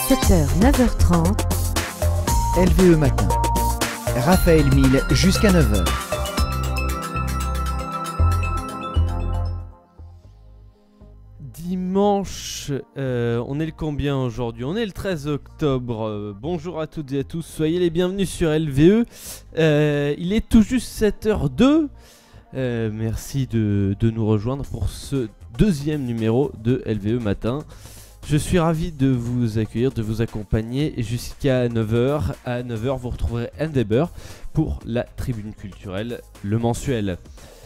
7h, 9h30. LVE Matin. Raphaël Mille jusqu'à 9h. Dimanche, on est le combien aujourd'hui? On est le 13 octobre. Bonjour à toutes et à tous, soyez les bienvenus sur LVE. Il est tout juste 7h02. Merci de nous rejoindre pour ce deuxième numéro de LVE Matin. Je suis ravi de vous accueillir, de vous accompagner jusqu'à 9h. À 9h, vous retrouverez Endeavor pour la tribune culturelle, le mensuel.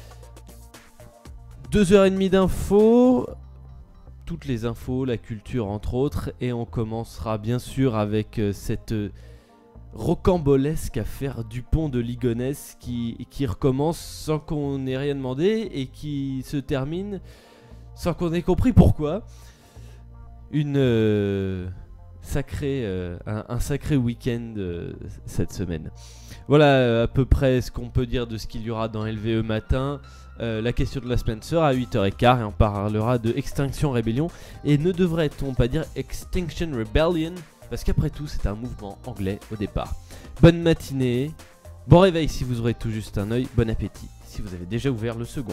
2h30 d'infos, toutes les infos, la culture entre autres. Et on commencera bien sûr avec cette rocambolesque affaire Dupont de Ligonnès qui recommence sans qu'on ait rien demandé et qui se termine sans qu'on ait compris pourquoi. Un sacré week-end cette semaine. Voilà à peu près ce qu'on peut dire de ce qu'il y aura dans LVE Matin. La question de la semaine sera à 8h15 et on parlera de Extinction Rebellion. Et ne devrait-on pas dire Extinction Rebellion, parce qu'après tout c'est un mouvement anglais au départ. Bonne matinée, bon réveil si vous aurez tout juste un œil, bon appétit si vous avez déjà ouvert le second.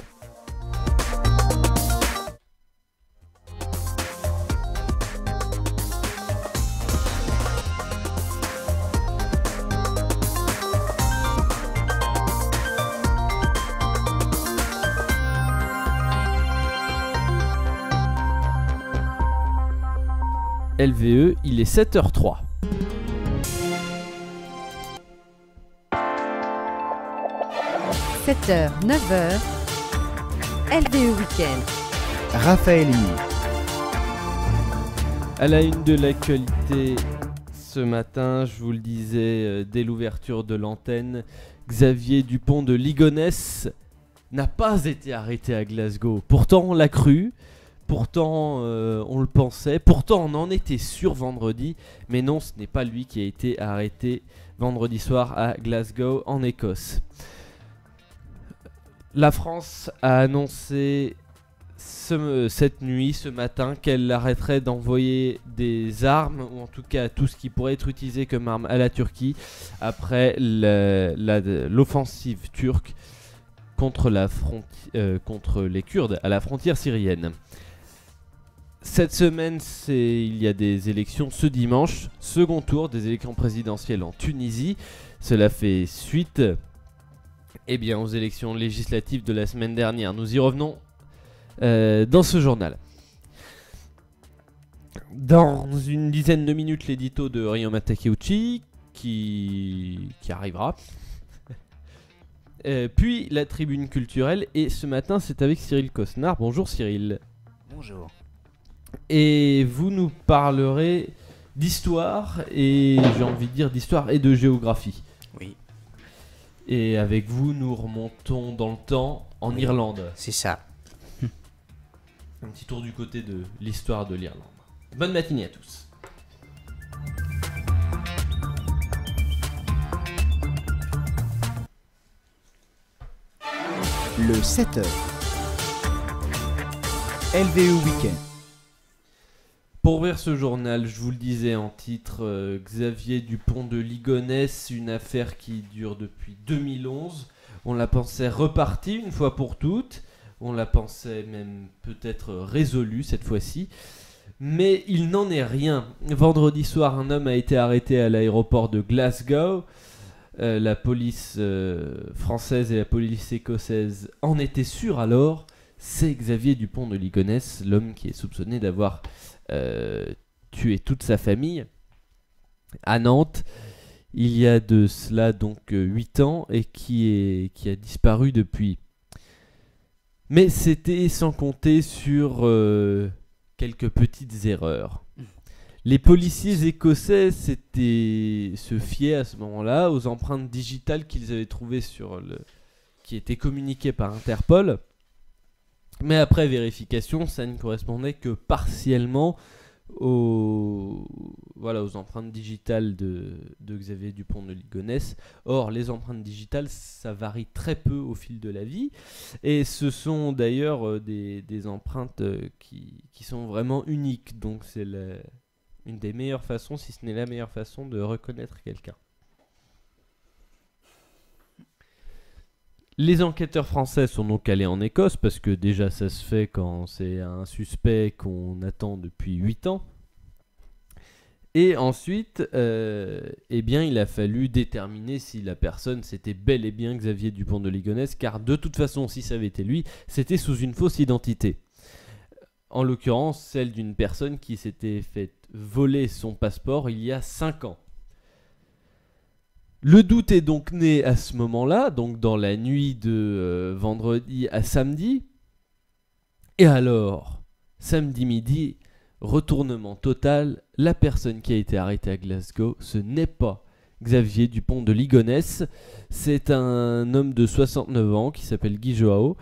LVE, il est 7h03. « 7h, 9h. LVE Week-end. Raphaël Mille. À la une de l'actualité ce matin, je vous le disais dès l'ouverture de l'antenne, Xavier Dupont de Ligonnès n'a pas été arrêté à Glasgow. Pourtant on l'a cru. Pourtant, on le pensait. Pourtant, on en était sûr vendredi. Mais non, ce n'est pas lui qui a été arrêté vendredi soir à Glasgow, en Écosse. La France a annoncé cette nuit, ce matin, qu'elle arrêterait d'envoyer des armes, ou en tout cas tout ce qui pourrait être utilisé comme arme à la Turquie, après l'offensive turque contre les Kurdes à la frontière syrienne. Cette semaine, il y a des élections ce dimanche, second tour des élections présidentielles en Tunisie. Cela fait suite aux élections législatives de la semaine dernière. Nous y revenons dans ce journal. Dans une dizaine de minutes, l'édito de Ryoma Takeuchi qui arrivera. Puis la tribune culturelle, et ce matin c'est avec Cyril Cosnard. Bonjour Cyril. Bonjour. Et vous nous parlerez d'histoire, et j'ai envie de dire d'histoire et de géographie. Oui. Et avec vous, nous remontons dans le temps en Irlande. C'est ça. Un petit tour du côté de l'histoire de l'Irlande. Bonne matinée à tous. Le 7h. LVE Week-end. Pour ouvrir ce journal, je vous le disais en titre, Xavier Dupont de Ligonnès, une affaire qui dure depuis 2011. On la pensait repartie une fois pour toutes. On la pensait même peut-être résolue cette fois-ci. Mais il n'en est rien. Vendredi soir, un homme a été arrêté à l'aéroport de Glasgow. La police française et la police écossaise en étaient sûrs alors. C'est Xavier Dupont de Ligonnès, l'homme qui est soupçonné d'avoir tué toute sa famille à Nantes il y a de cela donc 8 ans et qui a disparu depuis. Mais c'était sans compter sur quelques petites erreurs. Les policiers écossais se fiaient à ce moment-là aux empreintes digitales qu'ils avaient trouvées qui étaient communiquées par Interpol. Mais après vérification, ça ne correspondait que partiellement aux empreintes digitales de Xavier Dupont de Ligonnès. Or, les empreintes digitales, ça varie très peu au fil de la vie. Et ce sont d'ailleurs des empreintes qui sont vraiment uniques. Donc c'est Une des meilleures façons, si ce n'est la meilleure façon, de reconnaître quelqu'un. Les enquêteurs français sont donc allés en Écosse, parce que déjà ça se fait quand c'est un suspect qu'on attend depuis 8 ans. Et ensuite, eh bien, il a fallu déterminer si la personne c'était bel et bien Xavier Dupont de Ligonnès, car de toute façon, si ça avait été lui, c'était sous une fausse identité. En l'occurrence, celle d'une personne qui s'était fait voler son passeport il y a 5 ans. Le doute est donc né à ce moment-là, donc dans la nuit de vendredi à samedi. Et alors, samedi midi, retournement total, la personne qui a été arrêtée à Glasgow, ce n'est pas Xavier Dupont de Ligonnès, c'est un homme de 69 ans qui s'appelle Guy Joao.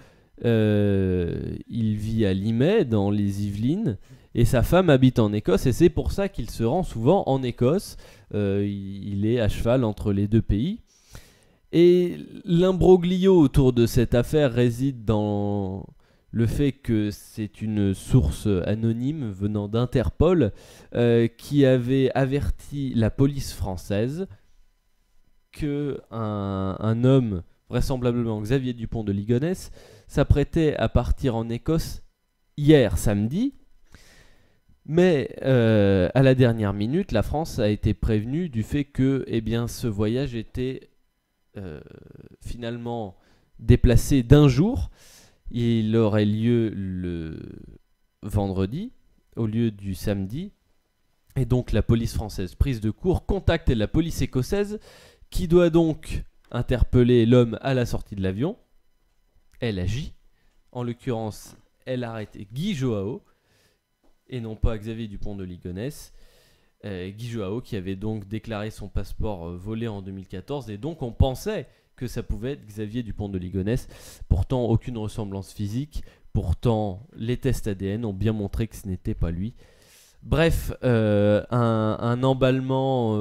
Il vit à Limay, dans les Yvelines, et sa femme habite en Écosse, et c'est pour ça qu'il se rend souvent en Écosse. Il est à cheval entre les deux pays. Et l'imbroglio autour de cette affaire réside dans le fait que c'est une source anonyme venant d'Interpol qui avait averti la police française qu'un homme, vraisemblablement Xavier Dupont de Ligonnès, s'apprêtait à partir en Écosse hier samedi. Mais à la dernière minute, la France a été prévenue du fait que ce voyage était finalement déplacé d'1 jour. Il aurait lieu le vendredi au lieu du samedi. Et donc la police française, prise de court, contacte la police écossaise qui doit donc interpeller l'homme à la sortie de l'avion. Elle agit. En l'occurrence, elle arrête Guy Joao et non pas Xavier Dupont de Ligonnès. Guy Joao qui avait donc déclaré son passeport volé en 2014, et donc on pensait que ça pouvait être Xavier Dupont de Ligonnès. Pourtant, aucune ressemblance physique. Pourtant, les tests ADN ont bien montré que ce n'était pas lui. Bref, un emballement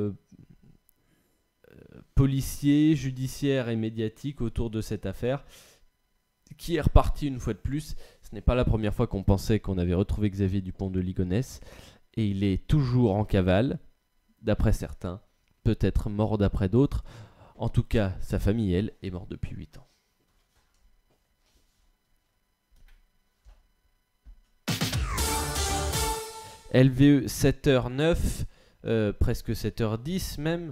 policier, judiciaire et médiatique autour de cette affaire qui est reparti une fois de plus. Ce n'est pas la première fois qu'on pensait qu'on avait retrouvé Xavier Dupont de Ligonnès, et il est toujours en cavale, d'après certains, peut-être mort d'après d'autres. En tout cas, sa famille, elle, est morte depuis 8 ans. LVE 7h09, presque 7h10 même.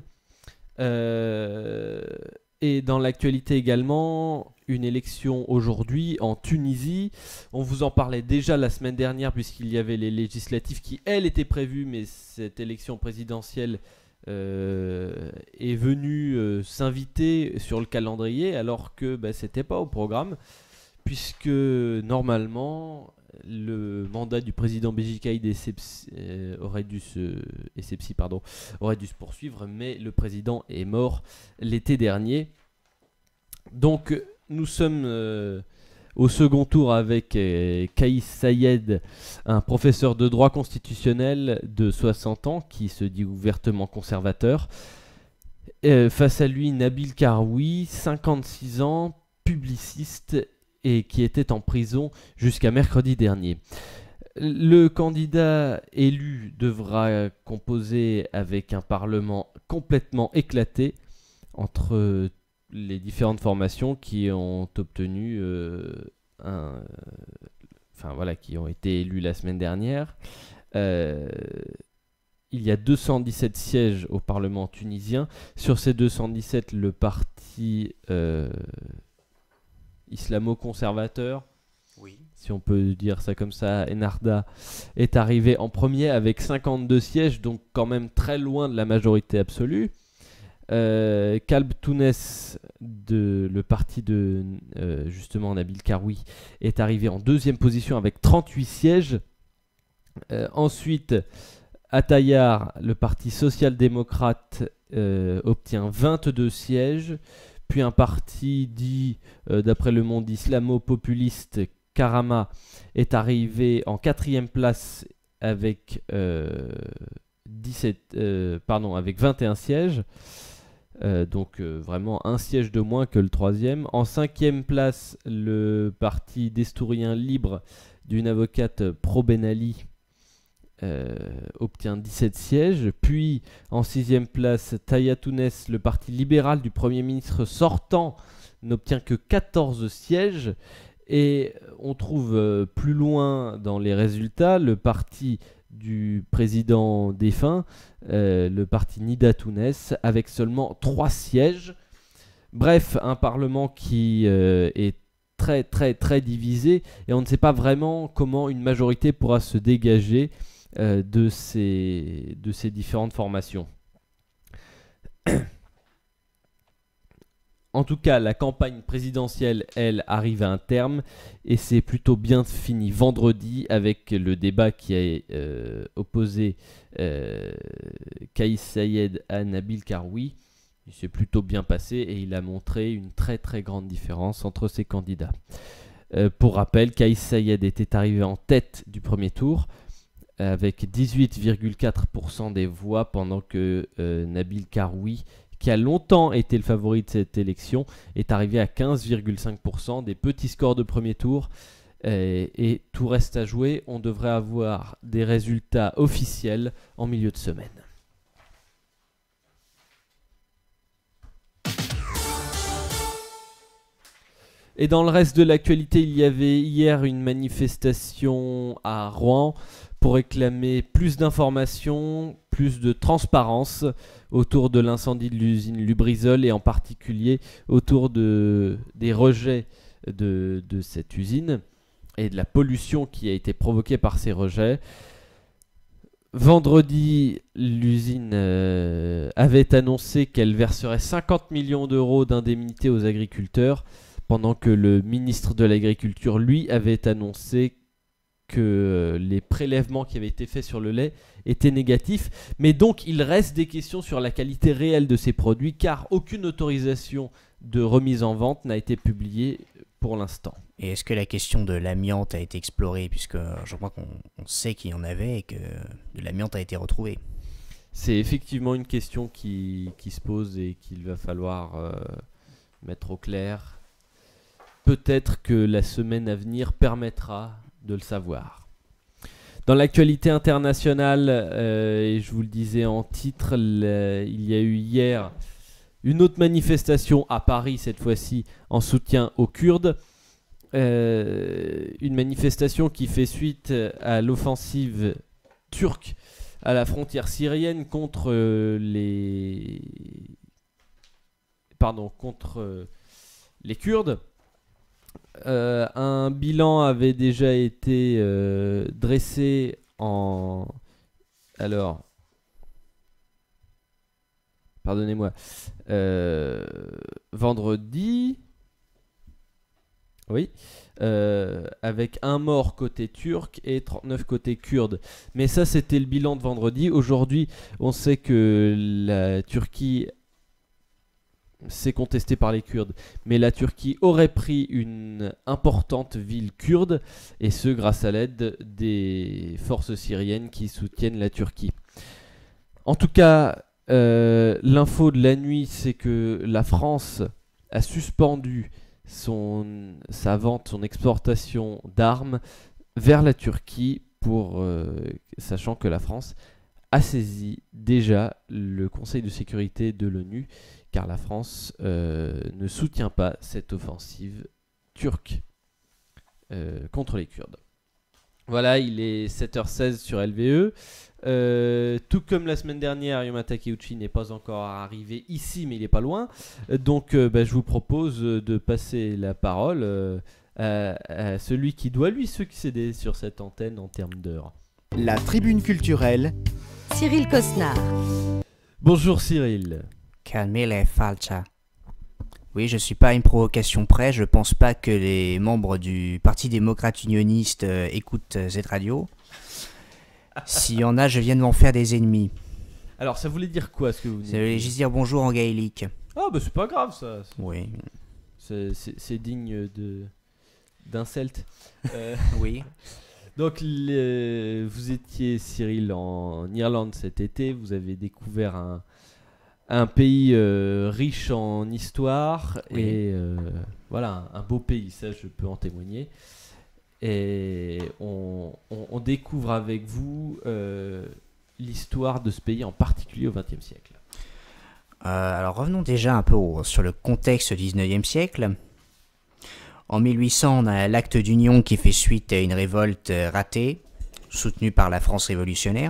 Et dans l'actualité également, une élection aujourd'hui en Tunisie. On vous en parlait déjà la semaine dernière puisqu'il y avait les législatives qui, elles, étaient prévues, mais cette élection présidentielle est venue s'inviter sur le calendrier alors que c'était pas au programme, puisque normalement le mandat du président Béji Caïd aurait dû se poursuivre, mais le président est mort l'été dernier. Donc nous sommes au second tour avec Kaïs Sayed, un professeur de droit constitutionnel de 60 ans qui se dit ouvertement conservateur. Face à lui, Nabil Karoui, 56 ans, publiciste, et qui était en prison jusqu'à mercredi dernier. Le candidat élu devra composer avec un parlement complètement éclaté entre les différentes formations qui ont obtenu qui ont été élues la semaine dernière. Il y a 217 sièges au Parlement tunisien. Sur ces 217, le parti islamo-conservateur, oui, si on peut dire ça comme ça, Ennahda, est arrivé en premier avec 52 sièges, donc quand même très loin de la majorité absolue. Kalb Tounes, le parti de justement Nabil Karoui, est arrivé en deuxième position avec 38 sièges. Ensuite, Atayar, le parti social-démocrate, obtient 22 sièges. Puis un parti dit, d'après Le Monde, islamo-populiste, Karama, est arrivé en 4e place avec 21 sièges. Donc vraiment un siège de moins que le 3e. En 5e place, le parti destourien libre d'une avocate pro-Ben Ali obtient 17 sièges. Puis en 6e place, Taya Tounes, le parti libéral du Premier ministre sortant, n'obtient que 14 sièges. Et on trouve plus loin dans les résultats le parti du président défunt, le parti Nida Tounes, avec seulement 3 sièges. Bref, un parlement qui est très très très divisé, et on ne sait pas vraiment comment une majorité pourra se dégager de ces différentes formations. En tout cas, la campagne présidentielle, elle, arrive à un terme, et c'est plutôt bien fini vendredi avec le débat qui a opposé Kais Saied à Nabil Karoui. Il s'est plutôt bien passé et il a montré une très très grande différence entre ces candidats. Pour rappel, Kais Saied était arrivé en tête du premier tour avec 18,4% des voix, pendant que Nabil Karoui, qui a longtemps été le favori de cette élection, est arrivé à 15,5%, des petits scores de premier tour. Et tout reste à jouer. On devrait avoir des résultats officiels en milieu de semaine. Et dans le reste de l'actualité, il y avait hier une manifestation à Rouen pour réclamer plus d'informations, plus de transparence autour de l'incendie de l'usine Lubrizol, et en particulier autour des rejets de cette usine et de la pollution qui a été provoquée par ces rejets. Vendredi, l'usine avait annoncé qu'elle verserait 50 millions d'euros d'indemnités aux agriculteurs, pendant que le ministre de l'Agriculture, lui, avait annoncé que les prélèvements qui avaient été faits sur le lait étaient négatifs. Mais donc, il reste des questions sur la qualité réelle de ces produits, car aucune autorisation de remise en vente n'a été publiée pour l'instant. Et est-ce que la question de l'amiante a été explorée, puisque je crois qu'on sait qu'il y en avait et que de l'amiante a été retrouvée? C'est effectivement une question qui se pose et qu'il va falloir mettre au clair. Peut-être que la semaine à venir permettra de le savoir. Dans l'actualité internationale, et je vous le disais en titre, il y a eu hier une autre manifestation à Paris, cette fois-ci en soutien aux Kurdes. Une manifestation qui fait suite à l'offensive turque à la frontière syrienne contre les Kurdes. Un bilan avait déjà été dressé vendredi, oui, avec un mort côté turc et 39 côté kurde. Mais ça, c'était le bilan de vendredi. Aujourd'hui, on sait que la Turquie, c'est contesté par les Kurdes, mais la Turquie aurait pris une importante ville kurde, et ce grâce à l'aide des forces syriennes qui soutiennent la Turquie. En tout cas, l'info de la nuit, c'est que la France a suspendu sa vente, son exportation d'armes vers la Turquie, sachant que la France a saisi déjà le Conseil de sécurité de l'ONU, car la France ne soutient pas cette offensive turque contre les Kurdes. Voilà, il est 7h16 sur LVE. Tout comme la semaine dernière, Yoma Takeuchi n'est pas encore arrivé ici, mais il n'est pas loin. Donc je vous propose de passer la parole à celui qui doit lui succéder sur cette antenne en termes d'heures. La tribune culturelle. Cyril Cosnard. Bonjour Cyril. Calmez falcha. Oui, je suis pas à une provocation près. Je pense pas que les membres du Parti démocrate unioniste écoutent cette radio. S'il y en a, je viens de m'en faire des ennemis. Alors, ça voulait dire quoi ce que vous venez Ça voulait juste dire bonjour en gaélique. Ah, bah c'est pas grave ça. Oui. C'est digne d'un celte. Oui. Donc, vous étiez, Cyril, en Irlande cet été. Vous avez découvert un pays riche en histoire, oui. Et voilà, un beau pays, ça je peux en témoigner. Et on découvre avec vous l'histoire de ce pays, en particulier au XXe siècle. Alors revenons déjà un peu sur le contexte du 19e siècle. En 1800, on a l'acte d'union qui fait suite à une révolte ratée, soutenue par la France révolutionnaire.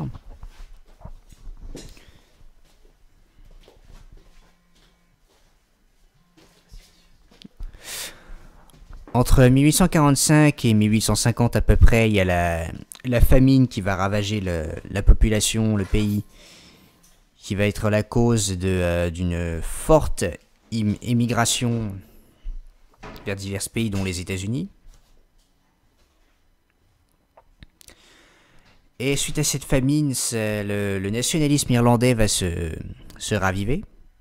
Entre 1845 et 1850 à peu près, il y a la famine qui va ravager la population, le pays, qui va être la cause d'une forte émigration vers divers pays, dont les États-Unis. Et suite à cette famine, le nationalisme irlandais va se raviver.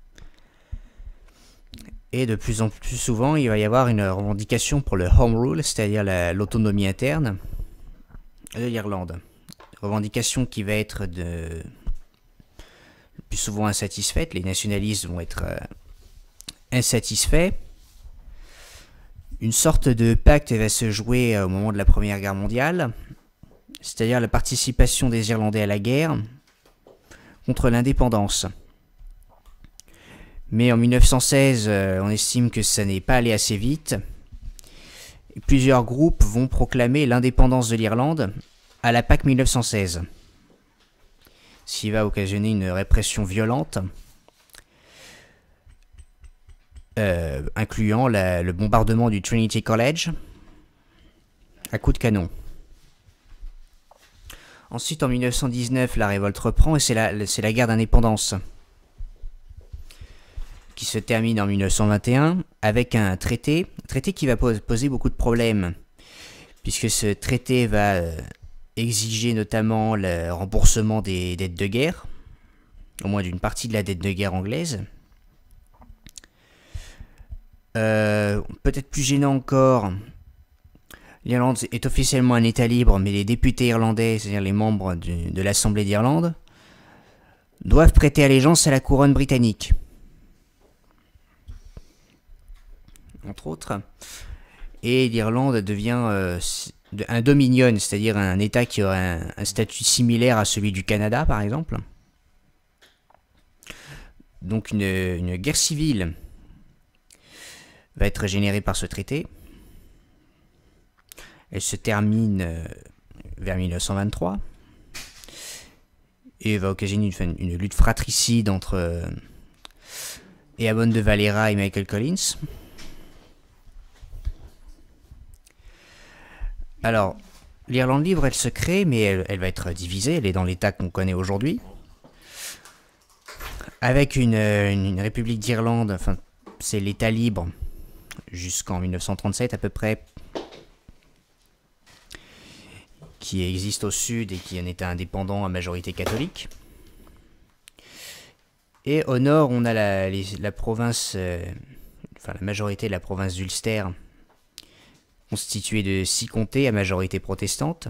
Et de plus en plus souvent, il va y avoir une revendication pour le Home Rule, c'est-à-dire l'autonomie interne de l'Irlande. Revendication qui va être le plus souvent insatisfaite. Les nationalistes vont être insatisfaits. Une sorte de pacte va se jouer au moment de la Première Guerre mondiale, c'est-à-dire la participation des Irlandais à la guerre contre l'indépendance. Mais en 1916, on estime que ça n'est pas allé assez vite. Et plusieurs groupes vont proclamer l'indépendance de l'Irlande à la Pâques 1916. Ce qui va occasionner une répression violente, incluant le bombardement du Trinity College à coups de canon. Ensuite, en 1919, la révolte reprend et c'est la guerre d'indépendance qui se termine en 1921 avec un traité qui va poser beaucoup de problèmes, puisque ce traité va exiger notamment le remboursement des dettes de guerre, au moins d'une partie de la dette de guerre anglaise. Peut-être plus gênant encore, l'Irlande est officiellement un État libre, mais les députés irlandais, c'est-à-dire les membres de l'Assemblée d'Irlande, doivent prêter allégeance à la couronne britannique, entre autres. Et l'Irlande devient un dominion, c'est-à-dire un État qui aurait un statut similaire à celui du Canada, par exemple. Donc une guerre civile va être générée par ce traité. Elle se termine vers 1923 et va occasionner une lutte fratricide entre Eamon de Valera et Michael Collins. Alors, l'Irlande libre, elle se crée, mais elle va être divisée, elle est dans l'état qu'on connaît aujourd'hui. Avec une République d'Irlande, enfin, c'est l'état libre jusqu'en 1937 à peu près, qui existe au sud et qui est un état indépendant à majorité catholique. Et au nord, on a la province, la majorité de la province d'Ulster, constituée de 6 comtés à majorité protestante,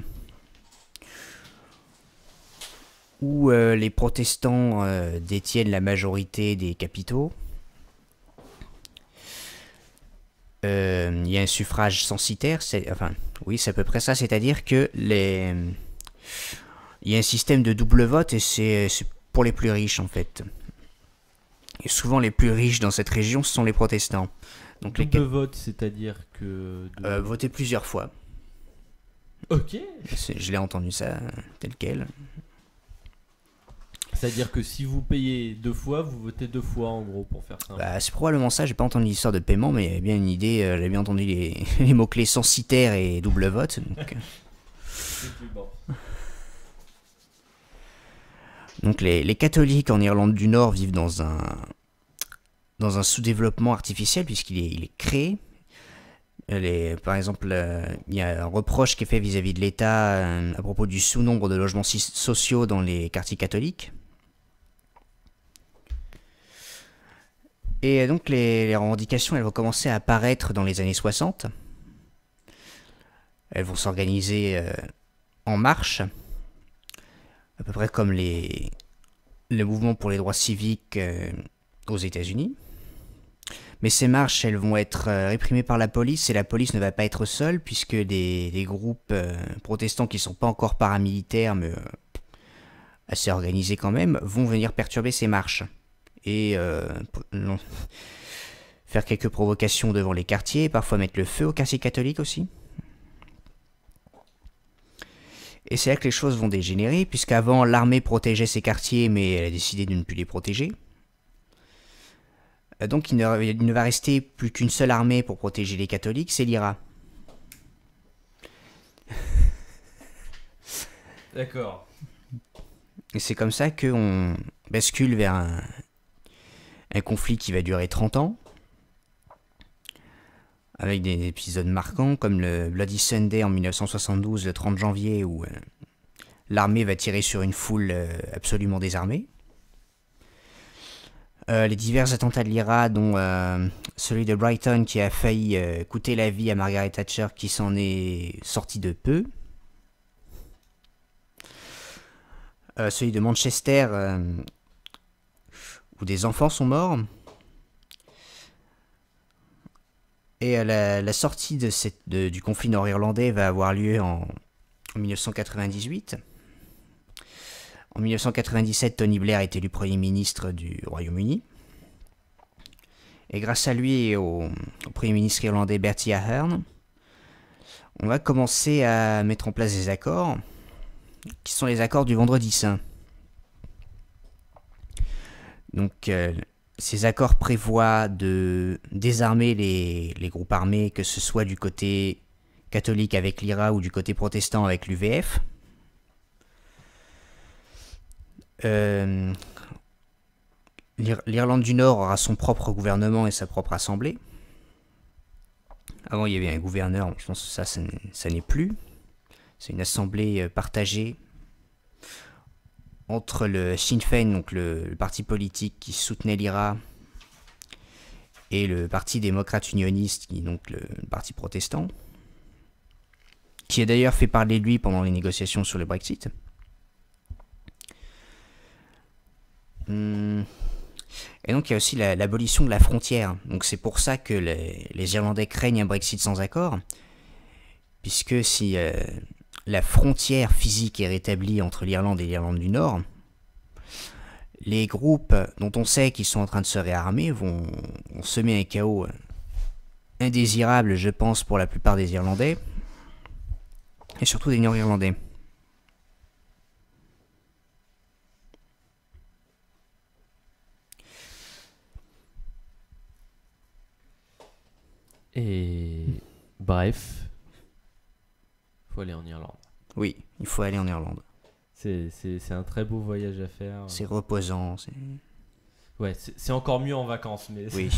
où les protestants détiennent la majorité des capitaux. Il y a un suffrage censitaire, c'est à peu près ça, c'est-à-dire que il y a un système de double vote et c'est pour les plus riches en fait. Et souvent les plus riches dans cette région, ce sont les protestants. Donc double vote, c'est-à-dire que... voter plusieurs fois. Ok. Je l'ai entendu ça, tel quel. C'est-à-dire que si vous payez 2 fois, vous votez 2 fois en gros, pour faire ça. C'est probablement ça, j'ai pas entendu l'histoire de paiement, mais il y a bien une idée, j'ai bien entendu les mots-clés censitaire et double vote. Donc les catholiques en Irlande du Nord vivent dans un sous-développement artificiel puisqu'il est créé. Par exemple, il y a un reproche qui est fait vis-à-vis de l'État à propos du sous-nombre de logements sociaux dans les quartiers catholiques. Et donc les revendications, elles vont commencer à apparaître dans les années 60. Elles vont s'organiser en marche, à peu près comme le mouvement pour les droits civiques aux États-Unis. Mais ces marches, elles vont être réprimées par la police, et la police ne va pas être seule, puisque des groupes protestants qui ne sont pas encore paramilitaires, mais assez organisés quand même, vont venir perturber ces marches. Et faire quelques provocations devant les quartiers, parfois mettre le feu aux quartiers catholiques aussi. Et c'est là que les choses vont dégénérer, puisqu'avant l'armée protégeait ces quartiers, mais elle a décidé de ne plus les protéger. Donc il ne va rester plus qu'une seule armée pour protéger les catholiques, c'est l'IRA. D'accord. Et c'est comme ça qu'on bascule vers un conflit qui va durer 30 ans, avec des épisodes marquants comme le Bloody Sunday en 1972, le 30 janvier, où l'armée va tirer sur une foule absolument désarmée. Les divers attentats de l'IRA, dont celui de Brighton qui a failli coûter la vie à Margaret Thatcher, qui s'en est sorti de peu. Celui de Manchester, où des enfants sont morts. Et la sortie du conflit nord-irlandais va avoir lieu en 1998. En 1997, Tony Blair est élu Premier ministre du Royaume-Uni. Et grâce à lui et au Premier ministre irlandais Bertie Ahern, on va commencer à mettre en place des accords, qui sont les accords du Vendredi Saint. Donc, ces accords prévoient de désarmer les groupes armés, que ce soit du côté catholique avec l'IRA ou du côté protestant avec l'UVF. L'Irlande du Nord aura son propre gouvernement et sa propre assemblée. Avant, il y avait un gouverneur, je pense que ça n'est plus. C'est une assemblée partagée entre le Sinn Féin, donc le parti politique qui soutenait l'IRA, et le parti démocrate unioniste, qui est donc le parti protestant, qui a d'ailleurs fait parler de lui pendant les négociations sur le Brexit. Et donc il y a aussi l'abolition de la frontière. Donc c'est pour ça que les Irlandais craignent un Brexit sans accord, puisque si la frontière physique est rétablie entre l'Irlande et l'Irlande du Nord, les groupes dont on sait qu'ils sont en train de se réarmer vont semer un chaos indésirable, je pense, pour la plupart des Irlandais, et surtout des Nord-Irlandais. Et bref, faut aller en Irlande. Oui, il faut aller en Irlande. C'est un très beau voyage à faire. C'est reposant. Ouais, c'est encore mieux en vacances. Mais oui.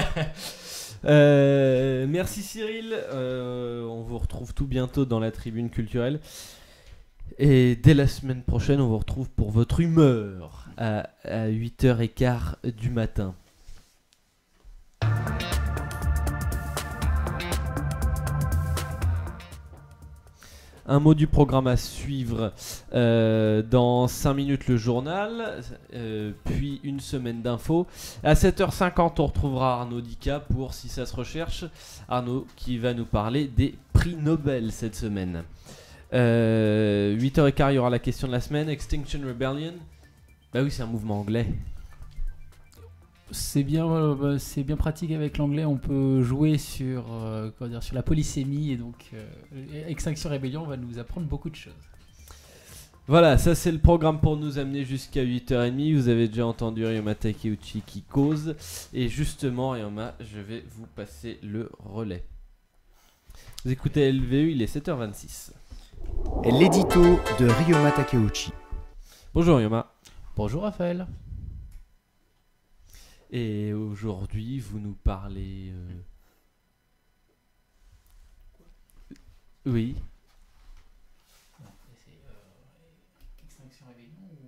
Merci Cyril. On vous retrouve tout bientôt dans la tribune culturelle. Et dès la semaine prochaine, on vous retrouve pour votre humeur à 8h15 du matin. Un mot du programme à suivre. Dans 5 minutes le journal, puis une semaine d'infos. À 7h50 on retrouvera Arnaud Dica pour Si ça se recherche. Arnaud qui va nous parler des prix Nobel cette semaine. 8h15 il y aura la question de la semaine. Extinction Rebellion. Bah oui, c'est un mouvement anglais. C'est bien pratique avec l'anglais, on peut jouer sur la polysémie, et donc Extinction Rebellion va nous apprendre beaucoup de choses. Voilà, ça c'est le programme pour nous amener jusqu'à 8h30. Vous avez déjà entendu Ryoma Takeuchi qui cause, et justement Ryoma, je vais vous passer le relais. Vous écoutez LVE, il est 7h26. L'édito de Ryoma Takeuchi. Bonjour Ryoma. Bonjour Raphaël. Et aujourd'hui, vous nous parlez... Oui. Extinction Rebellion ou...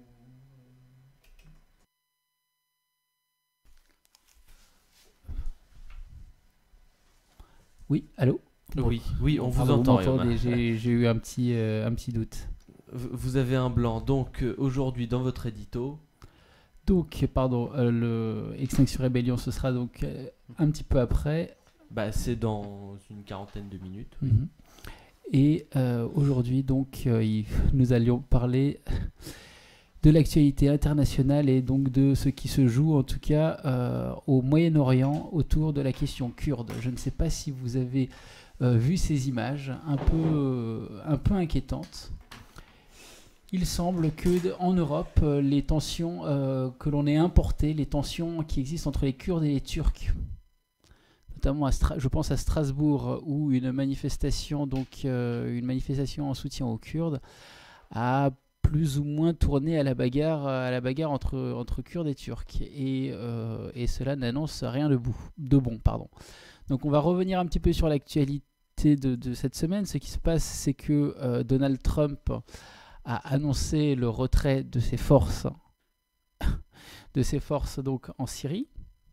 Oui, allô ? Oui, on vous entend. J'ai eu un petit doute. Vous avez un blanc. Donc aujourd'hui, dans votre édito... Donc, pardon, Extinction Rebellion, ce sera donc un petit peu après. Bah, c'est dans une quarantaine de minutes. Mhm. Et aujourd'hui, donc, nous allions parler de l'actualité internationale et donc de ce qui se joue, en tout cas, au Moyen-Orient autour de la question kurde. Je ne sais pas si vous avez vu ces images un peu inquiétantes. Il semble que en Europe, les tensions que l'on ait importées, les tensions qui existent entre les Kurdes et les Turcs, notamment je pense à Strasbourg, où une manifestation en soutien aux Kurdes a plus ou moins tourné à la bagarre entre Kurdes et Turcs, et cela n'annonce rien de bon. Donc on va revenir un petit peu sur l'actualité de cette semaine. Ce qui se passe, c'est que Donald Trump a annoncé le retrait de ses forces donc en Syrie,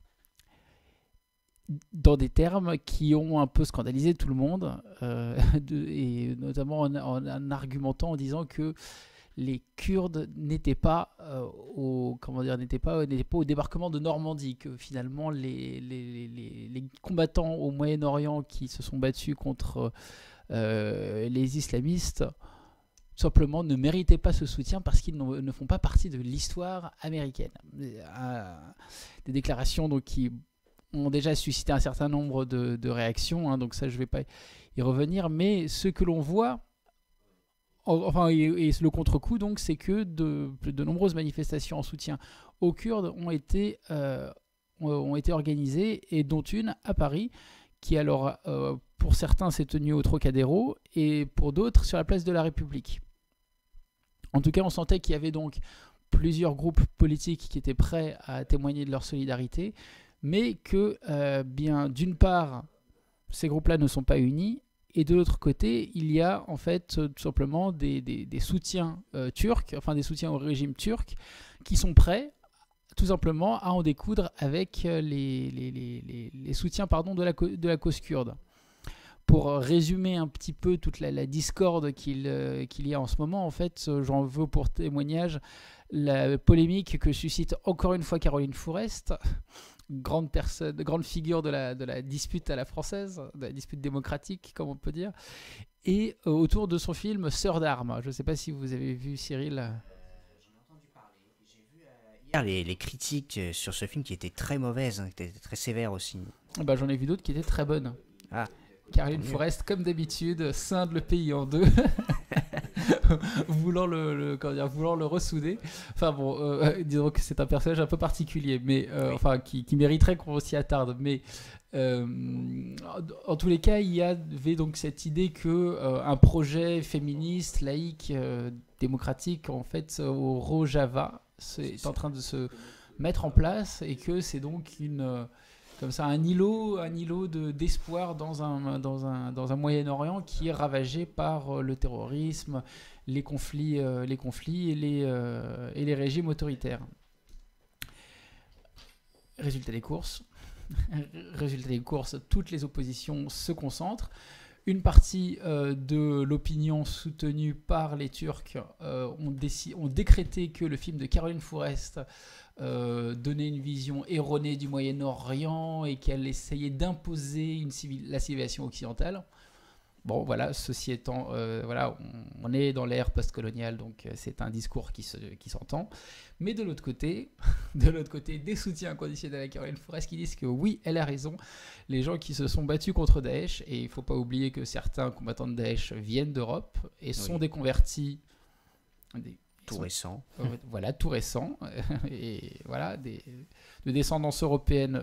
dans des termes qui ont un peu scandalisé tout le monde, et notamment en argumentant, en disant que les Kurdes n'étaient pas au débarquement de Normandie, que finalement les combattants au Moyen-Orient qui se sont battus contre les islamistes simplement ne méritaient pas ce soutien parce qu'ils ne font pas partie de l'histoire américaine. Des déclarations donc, qui ont déjà suscité un certain nombre de réactions, donc ça je ne vais pas y revenir, mais ce que l'on voit, et le contre-coup, donc, c'est que de nombreuses manifestations en soutien aux Kurdes ont été organisées, et dont une à Paris, qui alors, pour certains, s'est tenue au Trocadéro, et pour d'autres, sur la place de la République. En tout cas, on sentait qu'il y avait donc plusieurs groupes politiques qui étaient prêts à témoigner de leur solidarité, mais que, d'une part, ces groupes-là ne sont pas unis, et de l'autre côté, il y a en fait tout simplement des soutiens turcs, enfin des soutiens au régime turc, qui sont prêts tout simplement à en découdre avec les soutiens de la cause kurde. Pour résumer un petit peu toute la discorde qu'il y a en ce moment, en fait, j'en veux pour témoignage la polémique que suscite encore une fois Caroline Fourest, grande figure de la dispute à la française, de la dispute démocratique, comme on peut dire, et autour de son film Sœurs d'armes. Je ne sais pas si vous avez vu, Cyril. J'en ai entendu parler. J'ai vu hier les critiques sur ce film qui étaient très mauvaises, qui étaient très sévères aussi. J'en ai vu d'autres qui étaient très bonnes. Ah. Caroline Fourest, comme d'habitude, scinde le pays en deux, voulant le ressouder. Enfin bon, disons que c'est un personnage un peu particulier, mais qui mériterait qu'on s'y attarde. Mais en tous les cas, il y avait donc cette idée que un projet féministe, laïque, démocratique, en fait, au Rojava, est en train de se mettre en place, et que c'est donc comme ça, un îlot d'espoir dans un Moyen-Orient qui est ravagé par le terrorisme, les conflits et les régimes autoritaires. Résultat des courses, toutes les oppositions se concentrent. Une partie de l'opinion soutenue par les Turcs ont décrété que le film de Caroline Fourest donnait une vision erronée du Moyen-Orient et qu'elle essayait d'imposer la civilisation occidentale. Bon, voilà, ceci étant, on est dans l'ère postcoloniale, donc c'est un discours qui s'entend. Mais de l'autre côté, des soutiens inconditionnels à Caroline Fourest qui disent que oui, elle a raison. Les gens qui se sont battus contre Daesh, et il ne faut pas oublier que certains combattants de Daesh viennent d'Europe et sont des convertis. Tout récent. Tout récent. Et voilà, de descendance européenne.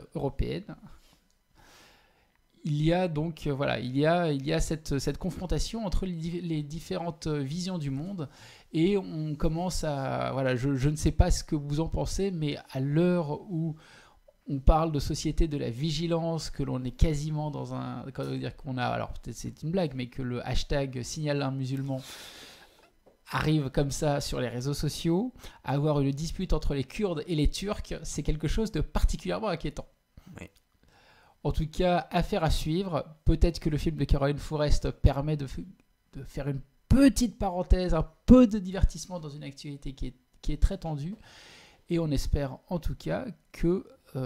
Il y a donc il y a cette confrontation entre les différentes visions du monde, et on commence à je ne sais pas ce que vous en pensez, mais à l'heure où on parle de société de la vigilance, que l'on est quasiment dans alors peut-être c'est une blague, mais que le hashtag signale un musulman arrive comme ça sur les réseaux sociaux, avoir une dispute entre les Kurdes et les Turcs, c'est quelque chose de particulièrement inquiétant. Oui. En tout cas, affaire à suivre. Peut-être que le film de Caroline Fourest permet de faire une petite parenthèse, un peu de divertissement dans une actualité qui est très tendue. Et on espère en tout cas que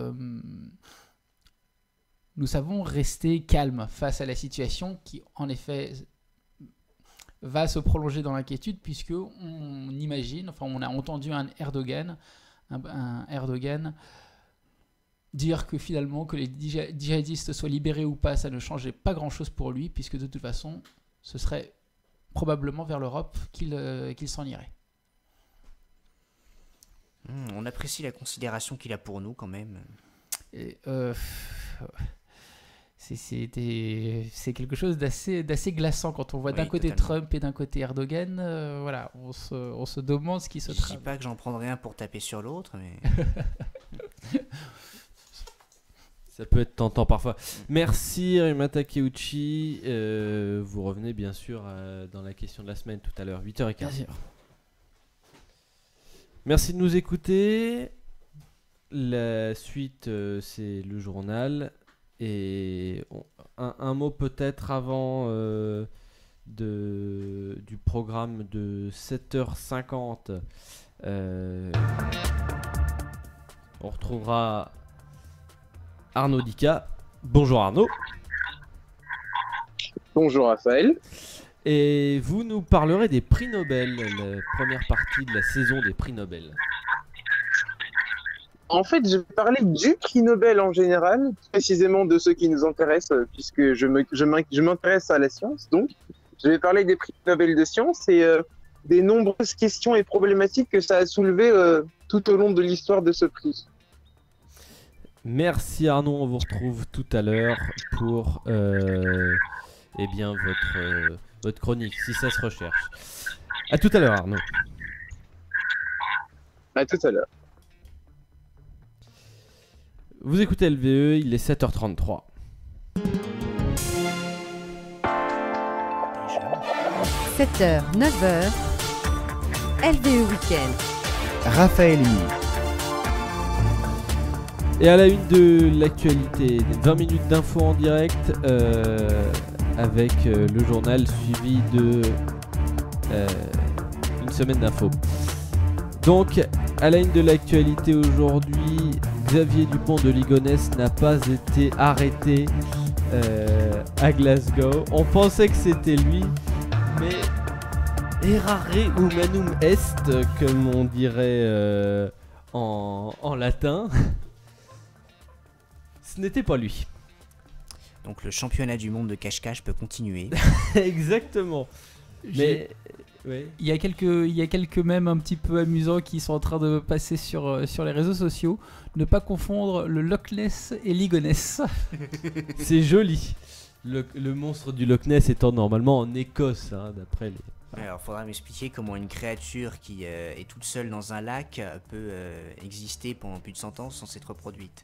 nous savons rester calmes face à la situation qui, en effet, va se prolonger dans l'inquiétude, puisque on imagine, enfin on a entendu un Erdogan dire que finalement que les djihadistes soient libérés ou pas, ça ne changeait pas grand-chose pour lui, puisque de toute façon, ce serait probablement vers l'Europe qu'il s'en irait. On apprécie la considération qu'il a pour nous quand même. Et, c'est quelque chose d'assez glaçant quand on voit d'un côté totalement. Trump et d'un côté Erdogan. Voilà, on se demande ce qui se Je dis trame. pas que j'en prendrai un pour taper sur l'autre, mais Ça peut être tentant parfois. Merci Ryoma Takeuchi. Vous revenez bien sûr dans la question de la semaine tout à l'heure, 8h15. Bien sûr. Merci de nous écouter. La suite, c'est le journal. Et un mot peut-être avant du programme de 7h50. On retrouvera Arnaud Dica. Bonjour Arnaud. Bonjour Raphaël. Et vous nous parlerez des prix Nobel, la première partie de la saison des prix Nobel. En fait, je vais parler du prix Nobel en général, précisément de ceux qui nous intéressent, puisque je m'intéresse à la science. Donc, je vais parler des prix Nobel de sciences et des nombreuses questions et problématiques que ça a soulevées tout au long de l'histoire de ce prix. Merci Arnaud, on vous retrouve tout à l'heure pour votre chronique, si ça se recherche. À tout à l'heure Arnaud. À tout à l'heure. Vous écoutez LVE, il est 7h33. – 7h, 9h, LVE Week-end. Raphaël Emy. Et à la une de l'actualité, 20 minutes d'infos en direct avec le journal suivi de une semaine d'infos. Donc, à la une de l'actualité aujourd'hui, Xavier Dupont de Ligonnès n'a pas été arrêté à Glasgow. On pensait que c'était lui, mais errare humanum est, comme on dirait en latin. Ce n'était pas lui. donc le championnat du monde de cache-cache peut continuer. Exactement. Mais ouais. Il y a quelques mèmes un petit peu amusants qui sont en train de passer sur les réseaux sociaux. Ne pas confondre le Loch Ness et Ligonnès. C'est joli. Le monstre du Loch Ness étant normalement en Écosse, hein, d'après les... Alors, faudra m'expliquer comment une créature qui est toute seule dans un lac peut exister pendant plus de 100 ans sans s'être reproduite.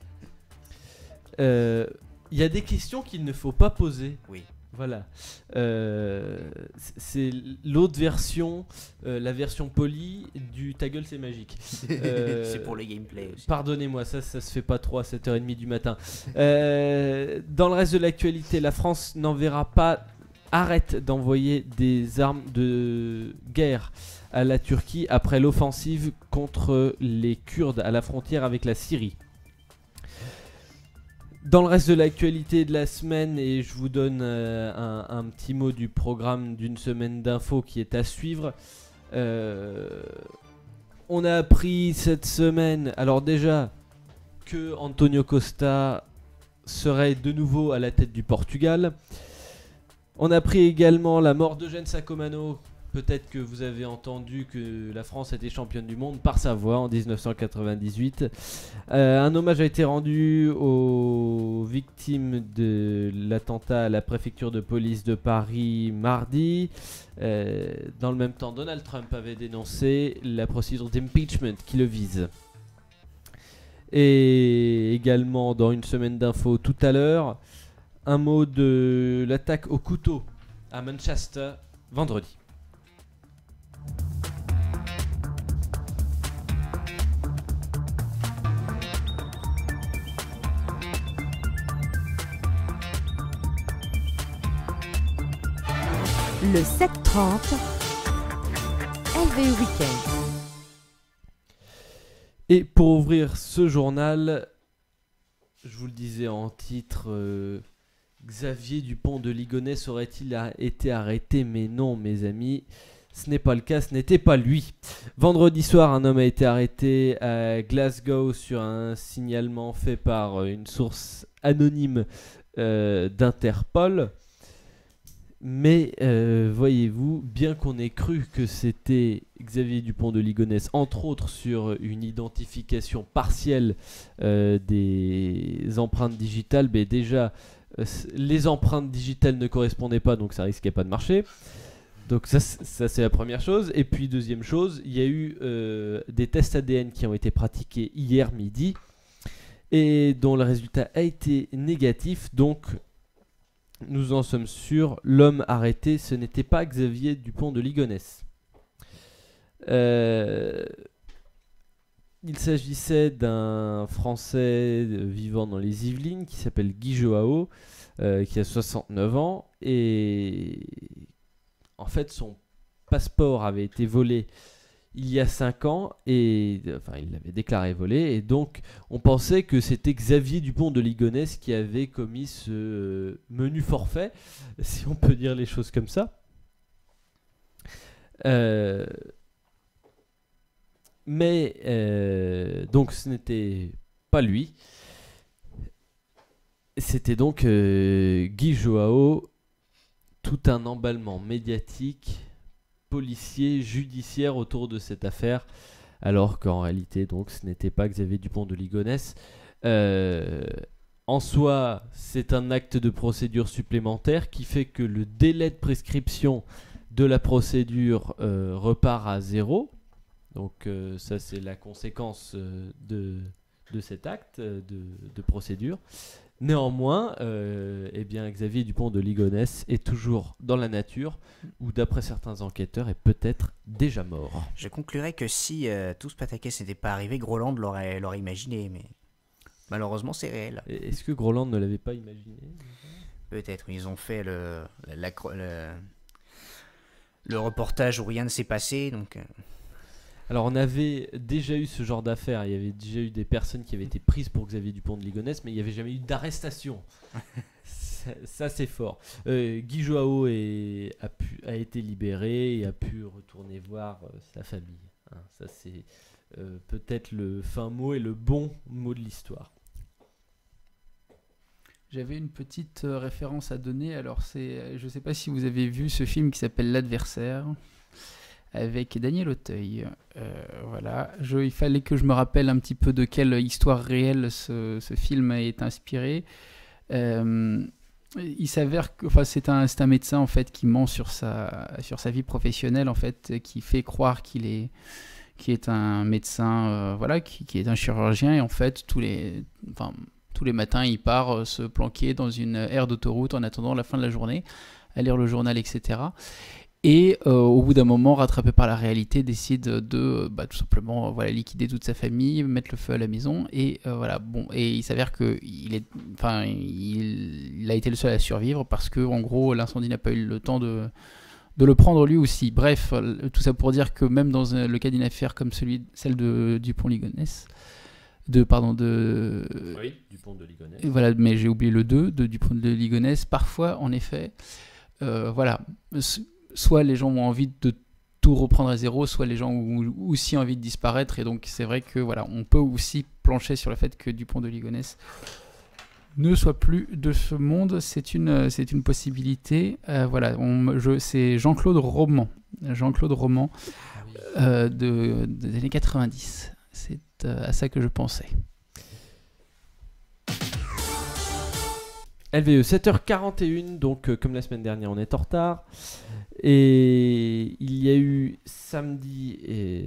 Il y a des questions qu'il ne faut pas poser. Oui. Voilà. C'est l'autre version, la version polie du ta gueule c'est magique. C'est pour le gameplay aussi. Pardonnez-moi, ça se fait pas trop à 7h30 du matin. Dans le reste de l'actualité, la France n'enverra pas, arrête d'envoyer des armes de guerre à la Turquie après l'offensive contre les Kurdes à la frontière avec la Syrie. Dans le reste de l'actualité de la semaine, et je vous donne un petit mot du programme d'une semaine d'infos qui est à suivre. On a appris cette semaine, alors déjà, que Antonio Costa serait de nouveau à la tête du Portugal. On a appris également la mort d'Eugène Sacomano. Peut-être que vous avez entendu que la France était championne du monde par sa voix en 1998. Un hommage a été rendu aux victimes de l'attentat à la préfecture de police de Paris mardi. Dans le même temps, Donald Trump avait dénoncé la procédure d'impeachment qui le vise. Et également, dans une semaine d'infos tout à l'heure, un mot de l'attaque au couteau à Manchester vendredi. Le 7h30, LVE Week-end. Et pour ouvrir ce journal, je vous le disais en titre, Xavier Dupont de Ligonnès aurait-il été arrêté? Mais non, mes amis, ce n'est pas le cas, ce n'était pas lui. Vendredi soir, un homme a été arrêté à Glasgow sur un signalement fait par une source anonyme d'Interpol. Mais voyez-vous, bien qu'on ait cru que c'était Xavier Dupont de Ligonnès, entre autres sur une identification partielle des empreintes digitales, mais déjà les empreintes digitales ne correspondaient pas, donc ça risquait pas de marcher. Donc ça c'est la première chose. Et puis deuxième chose, il y a eu des tests ADN qui ont été pratiqués hier midi et dont le résultat a été négatif. Donc nous en sommes sûrs, l'homme arrêté, ce n'était pas Xavier Dupont de Ligonnès. Il s'agissait d'un Français vivant dans les Yvelines qui s'appelle Guy Joao, qui a 69 ans. Et en fait, son passeport avait été volé il y a 5 ans, et enfin il l'avait déclaré volé, et donc on pensait que c'était Xavier Dupont de Ligonnès qui avait commis ce menu forfait, si on peut dire les choses comme ça. Mais donc ce n'était pas lui, c'était donc Guy Joao. Tout un emballement médiatique, policier, judiciaire autour de cette affaire, alors qu'en réalité, donc, ce n'était pas Xavier Dupont de Ligonnès. En soi, c'est un acte de procédure supplémentaire qui fait que le délai de prescription de la procédure repart à 0. Donc ça, c'est la conséquence de cet acte de procédure. Néanmoins, eh bien, Xavier Dupont de Ligonnès est toujours dans la nature, ou d'après certains enquêteurs, est peut-être déjà mort. Je conclurais que si tout ce pataquès n'était pas arrivé, Groland l'aurait imaginé, mais malheureusement c'est réel. Est-ce que Groland ne l'avait pas imaginé? Peut-être, ils ont fait le reportage où rien ne s'est passé, donc... Alors on avait déjà eu ce genre d'affaires, il y avait déjà eu des personnes qui avaient été prises pour Xavier Dupont de Ligonnès, mais il n'y avait jamais eu d'arrestation. Ça c'est fort. Guy Joao a été libéré et a pu retourner voir sa famille. Hein, ça c'est peut-être le fin mot et le bon mot de l'histoire. J'avais une petite référence à donner, alors je ne sais pas si vous avez vu ce film qui s'appelle L'Adversaire, avec Daniel Auteuil. Voilà. Il fallait que je me rappelle un petit peu de quelle histoire réelle ce film est inspiré. Il s'avère que c'est un médecin en fait qui ment sur sa vie professionnelle, en fait, qui fait croire qui est un médecin, voilà, qui est un chirurgien, et en fait tous les matins il part se planquer dans une aire d'autoroute en attendant la fin de la journée, à lire le journal, etc. Et au bout d'un moment, rattrapé par la réalité, décide de tout simplement liquider toute sa famille, mettre le feu à la maison. Et voilà, bon, et il s'avère qu'il a été le seul à survivre parce que, en gros, l'incendie n'a pas eu le temps de le prendre lui aussi. Bref, tout ça pour dire que même dans le cas d'une affaire comme celle de Dupont-Ligonnès, Dupont de Ligonnès. Voilà, mais j'ai oublié le 2 de Dupont de Ligonnès. Parfois, en effet, soit les gens ont envie de tout reprendre à zéro, soit les gens ont aussi envie de disparaître. Et donc c'est vrai que on peut aussi plancher sur le fait que Dupont de Ligonnès ne soit plus de ce monde. C'est une possibilité. C'est Jean-Claude Roman. Des années 90. C'est à ça que je pensais. LVE 7h41, donc comme la semaine dernière on est en retard, et il y a eu samedi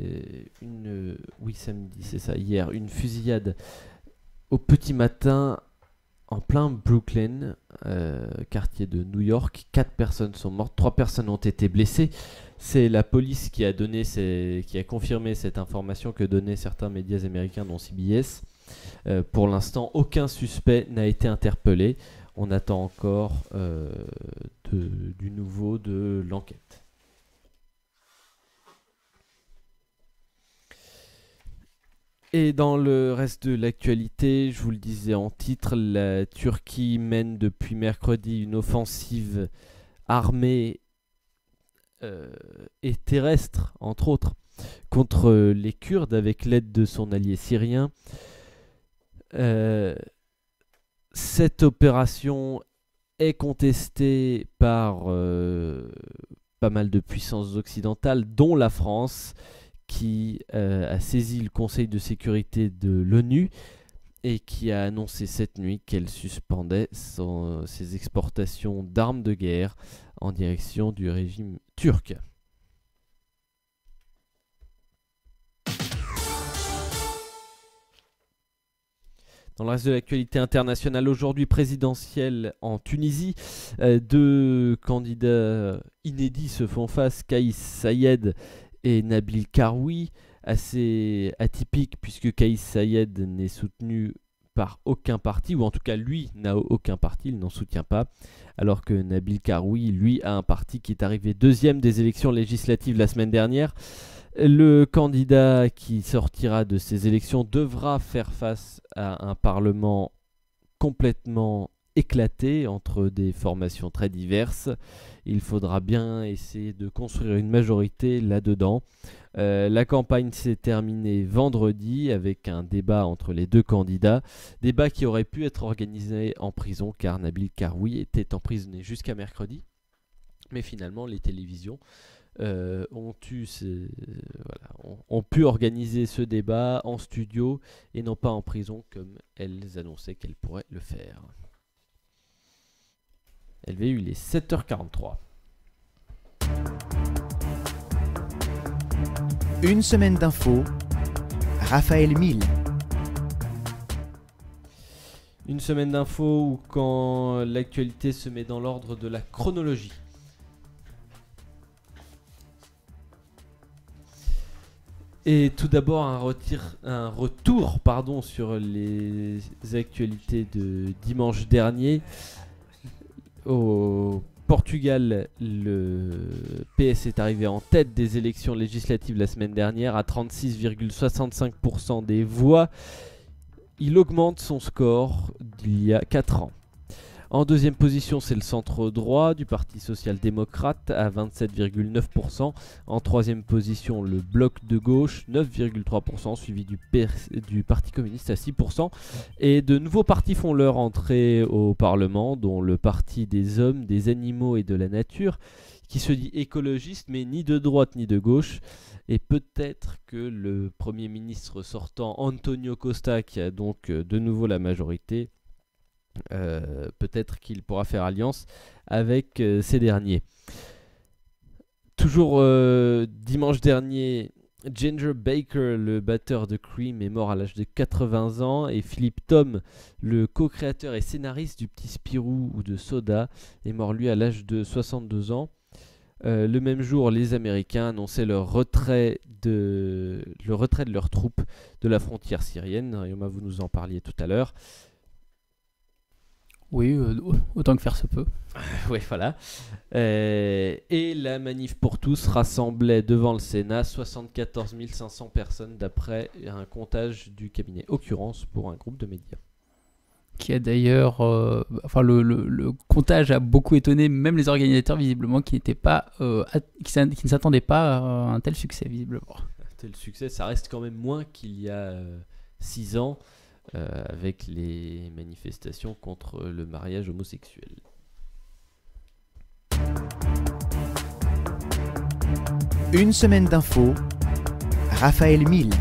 hier, une fusillade au petit matin en plein Brooklyn, quartier de New York. 4 personnes sont mortes, 3 personnes ont été blessées. C'est la police qui a confirmé cette information que donnaient certains médias américains dont CBS. Pour l'instant, aucun suspect n'a été interpellé. On attend encore du nouveau de l'enquête. Et dans le reste de l'actualité, je vous le disais en titre, la Turquie mène depuis mercredi une offensive armée et terrestre, entre autres, contre les Kurdes avec l'aide de son allié syrien. Cette opération est contestée par pas mal de puissances occidentales, dont la France, qui a saisi le Conseil de sécurité de l'ONU et qui a annoncé cette nuit qu'elle suspendait ses exportations d'armes de guerre en direction du régime turc. Dans le reste de l'actualité internationale, aujourd'hui présidentielle en Tunisie, deux candidats inédits se font face, Kais Saied et Nabil Karoui, assez atypique puisque Kais Saied n'est soutenu par aucun parti, ou en tout cas lui n'a aucun parti, il n'en soutient pas, alors que Nabil Karoui, lui, a un parti qui est arrivé deuxième des élections législatives la semaine dernière. Le candidat qui sortira de ces élections devra faire face à un parlement complètement éclaté entre des formations très diverses. Il faudra bien essayer de construire une majorité là-dedans. La campagne s'est terminée vendredi avec un débat entre les deux candidats. Débat qui aurait pu être organisé en prison car Nabil Karoui était emprisonné jusqu'à mercredi. Mais finalement, les télévisions ont pu organiser ce débat en studio et non pas en prison comme elles annonçaient qu'elles pourraient le faire. LVU, il est 7h43. Une semaine d'infos, Raphaël Mille. Une semaine d'infos où quand l'actualité se met dans l'ordre de la chronologie. Et tout d'abord un retour sur les actualités de dimanche dernier. Au Portugal, le PS est arrivé en tête des élections législatives la semaine dernière à 36,65% des voix. Il augmente son score d'il y a 4 ans. En deuxième position, c'est le centre droit du Parti social-démocrate à 27,9%. En troisième position, le bloc de gauche, 9,3%, suivi du Parti communiste à 6%. Et de nouveaux partis font leur entrée au Parlement, dont le Parti des hommes, des animaux et de la nature, qui se dit écologiste, mais ni de droite ni de gauche. Et peut-être que le Premier ministre sortant, Antonio Costa, qui a donc de nouveau la majorité, peut-être qu'il pourra faire alliance avec ces derniers. Toujours dimanche dernier, Ginger Baker, le batteur de Cream, est mort à l'âge de 80 ans et Philippe Tom, le co-créateur et scénariste du Petit Spirou ou de Soda, est mort lui à l'âge de 62 ans. Le même jour, les Américains annonçaient le retrait de leurs troupes de la frontière syrienne. Yoma, vous nous en parliez tout à l'heure. Oui, autant que faire se peut. Oui, voilà. Et la manif pour tous rassemblait devant le Sénat 74 500 personnes d'après un comptage du cabinet Occurrence pour un groupe de médias. Qui a d'ailleurs, le comptage a beaucoup étonné même les organisateurs visiblement qui ne s'attendaient pas à un tel succès visiblement. Un tel succès, ça reste quand même moins qu'il y a 6 ans. Avec les manifestations contre le mariage homosexuel. Une semaine d'infos, Raphaël Mille.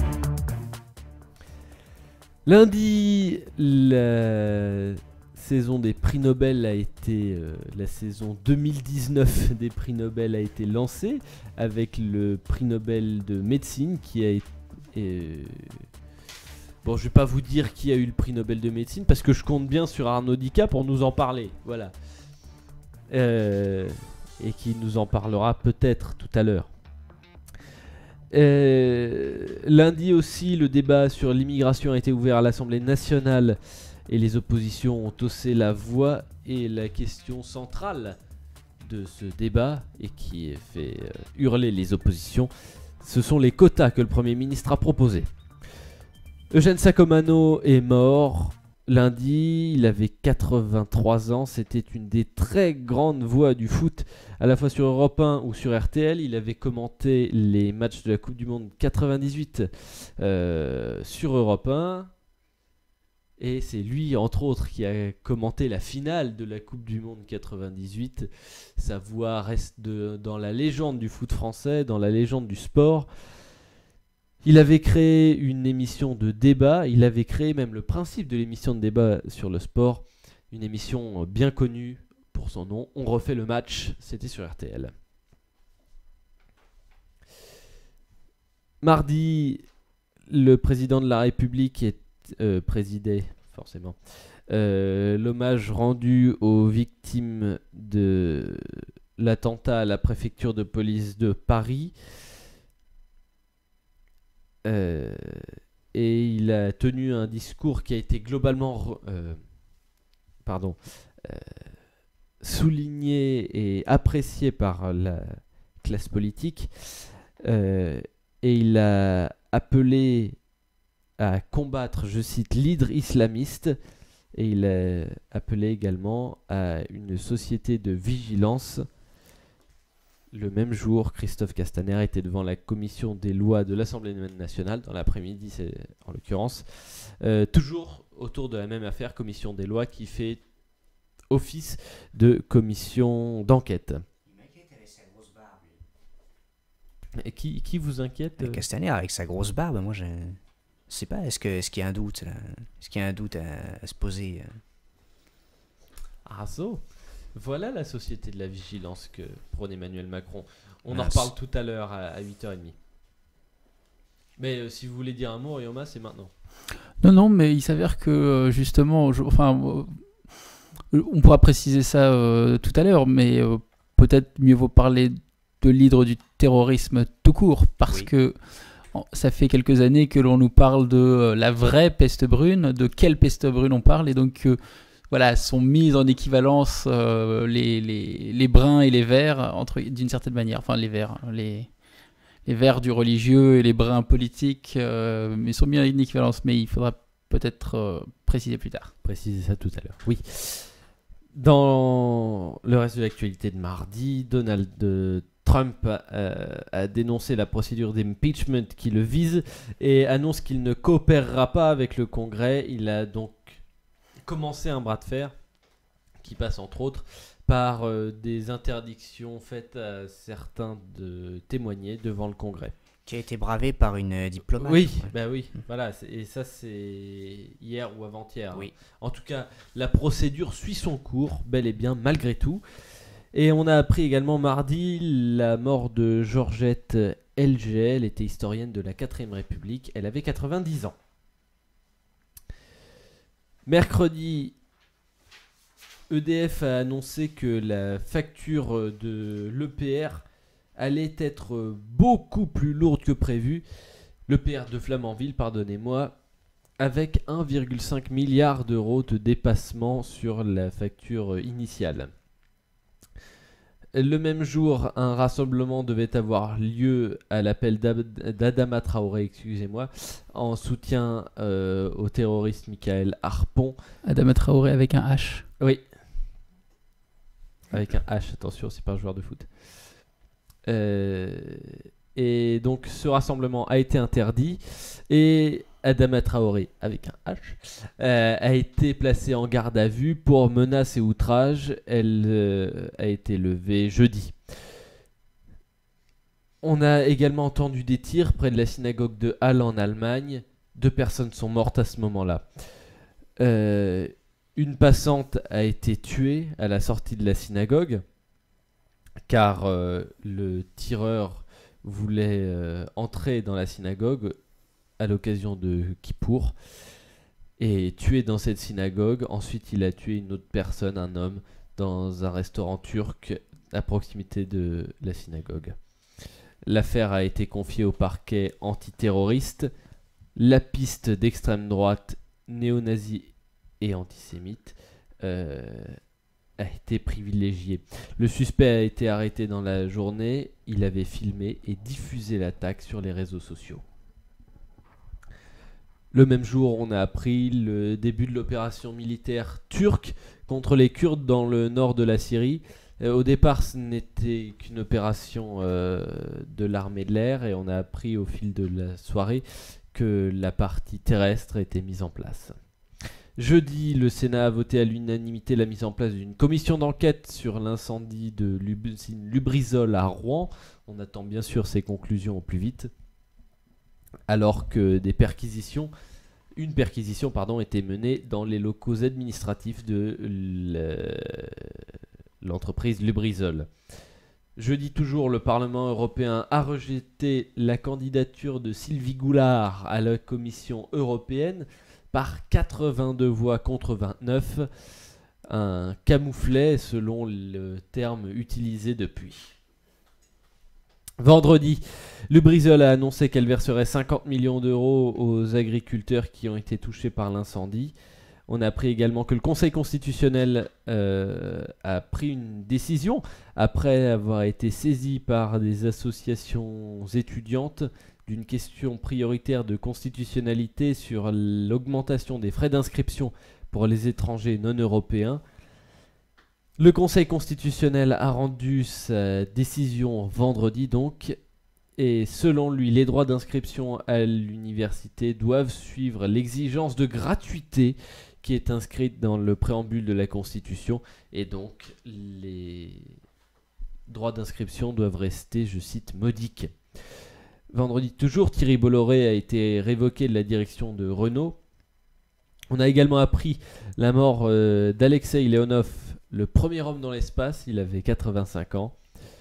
Lundi, la saison des prix Nobel a été la saison 2019 des prix Nobel a été lancée avec le prix Nobel de médecine qui a été bon, je vais pas vous dire qui a eu le prix Nobel de médecine parce que je compte bien sur Arnaud Dica pour nous en parler, voilà. Et qui nous en parlera peut-être tout à l'heure. Lundi aussi, le débat sur l'immigration a été ouvert à l'Assemblée nationale et les oppositions ont haussé la voix. Et la question centrale de ce débat et qui fait hurler les oppositions, ce sont les quotas que le Premier ministre a proposés. Eugène Sacomano est mort lundi, il avait 83 ans, c'était une des très grandes voix du foot, à la fois sur Europe 1 ou sur RTL. Il avait commenté les matchs de la Coupe du Monde 98 sur Europe 1. Et c'est lui, entre autres, qui a commenté la finale de la Coupe du Monde 98. Sa voix reste dans la légende du foot français, dans la légende du sport. Il avait créé une émission de débat, il avait créé même le principe de l'émission de débat sur le sport, une émission bien connue pour son nom, On refait le match, c'était sur RTL. Mardi, le président de la République présidait forcément l'hommage rendu aux victimes de l'attentat à la préfecture de police de Paris. Et il a tenu un discours qui a été globalement souligné et apprécié par la classe politique. Et il a appelé à combattre, je cite, l'hydre islamiste. Et il a appelé également à une société de vigilance. Le même jour, Christophe Castaner était devant la commission des lois de l'Assemblée nationale, dans l'après-midi en l'occurrence, toujours autour de la même affaire, commission des lois qui fait office de commission d'enquête. Il m'inquiète avec sa grosse barbe. Et qui vous inquiète Castaner avec sa grosse barbe, moi je sais pas, est-ce qu'il y a un doute là? Est-ce qu'il y a un doute à se poser Ah so. Voilà la société de la vigilance que prône Emmanuel Macron. On en Mince. reparle tout à l'heure à 8h30. Mais si vous voulez dire un mot, Ryoma, c'est maintenant. Non, mais il s'avère que justement, on pourra préciser ça tout à l'heure, mais peut-être mieux vaut parler de l'hydre du terrorisme tout court, parce Oui. que ça fait quelques années que l'on nous parle de la vraie peste brune, de quelle peste brune on parle, et donc voilà, sont mises en équivalence les bruns et les verts, d'une certaine manière, enfin les verts, les verts du religieux et les bruns politiques, mais sont mis en équivalence, mais il faudra peut-être préciser plus tard. Préciser ça tout à l'heure. Oui. Dans le reste de l'actualité de mardi, Donald Trump a dénoncé la procédure d'impeachment qui le vise et annonce qu'il ne coopérera pas avec le Congrès. Il a donc commencé un bras de fer qui passe entre autres par des interdictions faites à certains de témoigner devant le Congrès. Qui a été bravé par une diplomate. Oui, Ouais. bah oui, voilà, et ça c'est hier ou avant-hier. Oui. En tout cas, la procédure suit son cours, bel et bien, malgré tout. Et on a appris également mardi la mort de Georgette Helger. Elle était historienne de la 4ème République. Elle avait 90 ans. Mercredi, EDF a annoncé que la facture de l'EPR allait être beaucoup plus lourde que prévu. L'EPR de Flamanville, pardonnez-moi, avec 1,5 milliard d'euros de dépassement sur la facture initiale. Le même jour, un rassemblement devait avoir lieu à l'appel d'Adama Traoré, excusez-moi, en soutien au terroriste Michael Harpon. Adama Traoré avec un H. Oui. Avec un H, attention, c'est pas un joueur de foot. Et donc ce rassemblement a été interdit et Adama Traoré, avec un H, a été placée en garde à vue pour menace et outrage. Elle a été levée jeudi. On a également entendu des tirs près de la synagogue de Halle en Allemagne. 2 personnes sont mortes à ce moment-là. Une passante a été tuée à la sortie de la synagogue car le tireur voulait entrer dans la synagogue à l'occasion de Kippour et tuer dans cette synagogue. Ensuite, il a tué une autre personne, un homme, dans un restaurant turc à proximité de la synagogue. L'affaire a été confiée au parquet antiterroriste. La piste d'extrême droite, néo-nazie et antisémite a été privilégiée. Le suspect a été arrêté dans la journée. Il avait filmé et diffusé l'attaque sur les réseaux sociaux. Le même jour, on a appris le début de l'opération militaire turque contre les Kurdes dans le nord de la Syrie. Au départ, ce n'était qu'une opération de l'armée de l'air et on a appris au fil de la soirée que la partie terrestre était mise en place. Jeudi, le Sénat a voté à l'unanimité la mise en place d'une commission d'enquête sur l'incendie de l'usine Lubrizol à Rouen. On attend bien sûr ses conclusions au plus vite. Alors que une perquisition était menée dans les locaux administratifs de l'entreprise Lubrizol. Jeudi toujours, le Parlement européen a rejeté la candidature de Sylvie Goulard à la Commission européenne par 82 voix contre 29, un camouflet selon le terme utilisé depuis. Vendredi, Lubrizol a annoncé qu'elle verserait 50 millions d'euros aux agriculteurs qui ont été touchés par l'incendie. On a appris également que le Conseil constitutionnel a pris une décision après avoir été saisi par des associations étudiantes d'une question prioritaire de constitutionnalité sur l'augmentation des frais d'inscription pour les étrangers non européens. Le Conseil constitutionnel a rendu sa décision vendredi donc, et selon lui, les droits d'inscription à l'université doivent suivre l'exigence de gratuité qui est inscrite dans le préambule de la Constitution, et donc les droits d'inscription doivent rester, je cite, modiques. Vendredi toujours, Thierry Bolloré a été révoqué de la direction de Renault. On a également appris la mort d'Alexei Leonov, le premier homme dans l'espace, il avait 85 ans.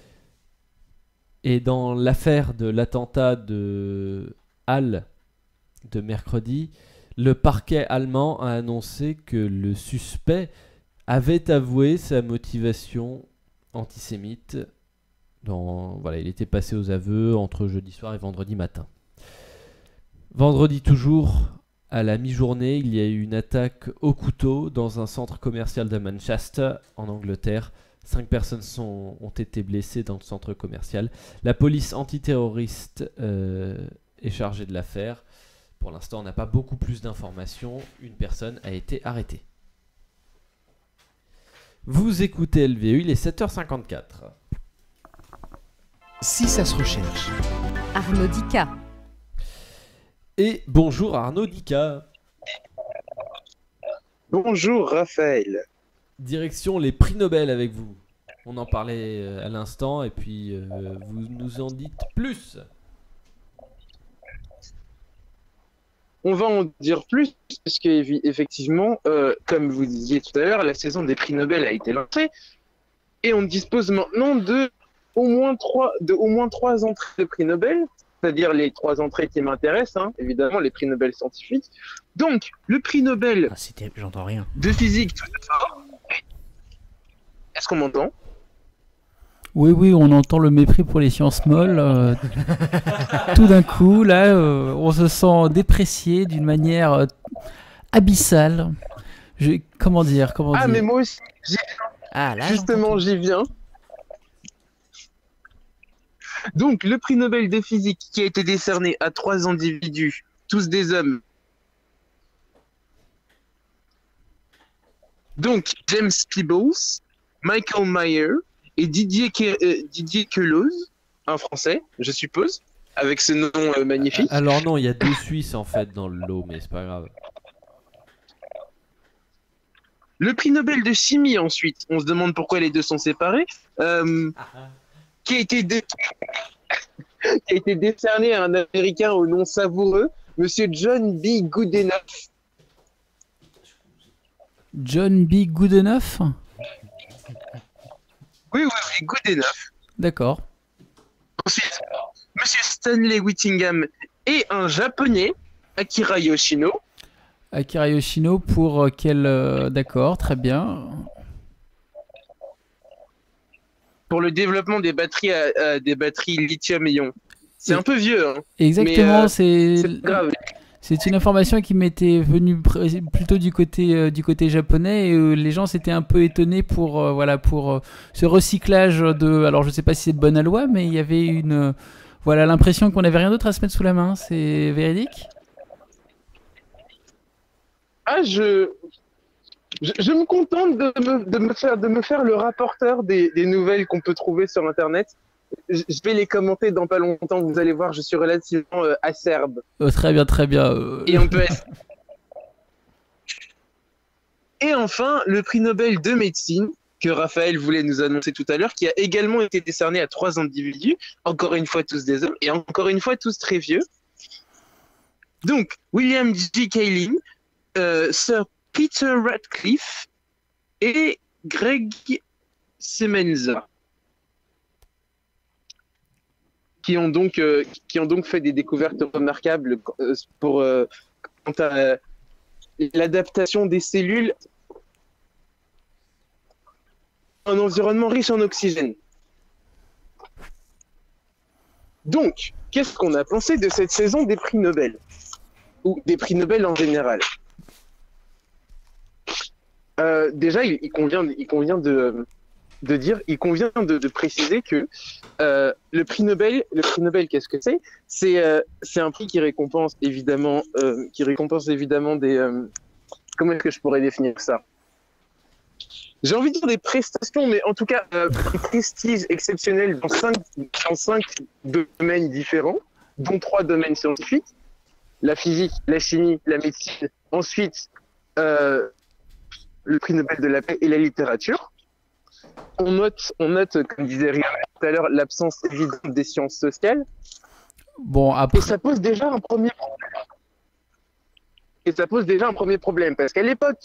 Et dans l'affaire de l'attentat de Halle de mercredi, le parquet allemand a annoncé que le suspect avait avoué sa motivation antisémite. Il était passé aux aveux entre jeudi soir et vendredi matin. Vendredi toujours, à la mi-journée, il y a eu une attaque au couteau dans un centre commercial de Manchester, en Angleterre. 5 personnes ont été blessées dans le centre commercial. La police antiterroriste est chargée de l'affaire. Pour l'instant, on n'a pas beaucoup plus d'informations. Une personne a été arrêtée. Vous écoutez LVU, il est 7h54. Si ça se recherche. Arnaud Dica. Et bonjour Arnaud Dica. Bonjour Raphaël. Direction les prix Nobel avec vous. On en parlait à l'instant et puis vous nous en dites plus. On va en dire plus parce qu'effectivement, comme vous disiez tout à l'heure, la saison des prix Nobel a été lancée et on dispose maintenant de au moins trois entrées de prix Nobel, c'est-à-dire les 3 entrées qui m'intéressent, évidemment les prix Nobel scientifiques. Donc, le prix Nobel j'entends rien. de physique, tout d'abord. Est-ce qu'on m'entend ? Oui, on entend le mépris pour les sciences molles. Tout d'un coup, là, on se sent déprécié d'une manière abyssale. Comment dire mais moi aussi, Là, justement, j'y viens. Donc, le prix Nobel de physique qui a été décerné à 3 individus, tous des hommes. Donc, James Peebles, Michael Mayer et Didier Queloz, un Français, je suppose, avec ce nom magnifique. Alors non, il y a 2 Suisses en fait dans le lot, mais c'est pas grave. Le prix Nobel de chimie ensuite, on se demande pourquoi les deux sont séparés, qui a été décerné à un Américain au nom savoureux, Monsieur John B. Goodenough. John B. Goodenough ? Oui, Goodenough. D'accord. Ensuite, Monsieur Stanley Whittingham et un Japonais, Akira Yoshino. Akira Yoshino pour quel... D'accord, très bien. Pour le développement des batteries des batteries lithium-ion. C'est un peu vieux. Exactement, mais, c'est grave. C'est une information qui m'était venue plutôt du côté japonais et les gens s'étaient un peu étonnés pour ce recyclage de... Alors je sais pas si c'est de bonne loi, mais il y avait l'impression qu'on n'avait rien d'autre à se mettre sous la main. C'est véridique ? Ah, je me contente de me faire le rapporteur des nouvelles qu'on peut trouver sur Internet. Je vais les commenter dans pas longtemps. Vous allez voir, je suis relativement acerbe. Très bien, très bien. Et on peut être... Et enfin, le prix Nobel de médecine, que Raphaël voulait nous annoncer tout à l'heure, qui a également été décerné à 3 individus, encore une fois tous des hommes, et encore une fois tous très vieux. Donc, William J. Kaelin, Sir Peter Ratcliffe et Greg Semenza, qui ont donc fait des découvertes remarquables quant à l'adaptation des cellules à un environnement riche en oxygène. Donc, qu'est-ce qu'on a pensé de cette saison des prix Nobel? Ou des prix Nobel en général? Déjà, il convient de préciser que le prix Nobel, qu'est-ce que c'est? C'est un prix qui récompense évidemment des comment est-ce que je pourrais définir ça? J'ai envie de dire des prestations, mais en tout cas un prestige exceptionnel dans cinq domaines différents, dont 3 domaines scientifiques: la physique, la chimie, la médecine. Ensuite, le prix Nobel de la paix et la littérature. On note, comme disait Riyad tout à l'heure, l'absence évidente des sciences sociales. Bon, après... Et ça pose déjà un premier problème. Parce qu'à l'époque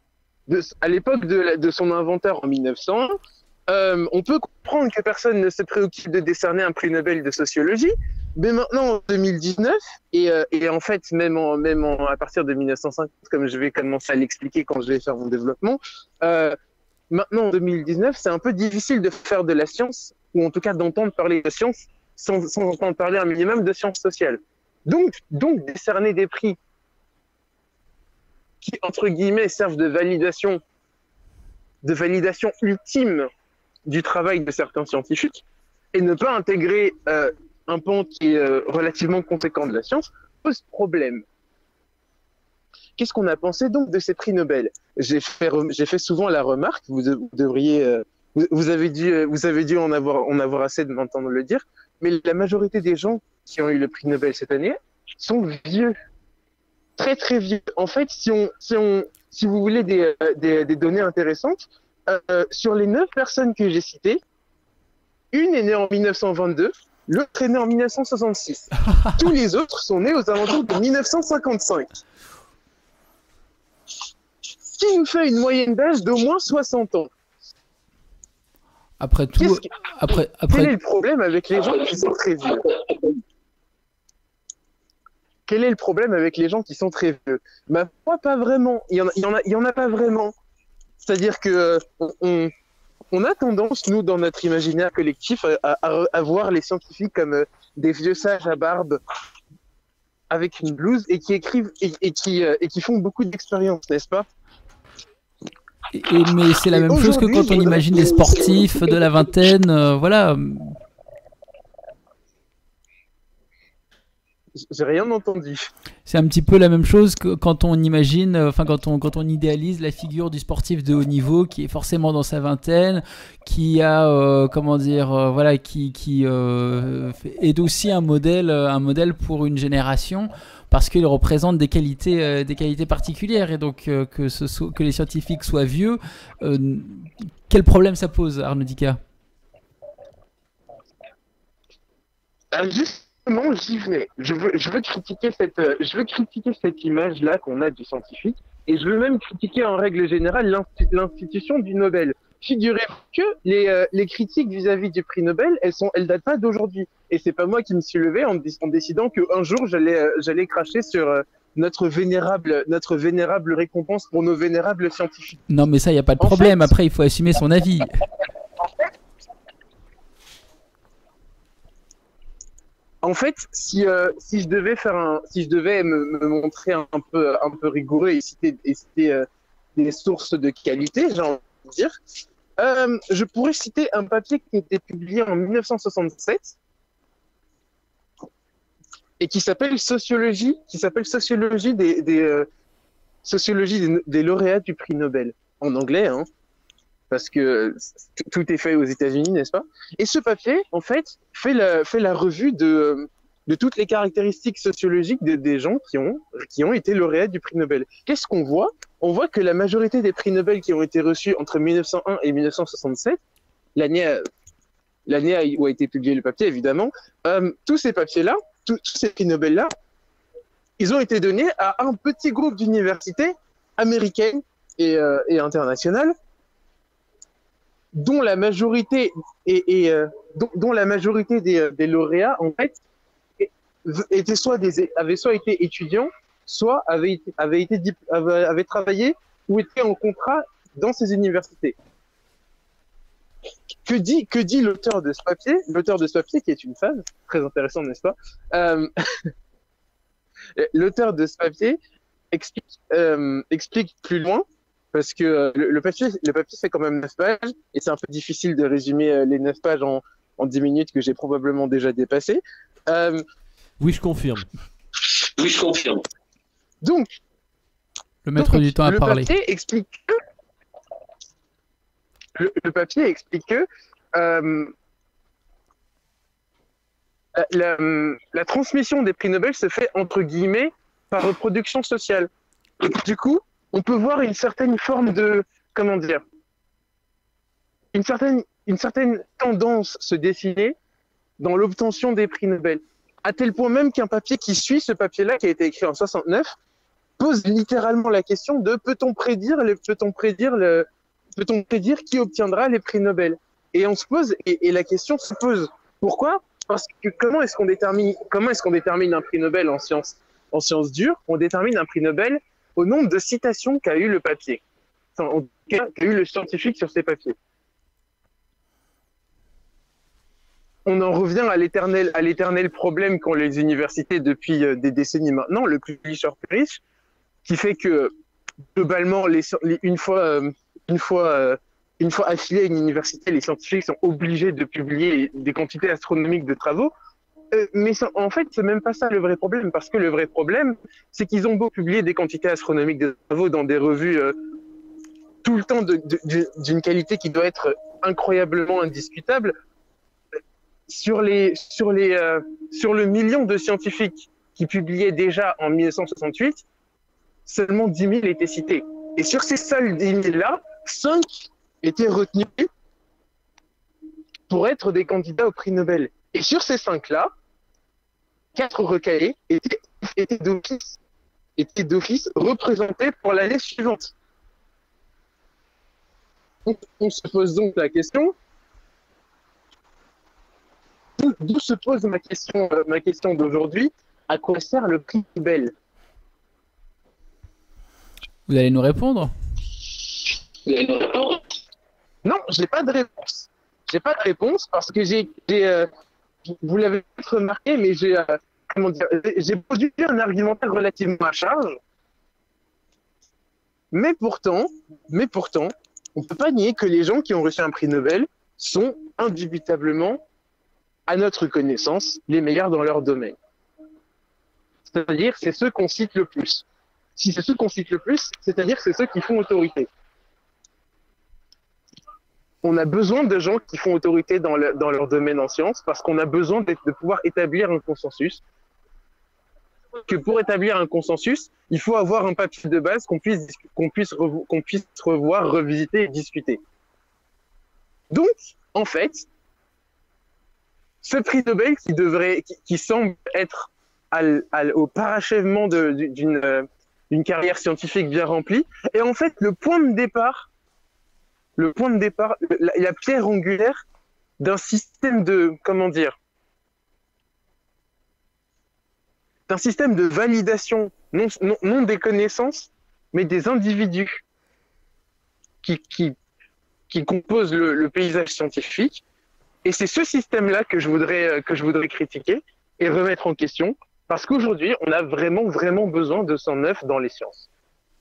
de son inventeur en 1900, on peut comprendre que personne ne se préoccupe de décerner un prix Nobel de sociologie. Mais maintenant, en 2019, et en fait, même à partir de 1950, comme je vais commencer à l'expliquer quand je vais faire mon développement, maintenant, en 2019, c'est un peu difficile de faire de la science, ou en tout cas d'entendre parler de science, sans entendre parler un minimum de sciences sociales. Donc décerner des prix qui, entre guillemets, servent de validation ultime du travail de certains scientifiques, et ne pas intégrer un pan qui est relativement conséquent de la science, pose problème. Qu'est-ce qu'on a pensé donc de ces prix Nobel? J'ai fait souvent la remarque, vous avez dû en avoir assez de m'entendre le dire, mais la majorité des gens qui ont eu le prix Nobel cette année sont vieux, très très vieux. En fait, si vous voulez des données intéressantes, sur les 9 personnes que j'ai citées, une est née en 1922, l'autre est née en 1966. Tous les autres sont nés aux alentours de 1955. Ce qui nous fait une moyenne d'âge d'au moins 60 ans. Après tout, Quel est le problème avec les gens qui sont très vieux? Quel est le problème avec les gens qui sont très vieux? Bah, pas vraiment. Il y en a pas vraiment. C'est-à-dire que on a tendance, nous, dans notre imaginaire collectif, à voir les scientifiques comme des vieux sages à barbe avec une blouse et qui écrivent et qui font beaucoup d'expériences, n'est-ce pas? Mais c'est la même chose que quand on imagine les sportifs de la vingtaine, voilà. J'ai rien entendu. C'est un petit peu la même chose que quand on imagine, quand on idéalise la figure du sportif de haut niveau qui est forcément dans sa vingtaine, qui a, qui est aussi un modèle pour une génération parce qu'il représente des qualités particulières, et donc que les scientifiques soient vieux, quel problème ça pose, Arnaud Dika? Justement, j'y vais. Je veux critiquer cette image-là qu'on a du scientifique, et je veux même critiquer en règle générale l'institution du Nobel. Figurez-vous que les critiques vis-à-vis du prix Nobel, elles datent pas d'aujourd'hui. Et c'est pas moi qui me suis levé en décidant qu'un jour j'allais cracher sur notre vénérable récompense pour nos vénérables scientifiques. Non, mais ça, il y a pas de problème. Après, il faut assumer son avis. En fait, si je devais me montrer un peu rigoureux et citer des sources de qualité, j'ai envie de dire, je pourrais citer un papier qui a été publié en 1967 et qui s'appelle Sociologie des sociologie des lauréats du prix Nobel, en anglais, hein, parce que tout est fait aux États-Unis, n'est-ce pas? Et ce papier, en fait, fait la revue de toutes les caractéristiques sociologiques des gens qui ont été lauréats du prix Nobel. Qu'est-ce qu'on voit? On voit que la majorité des prix Nobel qui ont été reçus entre 1901 et 1967, l'année où a été publié le papier, évidemment, tous ces papiers-là, tous ces prix Nobel-là, ils ont été donnés à un petit groupe d'universités américaines et internationales, dont la majorité dont la majorité des lauréats, en fait, avaient soit été étudiants, soit avaient travaillé ou étaient en contrat dans ces universités. Que dit l'auteur de ce papier? L'auteur de ce papier, qui est une femme, très intéressant, n'est-ce pas? L'auteur de ce papier explique plus loin, parce que le papier fait quand même 9 pages, et c'est un peu difficile de résumer les 9 pages en 10 minutes que j'ai probablement déjà dépassé. Oui, je confirme. Donc, Le maître du temps à parler. Le papier explique que la transmission des prix Nobel se fait entre guillemets par reproduction sociale. Et du coup, on peut voir une certaine forme de, comment dire, une certaine tendance se dessiner dans l'obtention des prix Nobel. À tel point même qu'un papier qui suit ce papier-là, qui a été écrit en 69, pose littéralement la question de peut-on prédire qui obtiendra les prix Nobel? Et on se pose, et la question se pose. Pourquoi? Parce que comment est-ce qu'on détermine un prix Nobel en sciences dures? On détermine un prix Nobel au nombre de citations qu'a eu le papier, qu'a eu le scientifique sur ses papiers. On en revient à l'éternel problème qu'ont les universités depuis des décennies maintenant, le publish-or-perish, qui fait que globalement, une fois affiliés à une université, les scientifiques sont obligés de publier des quantités astronomiques de travaux. Mais en fait, c'est même pas ça le vrai problème, parce que le vrai problème, c'est qu'ils ont beau publier des quantités astronomiques de travaux dans des revues tout le temps d'une qualité qui doit être incroyablement indiscutable. Sur le million de scientifiques qui publiaient déjà en 1968, seulement 10 000 étaient cités. Et sur ces seuls 10 000-là, 5 étaient retenus pour être des candidats au prix Nobel. Et sur ces 5-là, 4 recalés étaient d'office représentés pour l'année suivante. On se pose donc la question, d'où se pose ma question d'aujourd'hui, à quoi sert le prix Nobel? Vous allez nous répondre? Non, je n'ai pas de réponse. J'ai pas de réponse parce que vous l'avez peut-être remarqué, mais j'ai produit un argumentaire relativement à charge. Mais pourtant, on peut pas nier que les gens qui ont reçu un prix Nobel sont indubitablement, à notre connaissance, les meilleurs dans leur domaine. C'est-à-dire, c'est ceux qu'on cite le plus. Si c'est ceux qu'on cite le plus, c'est-à-dire que c'est ceux qui font autorité. On a besoin de gens qui font autorité dans leur domaine en sciences parce qu'on a besoin de pouvoir établir un consensus. Que pour établir un consensus, il faut avoir un papier de base qu'on puisse revoir, revisiter et discuter. Donc, en fait, ce prix Nobel qui semble être au parachèvement d'une carrière scientifique bien remplie, est en fait le point de départ, la pierre angulaire d'un système de, d'un système de validation, non des connaissances, mais des individus qui composent le paysage scientifique. Et c'est ce système-là que je voudrais critiquer et remettre en question, parce qu'aujourd'hui, on a vraiment besoin de sang neuf dans les sciences.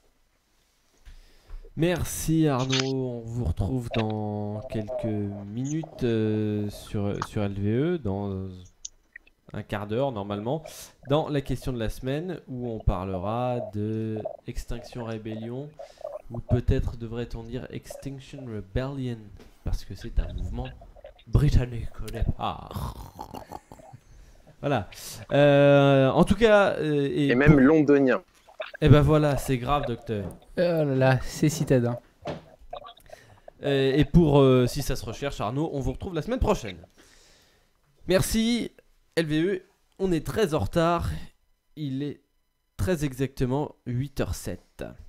Merci Arnaud, on vous retrouve dans quelques minutes sur LVE, dans un quart d'heure normalement, dans la question de la semaine où on parlera de Extinction Rebellion, ou peut-être devrait-on dire Extinction Rebellion, parce que c'est un mouvement britannique au départ. Voilà. En tout cas... Et même londonien. Et ben voilà, c'est grave, docteur. Oh là là, c'est citadin. Et pour si ça se recherche, Arnaud, on vous retrouve la semaine prochaine. Merci, LVE. On est très en retard. Il est très exactement 8h07.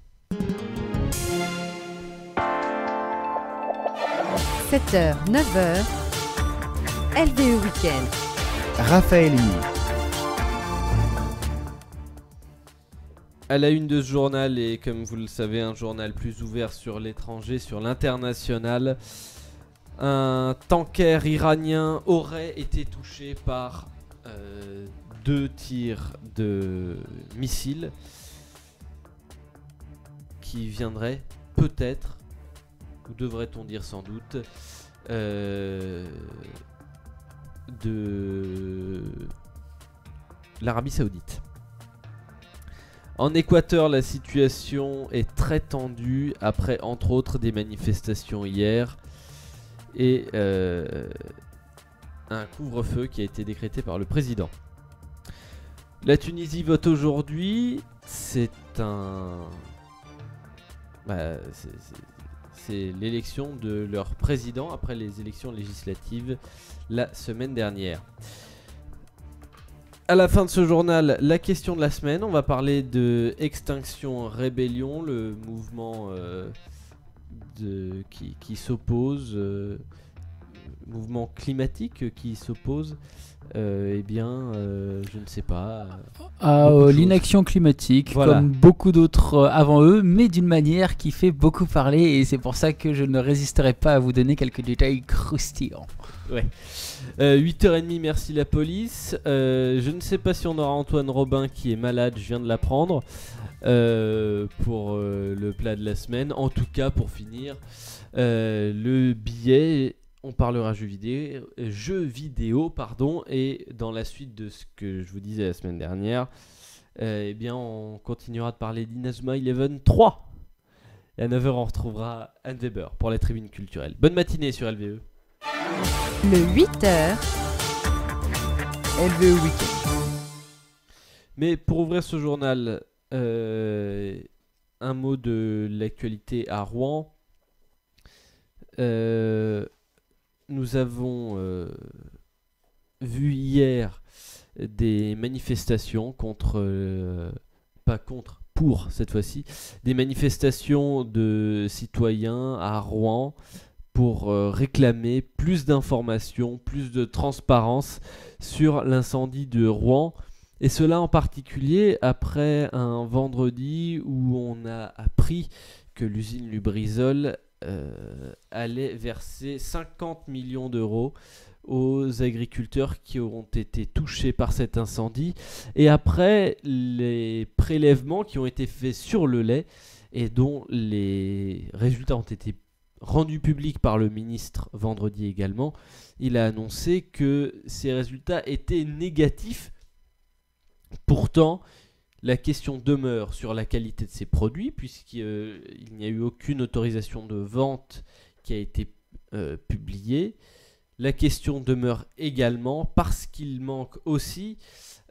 7h, 9h, LVE Week-end. Raphaël Emy. À la une de ce journal, et comme vous le savez, un journal plus ouvert sur l'étranger, sur l'international, un tanker iranien aurait été touché par 2 tirs de missiles qui viendraient peut-être, ou devrait-on dire sans doute, de l'Arabie Saoudite. En Équateur, la situation est très tendue après, entre autres, des manifestations hier et un couvre-feu qui a été décrété par le président. La Tunisie vote aujourd'hui. C'est l'élection de leur président après les élections législatives la semaine dernière. À la fin de ce journal, la question de la semaine, on va parler de Extinction Rebellion, le mouvement qui s'oppose, mouvement climatique qui s'oppose, je ne sais pas. À beaucoup de l'inaction climatique, Voilà. comme beaucoup d'autres avant eux, mais d'une manière qui fait beaucoup parler, et c'est pour ça que je ne résisterai pas à vous donner quelques détails croustillants. 8h30, merci la police. Je ne sais pas si on aura Antoine Robin qui est malade, je viens de l'apprendre, pour le plat de la semaine. En tout cas, pour finir, le billet, on parlera jeux vidéo, et dans la suite de ce que je vous disais la semaine dernière, on continuera de parler d'Inazuma Eleven 3. Et à 9h, on retrouvera Anne Weber pour la tribune culturelle. Bonne matinée sur LVE. Le 8h, LVE Week-end. Mais pour ouvrir ce journal, un mot de l'actualité à Rouen. Nous avons vu hier des manifestations pour cette fois-ci, des manifestations de citoyens à Rouen pour réclamer plus d'informations, plus de transparence sur l'incendie de Rouen. Et cela en particulier après un vendredi où on a appris que l'usine Lubrizol allait verser 50 millions d'euros aux agriculteurs qui auront été touchés par cet incendie. Et après les prélèvements qui ont été faits sur le lait et dont les résultats ont été rendus publics par le ministre vendredi également, il a annoncé que ces résultats étaient négatifs. Pourtant, la question demeure sur la qualité de ces produits, puisqu'il n'y a eu aucune autorisation de vente qui a été publiée. La question demeure également parce qu'il manque aussi,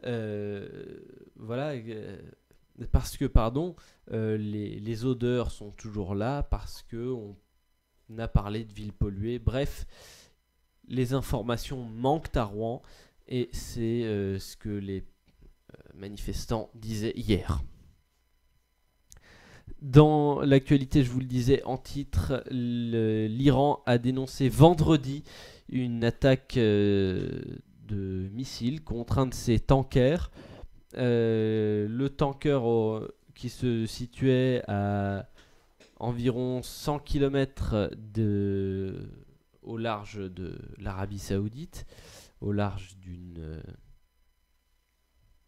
les odeurs sont toujours là, parce qu'on a parlé de villes polluées. Bref, les informations manquent à Rouen, et c'est ce que les manifestants disaient hier. Dans l'actualité, je vous le disais en titre, l'Iran a dénoncé vendredi une attaque de missiles contre un de ses tankers. Le tanker qui se situait à environ 100 km au large de l'Arabie Saoudite, au large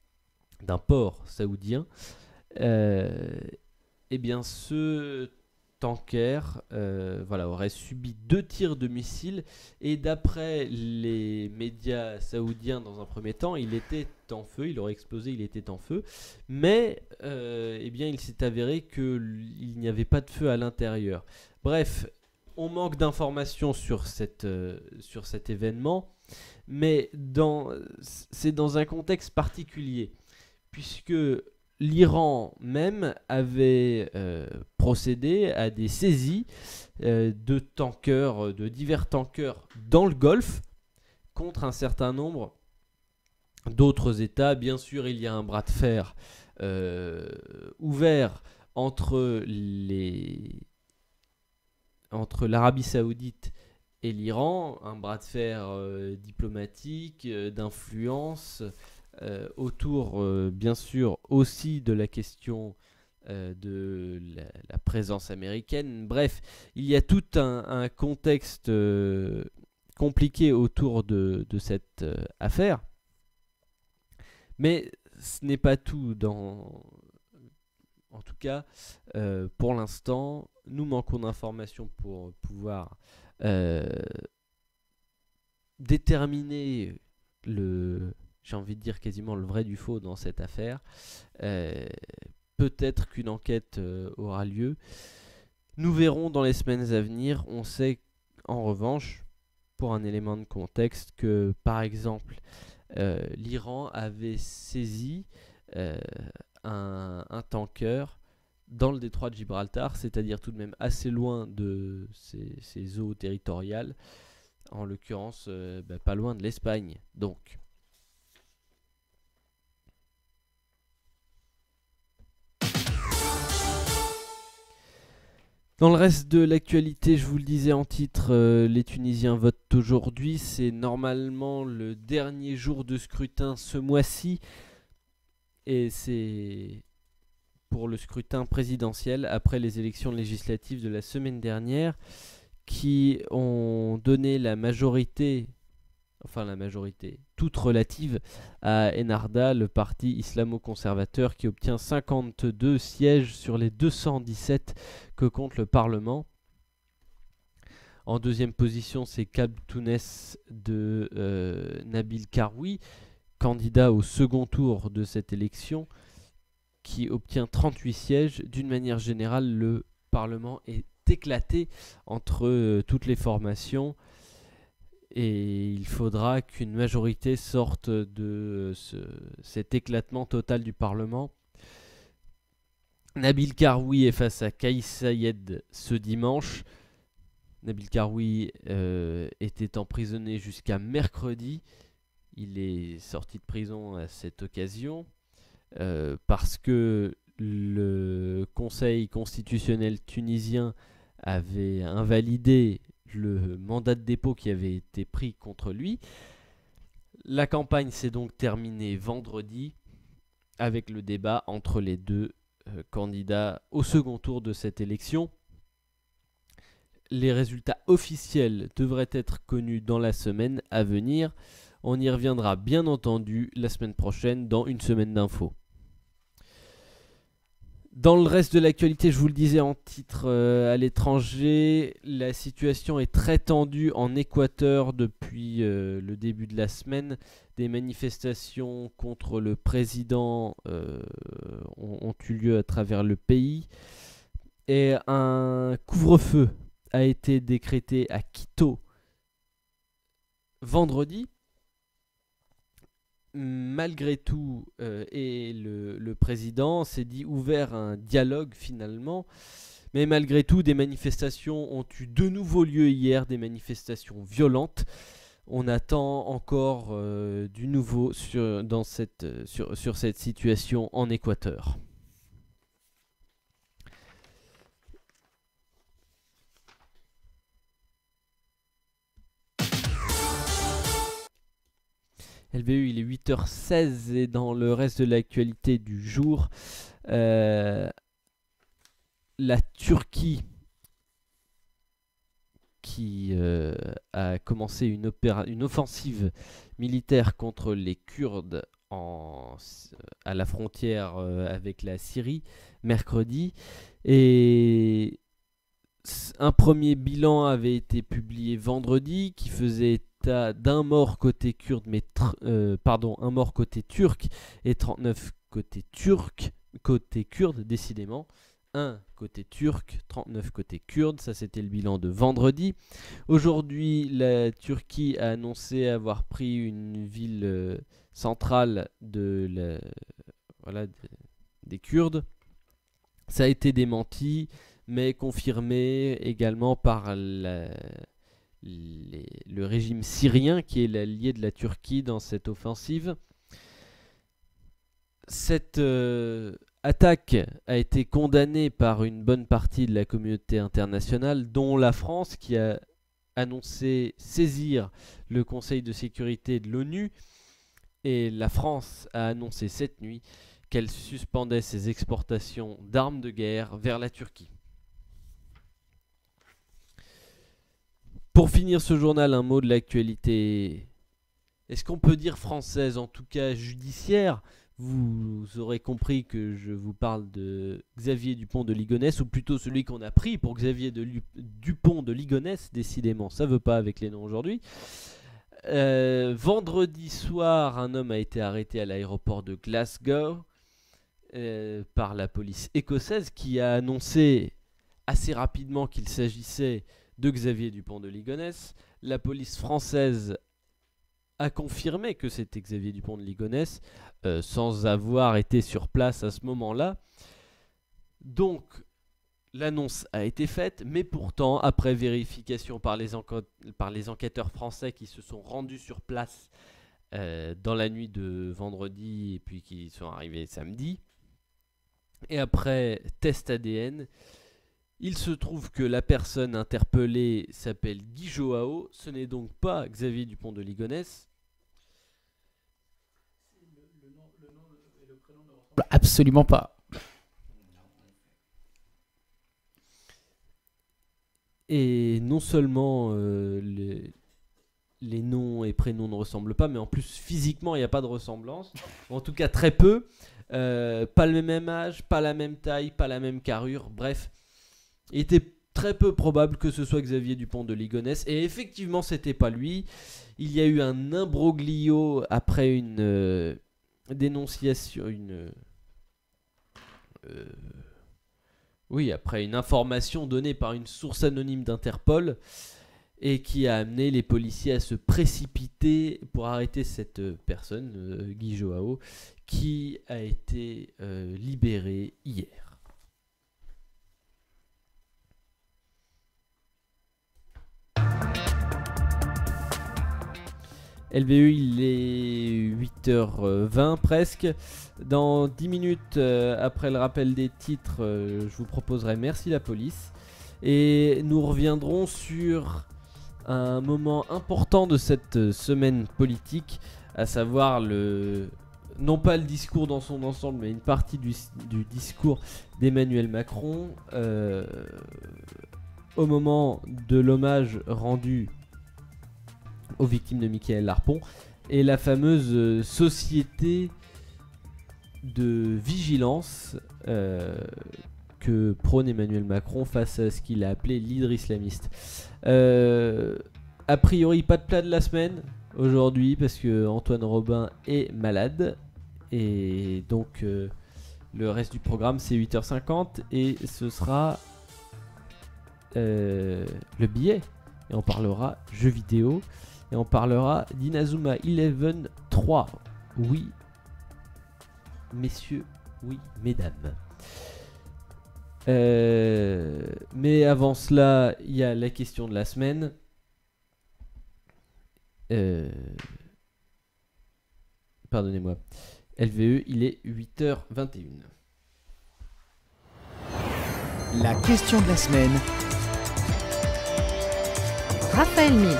d'un port saoudien. Ce tanker aurait subi 2 tirs de missiles et d'après les médias saoudiens dans un premier temps, il était en feu, il aurait explosé, il était en feu, mais il s'est avéré qu'il n'y avait pas de feu à l'intérieur. Bref, on manque d'informations sur cet événement, mais c'est dans un contexte particulier, puisque l'Iran même avait procédé à des saisies de tankers, de divers tankers dans le Golfe contre un certain nombre d'autres États. Bien sûr, il y a un bras de fer ouvert entre l'Arabie Saoudite et l'Iran, un bras de fer diplomatique, d'influence, autour, bien sûr, aussi de la question de la présence américaine. Bref, il y a tout un contexte compliqué autour de cette affaire. Mais ce n'est pas tout. En tout cas, pour l'instant, nous manquons d'informations pour pouvoir déterminer j'ai envie de dire quasiment le vrai du faux dans cette affaire. Peut-être qu'une enquête aura lieu. Nous verrons dans les semaines à venir. On sait en revanche, pour un élément de contexte, que par exemple l'Iran avait saisi un tanker dans le détroit de Gibraltar, c'est-à-dire tout de même assez loin de ses eaux territoriales, en l'occurrence pas loin de l'Espagne. Donc dans le reste de l'actualité, je vous le disais en titre, les Tunisiens votent aujourd'hui. C'est normalement le dernier jour de scrutin ce mois-ci. Et c'est pour le scrutin présidentiel après les élections législatives de la semaine dernière qui ont donné la majorité, toute relative, à Ennahda, le parti islamo-conservateur qui obtient 52 sièges sur les 217 que compte le Parlement. En deuxième position, c'est Kab Tounes de Nabil Karoui, candidat au second tour de cette élection, qui obtient 38 sièges. D'une manière générale, le Parlement est éclaté entre toutes les formations. Et il faudra qu'une majorité sorte de cet éclatement total du Parlement. Nabil Karoui est face à Kais Saied ce dimanche. Nabil Karoui était emprisonné jusqu'à mercredi. Il est sorti de prison à cette occasion parce que le Conseil constitutionnel tunisien avait invalidé le mandat de dépôt qui avait été pris contre lui. La campagne s'est donc terminée vendredi avec le débat entre les deux candidats au second tour de cette élection. Les résultats officiels devraient être connus dans la semaine à venir. On y reviendra bien entendu la semaine prochaine dans une semaine d'infos. Dans le reste de l'actualité, je vous le disais en titre à l'étranger, la situation est très tendue en Équateur depuis le début de la semaine. Des manifestations contre le président ont eu lieu à travers le pays. Et un couvre-feu a été décrété à Quito vendredi. Malgré tout, le président s'est dit ouvert à un dialogue finalement, mais malgré tout, des manifestations ont eu de nouveau lieu hier, des manifestations violentes. On attend encore du nouveau sur cette situation en Équateur. LVU, il est 8h16 et dans le reste de l'actualité du jour, la Turquie qui a commencé une offensive militaire contre les Kurdes à la frontière avec la Syrie mercredi, et Un premier bilan avait été publié vendredi qui faisait état d'un mort côté kurde, un mort côté turc et 39 côté kurde, décidément. Un côté turc, 39 côté kurde, ça c'était le bilan de vendredi. Aujourd'hui, la Turquie a annoncé avoir pris une ville centrale des Kurdes. Ça a été démenti, mais confirmé également par le régime syrien qui est l'allié de la Turquie dans cette offensive. Cette attaque a été condamnée par une bonne partie de la communauté internationale, dont la France qui a annoncé saisir le Conseil de sécurité de l'ONU, et la France a annoncé cette nuit qu'elle suspendait ses exportations d'armes de guerre vers la Turquie. Pour finir ce journal, un mot de l'actualité. Est-ce qu'on peut dire française, en tout cas judiciaire ? Vous aurez compris que je vous parle de Xavier Dupont de Ligonnès, ou plutôt celui qu'on a pris pour Xavier Dupont de Ligonnès. Décidément, ça ne veut pas avec les noms aujourd'hui. Vendredi soir, un homme a été arrêté à l'aéroport de Glasgow par la police écossaise qui a annoncé assez rapidement qu'il s'agissait de Xavier Dupont de Ligonnès. La police française a confirmé que c'était Xavier Dupont de Ligonnès sans avoir été sur place à ce moment-là. Donc l'annonce a été faite, mais pourtant, après vérification par les enquêteurs français qui se sont rendus sur place dans la nuit de vendredi et puis qui sont arrivés samedi, et après test ADN, il se trouve que la personne interpellée s'appelle Guy Joao. Ce n'est donc pas Xavier Dupont de Ligonnès. Absolument pas. Et non seulement les noms et prénoms ne ressemblent pas, mais en plus physiquement il n'y a pas de ressemblance. En tout cas très peu. Pas le même âge, pas la même taille, pas la même carrure. Bref, il était très peu probable que ce soit Xavier Dupont de Ligonnès. Et effectivement, c'était pas lui. Il y a eu un imbroglio après une dénonciation, après une information donnée par une source anonyme d'Interpol et qui a amené les policiers à se précipiter pour arrêter cette personne, Guy Joao, qui a été libéré hier. LVE, il est 8h20 presque. Dans 10 minutes, après le rappel des titres, je vous proposerai Merci la police. Et nous reviendrons sur un moment important de cette semaine politique, à savoir non pas le discours dans son ensemble, mais une partie du discours d'Emmanuel Macron au moment de l'hommage rendu aux victimes de Mickaël Harpon, et la fameuse société de vigilance que prône Emmanuel Macron face à ce qu'il a appelé l'hydre islamiste. A priori, pas de plat de la semaine aujourd'hui parce que Antoine Robin est malade, et donc le reste du programme c'est 8h50 et ce sera le billet, et on parlera jeux vidéo. Et on parlera d'Inazuma 11 3. Oui, messieurs, oui, mesdames. Mais avant cela, il y a la question de la semaine. Pardonnez-moi. LVE, il est 8h21. La question de la semaine. Raphaël Mille.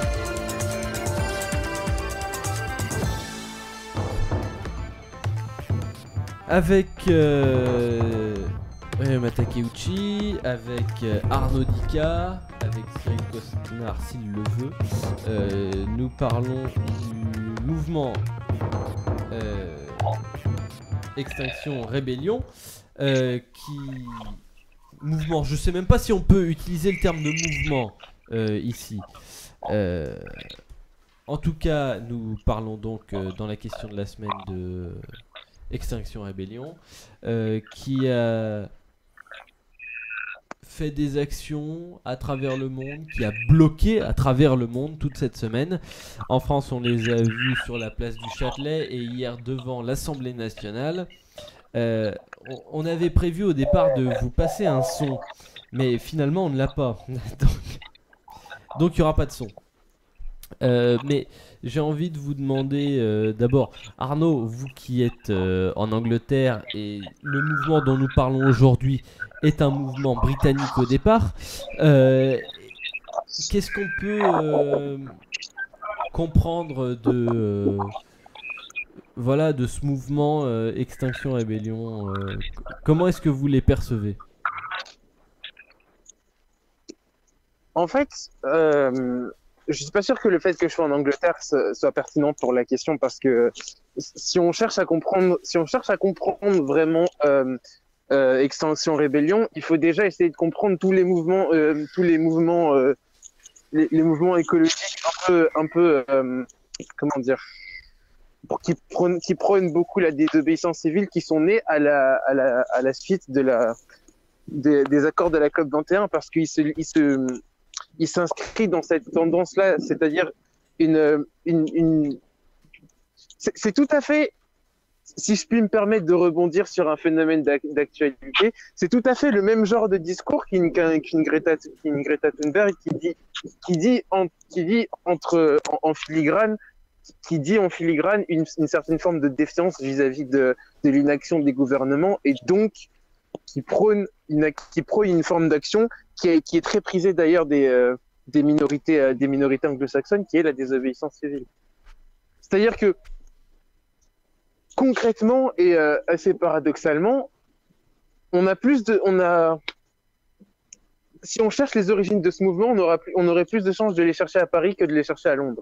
Avec Mata Takeuchi, avec Arnaud Dika, avec Cyril Costner s'il le veut, nous parlons du mouvement Extinction Rébellion qui mouvement. Je sais même pas si on peut utiliser le terme de mouvement ici. En tout cas, nous parlons donc dans la question de la semaine de Extinction Rébellion, qui a fait des actions à travers le monde, qui a bloqué à travers le monde toute cette semaine. En France, on les a vus sur la place du Châtelet et hier devant l'Assemblée nationale. On avait prévu au départ de vous passer un son, mais finalement on ne l'a pas. Donc il n'y aura pas de son. Mais j'ai envie de vous demander d'abord, Arnaud, vous qui êtes en Angleterre et le mouvement dont nous parlons aujourd'hui est un mouvement britannique au départ, qu'est-ce qu'on peut comprendre de ce mouvement Extinction Rébellion comment est-ce que vous les percevez? En fait, je suis pas sûr que le fait que je sois en Angleterre soit pertinent pour la question, parce que si on cherche à comprendre vraiment Extinction Rébellion, il faut déjà essayer de comprendre tous les mouvements écologiques un peu comment dire, qui prônent beaucoup la désobéissance civile, qui sont nés à la suite des accords de la COP 21, parce qu'il s'inscrit dans cette tendance-là, c'est-à-dire c'est tout à fait, si je puis me permettre de rebondir sur un phénomène d'actualité, c'est tout à fait le même genre de discours qu'une Greta Thunberg qui dit en filigrane une certaine forme de défiance vis-à-vis de l'inaction des gouvernements, et donc qui prône une forme d'action qui est très prisée d'ailleurs des minorités anglo-saxonnes, qui est la désobéissance civile. C'est-à-dire que concrètement et assez paradoxalement, si on cherche les origines de ce mouvement, on aurait plus de chances de les chercher à Paris que de les chercher à Londres.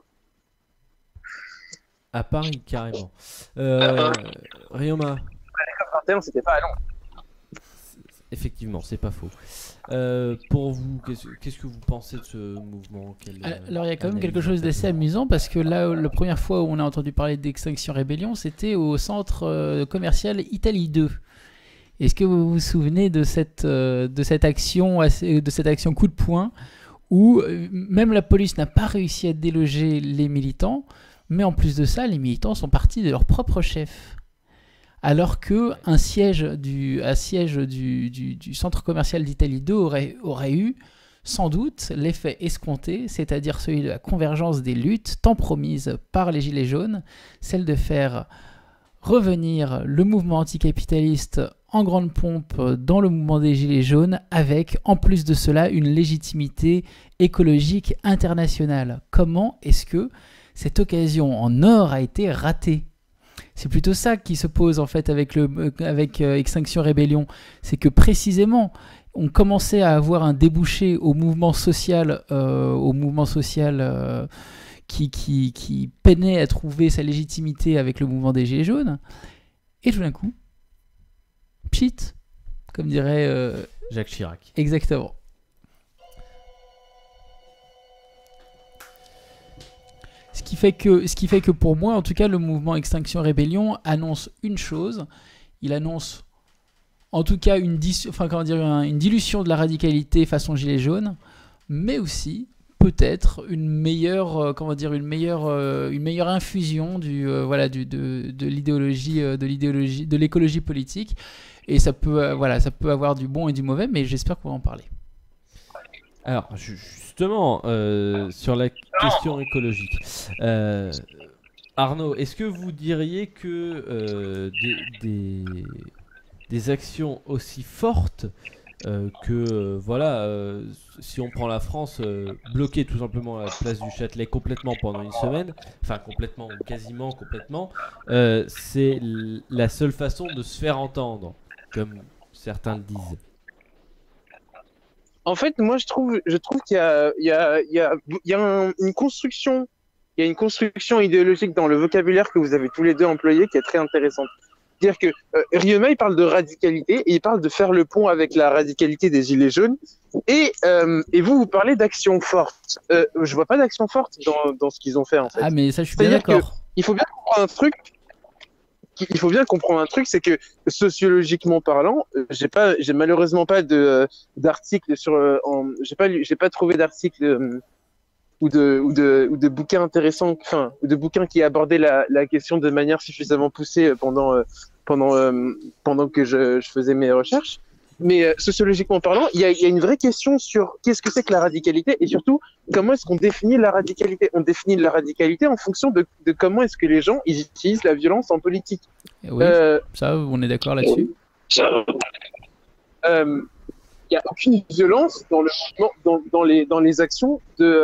À Paris, carrément. Ryoma. La COP 21, c'était pas à Londres. Effectivement, c'est pas faux. Pour vous, qu'est-ce que vous pensez de ce mouvement? Alors il y a quand même quelque chose d'assez amusant, parce que là, la première fois où on a entendu parler d'Extinction Rébellion, c'était au centre commercial Italie 2. Est-ce que vous vous souvenez de cette action coup de poing où même la police n'a pas réussi à déloger les militants, mais en plus de ça, les militants sont partis de leur propre chef. Alors que un siège du centre commercial d'Italie 2 aurait eu sans doute l'effet escompté, c'est-à-dire celui de la convergence des luttes tant promises par les Gilets jaunes, celle de faire revenir le mouvement anticapitaliste en grande pompe dans le mouvement des Gilets jaunes, avec en plus de cela une légitimité écologique internationale. Comment est-ce que cette occasion en or a été ratée ? C'est plutôt ça qui se pose en fait avec Extinction Rébellion. C'est que précisément, on commençait à avoir un débouché au mouvement social, qui peinait à trouver sa légitimité avec le mouvement des Gilets jaunes. Et tout d'un coup, pchit, comme dirait Jacques Chirac. Exactement. Ce qui fait que pour moi, en tout cas, le mouvement Extinction Rébellion annonce une chose. Il annonce en tout cas une dilution de la radicalité façon gilet jaune, mais aussi peut-être une meilleure infusion de l'écologie politique. Et ça peut avoir du bon et du mauvais, mais j'espère qu'on va en parler. Alors, justement, sur la question écologique, Arnaud, est-ce que vous diriez que des actions aussi fortes si on prend la France, bloquer tout simplement la place du Châtelet complètement pendant une semaine, enfin complètement ou quasiment complètement, c'est la seule façon de se faire entendre, comme certains le disent? En fait, moi, je trouve qu'il y a une construction idéologique dans le vocabulaire que vous avez tous les deux employé qui est très intéressante. C'est-à-dire que Rioma, il parle de radicalité et il parle de faire le pont avec la radicalité des Gilets jaunes. Et vous parlez d'action forte. Je vois pas d'action forte dans ce qu'ils ont fait, en fait. Ah, mais ça, je suis bien C'est-à-dire d'accord. Il faut bien comprendre un truc. C'est que sociologiquement parlant, j'ai malheureusement pas d'article sur, j'ai pas trouvé d'article ou de bouquins intéressants, enfin, ou de bouquins qui abordaient la question de manière suffisamment poussée pendant que je faisais mes recherches. Mais sociologiquement parlant, il y a une vraie question sur qu'est-ce que c'est que la radicalité et surtout comment est-ce qu'on définit la radicalité. On définit la radicalité en fonction de comment est-ce que les gens ils utilisent la violence en politique. Oui, ça, on est d'accord là-dessus. Il n'y a aucune violence dans le mouvement, dans les actions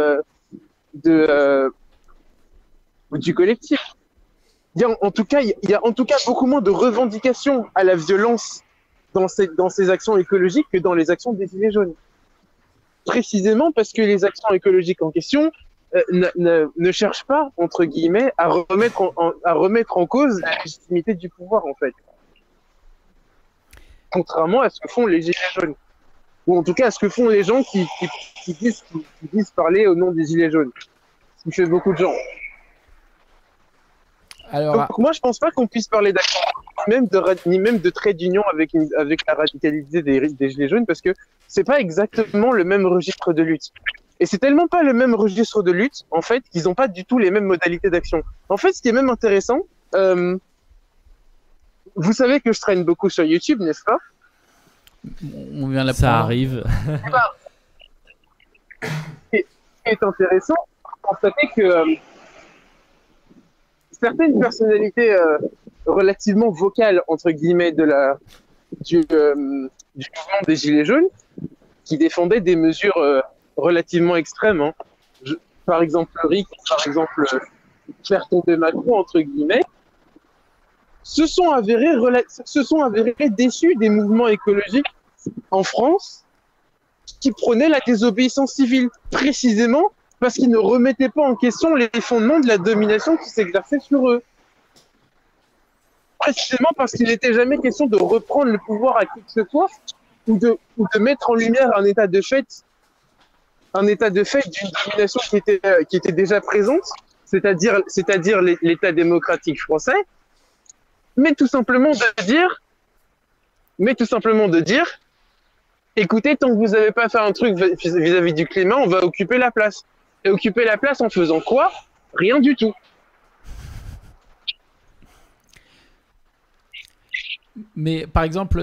du collectif. Il y a en tout cas beaucoup moins de revendications à la violence dans ces actions écologiques que dans les actions des Gilets jaunes. Précisément parce que les actions écologiques en question ne cherchent pas, entre guillemets, à remettre en cause la légitimité du pouvoir, en fait. Contrairement à ce que font les Gilets jaunes. Ou en tout cas à ce que font les gens qui disent parler au nom des Gilets jaunes. Ce qui fait beaucoup de gens. Alors, donc moi je pense pas qu'on puisse parler d'action ni même de trait d'union avec la radicalité des Gilets jaunes parce que c'est pas exactement le même registre de lutte. Et c'est tellement pas le même registre de lutte en fait qu'ils ont pas du tout les mêmes modalités d'action. En fait, ce qui est même intéressant, vous savez que je traîne beaucoup sur YouTube, n'est-ce pas? On vient la Ça arrive. Ce qui est intéressant, constater que certaines personnalités relativement vocales, entre guillemets, du mouvement des Gilets jaunes, qui défendaient des mesures relativement extrêmes, hein. Par exemple Rick, par exemple faire tomber Macron, entre guillemets, se sont avérés déçus des mouvements écologiques en France qui prônaient la désobéissance civile, précisément parce qu'ils ne remettaient pas en question les fondements de la domination qui s'exerçait sur eux. Précisément parce qu'il n'était jamais question de reprendre le pouvoir à qui que ce soit ou de mettre en lumière un état de fait d'une domination qui était déjà présente, c'est-à-dire l'État démocratique français, mais tout simplement de dire, écoutez, tant que vous n'avez pas fait un truc vis-à-vis du climat, on va occuper la place. Et occuper la place en faisant quoi? Rien du tout. Mais par exemple,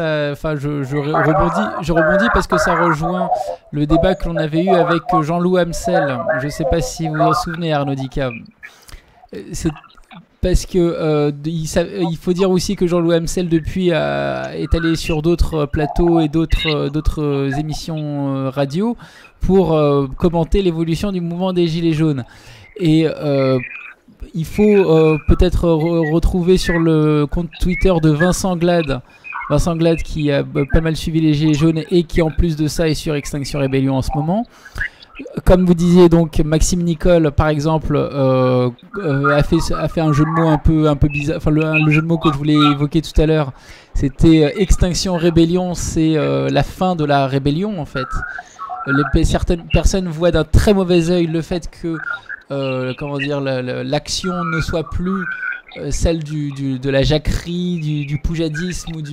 je rebondis parce que ça rejoint le débat que l'on avait eu avec Jean-Loup Hamsel. Je ne sais pas si vous vous en souvenez, Arnaud Dicap. C'est parce que il faut dire aussi que Jean-Loup Hamsel depuis est allé sur d'autres plateaux et d'autres émissions radio pour commenter l'évolution du mouvement des Gilets jaunes. Et il faut peut-être retrouver sur le compte Twitter de Vincent Glade qui a pas mal suivi les Gilets jaunes et qui en plus de ça est sur Extinction Rébellion en ce moment. Comme vous disiez donc, Maxime Nicole par exemple a fait un jeu de mots un peu bizarre. Enfin le jeu de mots que je voulais évoquer tout à l'heure, c'était Extinction Rébellion, c'est la fin de la rébellion en fait. Certaines personnes voient d'un très mauvais œil le fait que l'action ne soit plus celle de la jacquerie, du poujadisme ou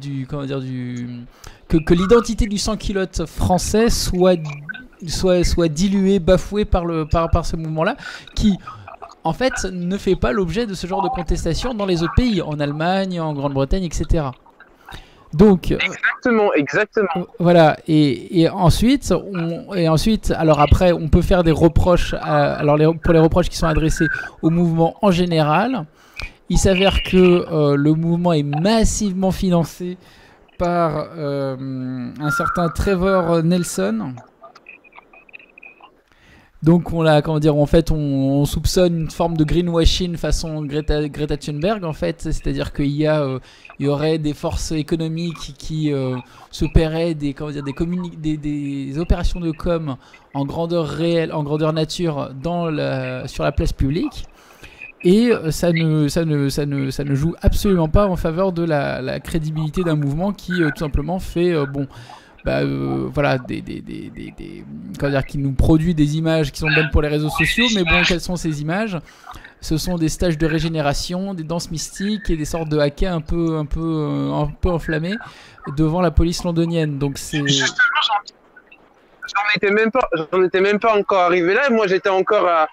que l'identité du sans-culotte français soit diluée, bafouée par ce mouvement-là, qui en fait ne fait pas l'objet de ce genre de contestation dans les autres pays, en Allemagne, en Grande-Bretagne, etc. Donc, exactement. Voilà, et ensuite, alors après, on peut faire des reproches, pour les reproches qui sont adressés au mouvement en général. Il s'avère que le mouvement est massivement financé par un certain Trevor Nelson. Donc on soupçonne une forme de greenwashing façon Greta Thunberg en fait, c'est-à-dire qu'il y aurait des forces économiques qui se paieraient des opérations de com en grandeur réelle, en grandeur nature sur la place publique. Et ça ne joue absolument pas en faveur de la crédibilité d'un mouvement qui tout simplement fait voilà, comment dire, qui nous produit des images qui sont bonnes pour les réseaux sociaux, mais bon, quelles sont ces images? Ce sont des stages de régénération, des danses mystiques et des sortes de hackers un peu enflammés devant la police londonienne. Donc c'est... J'en étais même pas encore arrivé là. Moi, j'étais encore à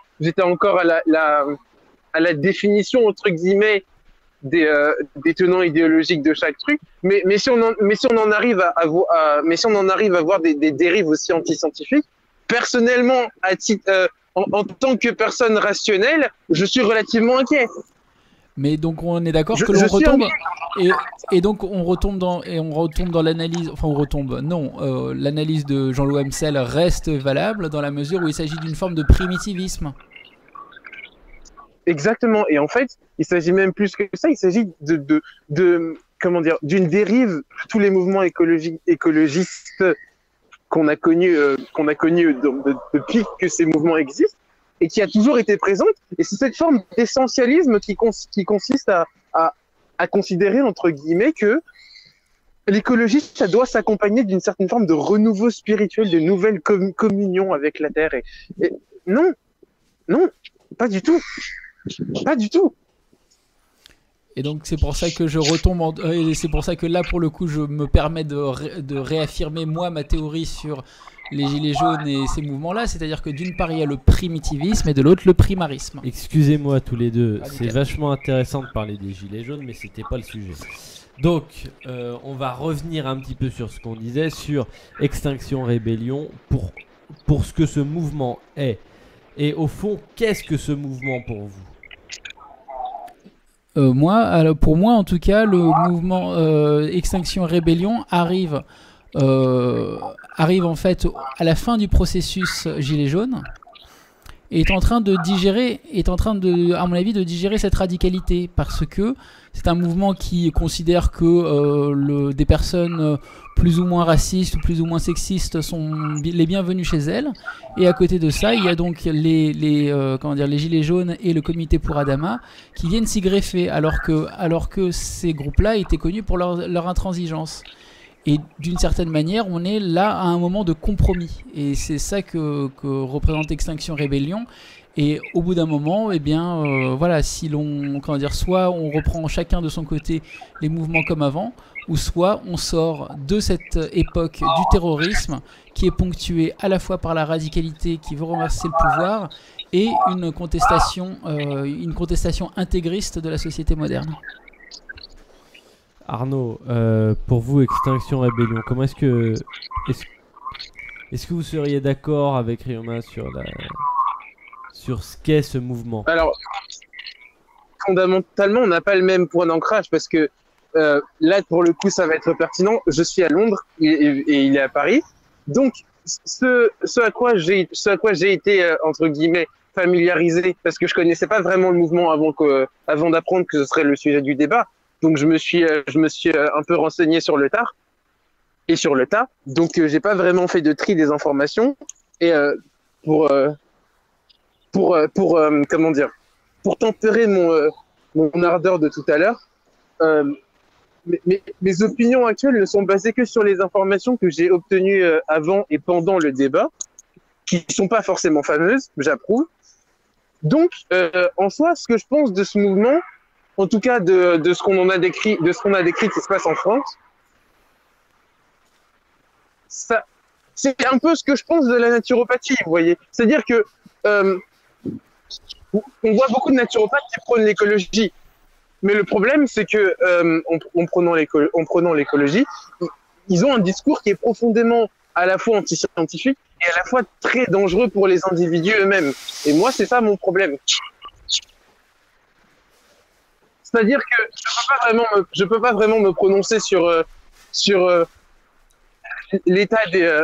la définition entre guillemets des tenants idéologiques de chaque truc. Mais si on en arrive à voir des dérives aussi anti-scientifiques, personnellement, en tant que personne rationnelle, je suis relativement inquiet. Mais donc on est d'accord que l'on retombe et donc on retombe dans l'analyse, enfin on retombe, non, l'analyse de Jean-Louis Amsel reste valable dans la mesure où il s'agit d'une forme de primitivisme. Exactement, et en fait, il s'agit même plus que ça, il s'agit de comment dire, d'une dérive de tous les mouvements écologistes qu'on a connus depuis que ces mouvements existent, et qui a toujours été présente, et c'est cette forme d'essentialisme qui consiste à considérer, entre guillemets, que l'écologie, ça doit s'accompagner d'une certaine forme de renouveau spirituel, de nouvelle communion avec la Terre. Et non, pas du tout. Pas du tout. Et donc c'est pour ça que je retombe et c'est pour ça que là pour le coup je me permets de réaffirmer moi ma théorie sur les gilets jaunes et ces mouvements-là, c'est-à-dire que d'une part il y a le primitivisme et de l'autre le primarisme. Excusez-moi tous les deux, c'est vachement intéressant de parler des gilets jaunes, mais c'était pas le sujet. Donc on va revenir un petit peu sur ce qu'on disait sur Extinction Rébellion pour ce que ce mouvement est. Et au fond, qu'est-ce que ce mouvement pour vous ? Pour moi en tout cas, le mouvement Extinction Rébellion arrive en fait à la fin du processus Gilets jaunes et est en train à mon avis de digérer cette radicalité, parce que c'est un mouvement qui considère que des personnes plus ou moins racistes ou plus ou moins sexistes sont les bienvenus chez elles, et à côté de ça il y a donc les gilets jaunes et le comité pour Adama qui viennent s'y greffer, alors que ces groupes-là étaient connus pour leur intransigeance. Et d'une certaine manière, on est là à un moment de compromis. Et c'est ça que représente Extinction Rébellion. Et au bout d'un moment, voilà, si soit on reprend chacun de son côté les mouvements comme avant, ou soit on sort de cette époque du terrorisme qui est ponctuée à la fois par la radicalité qui veut renverser le pouvoir et une contestation intégriste de la société moderne. Arnaud, pour vous, Extinction Rébellion, comment est-ce que vous seriez d'accord avec Ryoma sur ce qu'est ce mouvement ? Alors, fondamentalement, on n'a pas le même point d'ancrage, parce que là, pour le coup, ça va être pertinent. Je suis à Londres et il est à Paris. Donc, ce à quoi j'ai été, entre guillemets, familiarisé, parce que je connaissais pas vraiment le mouvement avant d'apprendre que ce serait le sujet du débat. Donc je me suis un peu renseigné sur le tard et sur le tas. Donc j'ai pas vraiment fait de tri des informations, et pour tempérer mon ardeur de tout à l'heure, mes opinions actuelles ne sont basées que sur les informations que j'ai obtenues avant et pendant le débat, qui sont pas forcément fameuses, j'approuve. Donc en soi, ce que je pense de ce mouvement, en tout cas de ce qu'on a décrit qui se passe en France, ça, c'est un peu ce que je pense de la naturopathie, vous voyez. C'est-à-dire que on voit beaucoup de naturopathes qui prônent l'écologie, mais le problème c'est que en prenant l'écologie, ils ont un discours qui est profondément à la fois anti-scientifique et à la fois très dangereux pour les individus eux-mêmes. Et moi, c'est ça mon problème. C'est-à-dire que je peux pas vraiment me prononcer sur l'état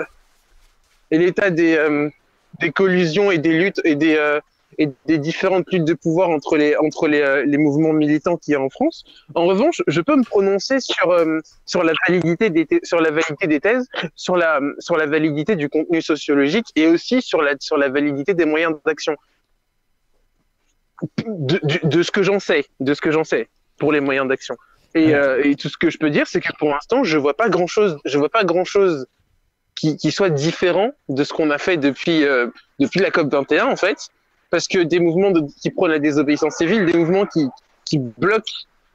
des collusions et des luttes et des différentes luttes de pouvoir entre les mouvements militants qu'il y a en France. En revanche, je peux me prononcer sur la validité des thèses, sur la validité du contenu sociologique, et aussi sur la validité des moyens d'action. de ce que j'en sais, pour les moyens d'action. Et tout ce que je peux dire, c'est que pour l'instant, je vois pas grand chose qui soit différent de ce qu'on a fait depuis la COP 21 en fait, parce que des mouvements qui prônent la désobéissance civile, des mouvements qui bloquent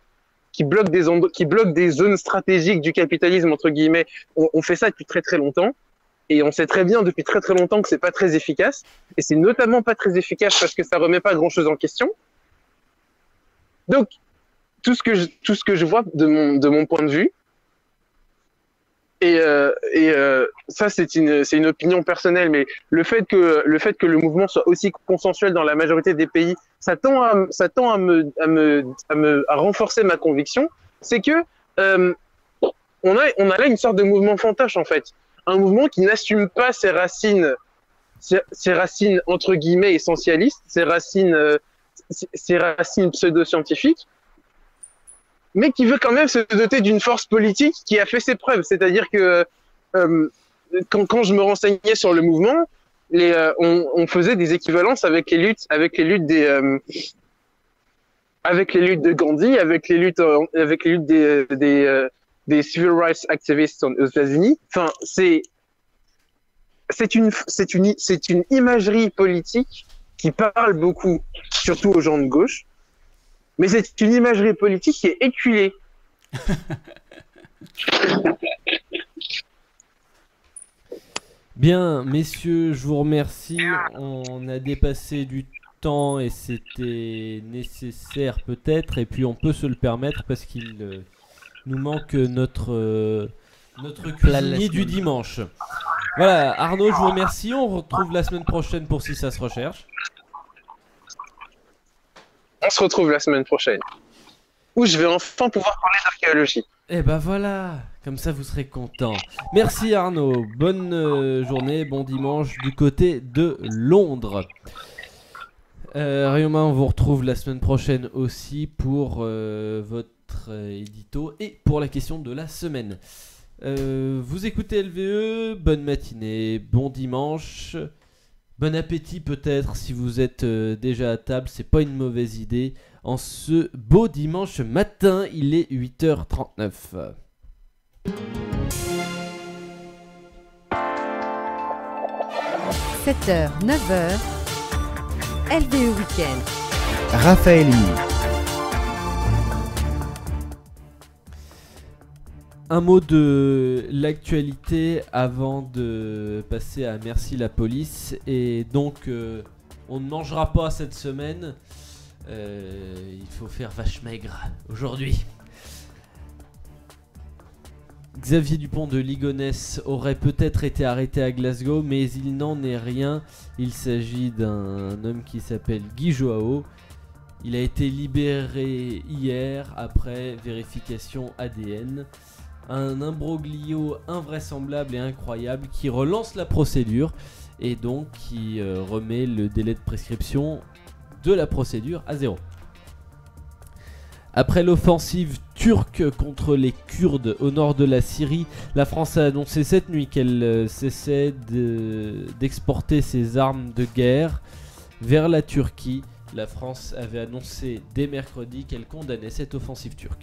des zones stratégiques du capitalisme entre guillemets, on fait ça depuis très très longtemps. Et on sait très bien depuis très très longtemps que c'est pas très efficace. Et c'est notamment pas très efficace parce que ça remet pas grand chose en question. Donc, tout ce que je vois de mon point de vue, et ça c'est une opinion personnelle, mais le fait que le mouvement soit aussi consensuel dans la majorité des pays, ça tend à renforcer ma conviction, c'est que on a là une sorte de mouvement fantoche en fait. Un mouvement qui n'assume pas ses racines entre guillemets essentialistes, ses racines pseudo-scientifiques, mais qui veut quand même se doter d'une force politique qui a fait ses preuves. C'est-à-dire que quand je me renseignais sur le mouvement, on faisait des équivalences avec les luttes de Gandhi, avec les luttes des civil rights activists aux États-Unis. Enfin, c'est une imagerie politique qui parle beaucoup, surtout aux gens de gauche, mais c'est une imagerie politique qui est éculée. Bien, messieurs, je vous remercie. On a dépassé du temps et c'était nécessaire peut-être, et puis on peut se le permettre parce qu'il nous manque notre cuisinier du dimanche. Voilà, Arnaud, je vous remercie. On retrouve la semaine prochaine pour Si ça se recherche. On se retrouve la semaine prochaine, où je vais enfin pouvoir parler d'archéologie. Et ben voilà, comme ça vous serez content. Merci Arnaud, bonne journée, bon dimanche du côté de Londres. Ryoma, on vous retrouve la semaine prochaine aussi pour votre édito et pour la question de la semaine. Vous écoutez LVE, bonne matinée, bon dimanche, bon appétit peut-être si vous êtes déjà à table, c'est pas une mauvaise idée. En ce beau dimanche matin, il est 8h39. « 7h, 9h, LVE Week-end. » Raphaël Emy. Un mot de l'actualité avant de passer à Merci la police. Et donc, on ne mangera pas cette semaine. Il faut faire vache maigre aujourd'hui. Xavier Dupont de Ligonnès aurait peut-être été arrêté à Glasgow, mais il n'en est rien. Il s'agit d'un homme qui s'appelle Guy Joao. Il a été libéré hier après vérification ADN. Un imbroglio invraisemblable et incroyable qui relance la procédure et donc qui remet le délai de prescription de la procédure à 0. Après l'offensive turque contre les Kurdes au nord de la Syrie, la France a annoncé cette nuit qu'elle cessait d'exporter ses armes de guerre vers la Turquie. La France avait annoncé dès mercredi qu'elle condamnait cette offensive turque.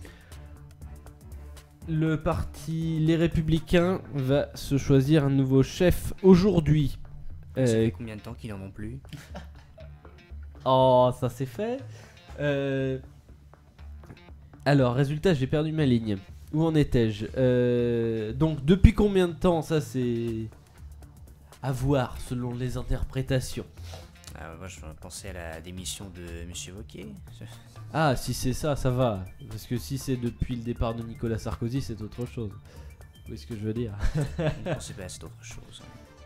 Le parti Les Républicains va se choisir un nouveau chef aujourd'hui. Ça fait combien de temps qu'ils n'en ont plus? Oh, ça c'est fait. Alors, résultat, j'ai perdu ma ligne. Où en étais-je? Donc, depuis combien de temps? Ça, c'est à voir selon les interprétations. Moi, je pensais à la démission de Monsieur Wauquiez. Ah, si c'est ça, ça va. Parce que si c'est depuis le départ de Nicolas Sarkozy, c'est autre chose. Vous voyez ce que je veux dire? Non, c'est autre chose.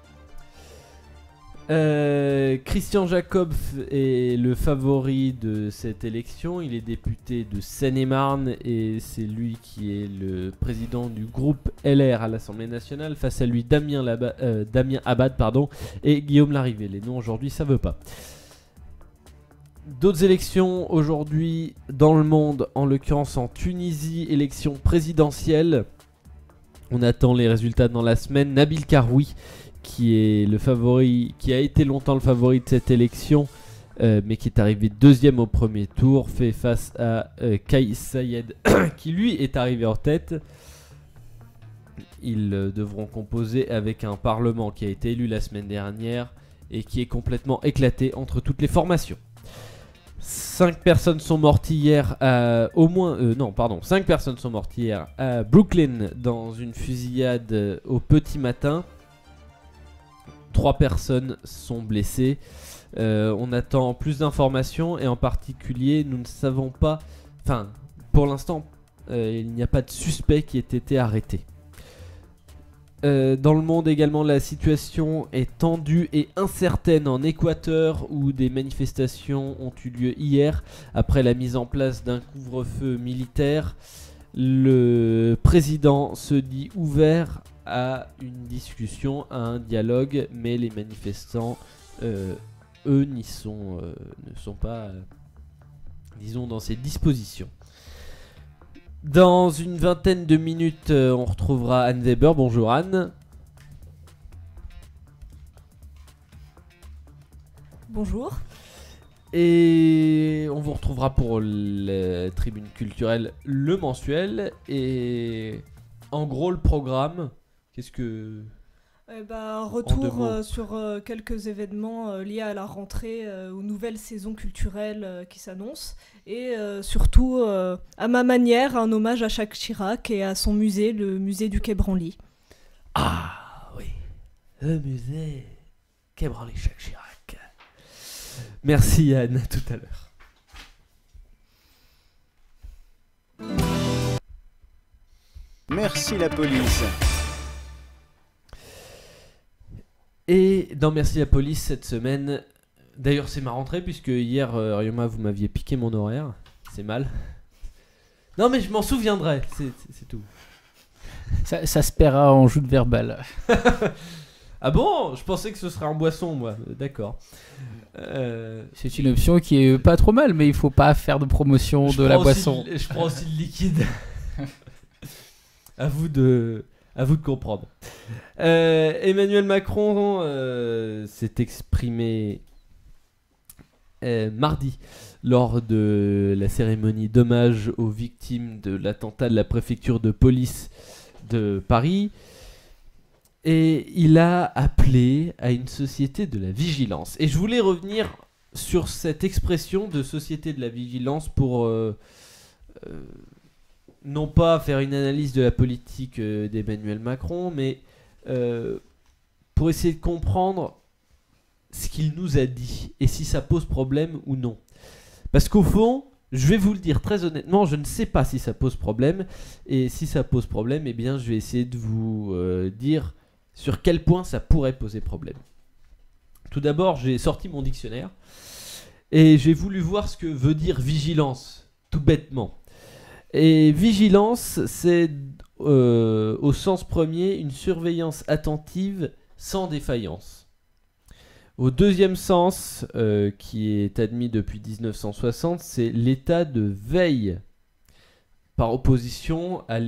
Christian Jacob est le favori de cette élection. Il est député de Seine-et-Marne et c'est lui qui est le président du groupe LR à l'Assemblée nationale. Face à lui, Damien Abad et Guillaume Larrivé. Les noms aujourd'hui, ça veut pas. D'autres élections aujourd'hui dans le monde, en l'occurrence en Tunisie, élection présidentielle. On attend les résultats dans la semaine. Nabil Karoui, qui est le favori, qui a été longtemps le favori de cette élection, mais qui est arrivé deuxième au premier tour, fait face à Kais Saied, qui lui est arrivé en tête. Ils devront composer avec un parlement qui a été élu la semaine dernière et qui est complètement éclaté entre toutes les formations. 5 personnes sont mortes hier à 5 personnes sont mortes hier à Brooklyn dans une fusillade au petit matin. 3 personnes sont blessées. On attend plus d'informations et en particulier nous ne savons pas, enfin pour l'instant il n'y a pas de suspect qui ait été arrêté. Dans le monde également, la situation est tendue et incertaine en Équateur où des manifestations ont eu lieu hier après la mise en place d'un couvre-feu militaire. Le président se dit ouvert à une discussion, à un dialogue, mais les manifestants, eux, ne sont pas, disons, dans ces dispositions. Dans une vingtaine de minutes, on retrouvera Anne Weber. Bonjour Anne. Bonjour. Et on vous retrouvera pour la tribune culturelle, le mensuel. Et en gros, le programme, qu'est-ce que... Retour sur quelques événements liés à la rentrée, aux nouvelles saisons culturelles qui s'annoncent, et surtout, à ma manière, un hommage à Jacques Chirac et à son musée, le musée du Quai Branly. Ah oui, le musée Quai Branly Jacques Chirac. Merci Anne, à tout à l'heure. Merci la police. Et dans Merci la police cette semaine, d'ailleurs c'est ma rentrée puisque hier Ryoma vous m'aviez piqué mon horaire, c'est mal. Non mais je m'en souviendrai, c'est tout. Ça se paiera en joute verbale. Ah bon, je pensais que ce serait en boisson moi, d'accord. C'est une option qui est pas trop mal, mais il faut pas faire de promotion de la boisson. Je prends aussi le liquide. À vous de comprendre. Emmanuel Macron s'est exprimé mardi lors de la cérémonie d'hommage aux victimes de l'attentat de la préfecture de police de Paris. Et il a appelé à une société de la vigilance. Et je voulais revenir sur cette expression de société de la vigilance pour... non pas faire une analyse de la politique d'Emmanuel Macron, mais pour essayer de comprendre ce qu'il nous a dit et si ça pose problème ou non. Parce qu'au fond, je vais vous le dire très honnêtement, je ne sais pas si ça pose problème. Et si ça pose problème, eh bien, je vais essayer de vous dire sur quel point ça pourrait poser problème. Tout d'abord, j'ai sorti mon dictionnaire et j'ai voulu voir ce que veut dire vigilance, tout bêtement. Et vigilance, c'est au sens premier une surveillance attentive sans défaillance. Au deuxième sens, qui est admis depuis 1960, c'est l'état de veille par opposition à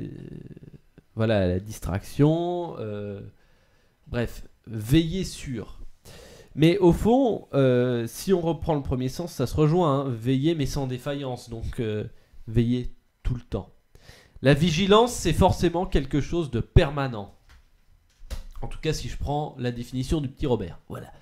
la distraction. Bref, veiller sur. Mais au fond, si on reprend le premier sens, ça se rejoint. Veiller mais sans défaillance. Donc... veiller tout le temps. La vigilance, c'est forcément quelque chose de permanent. En tout cas, si je prends la définition du petit Robert. Voilà.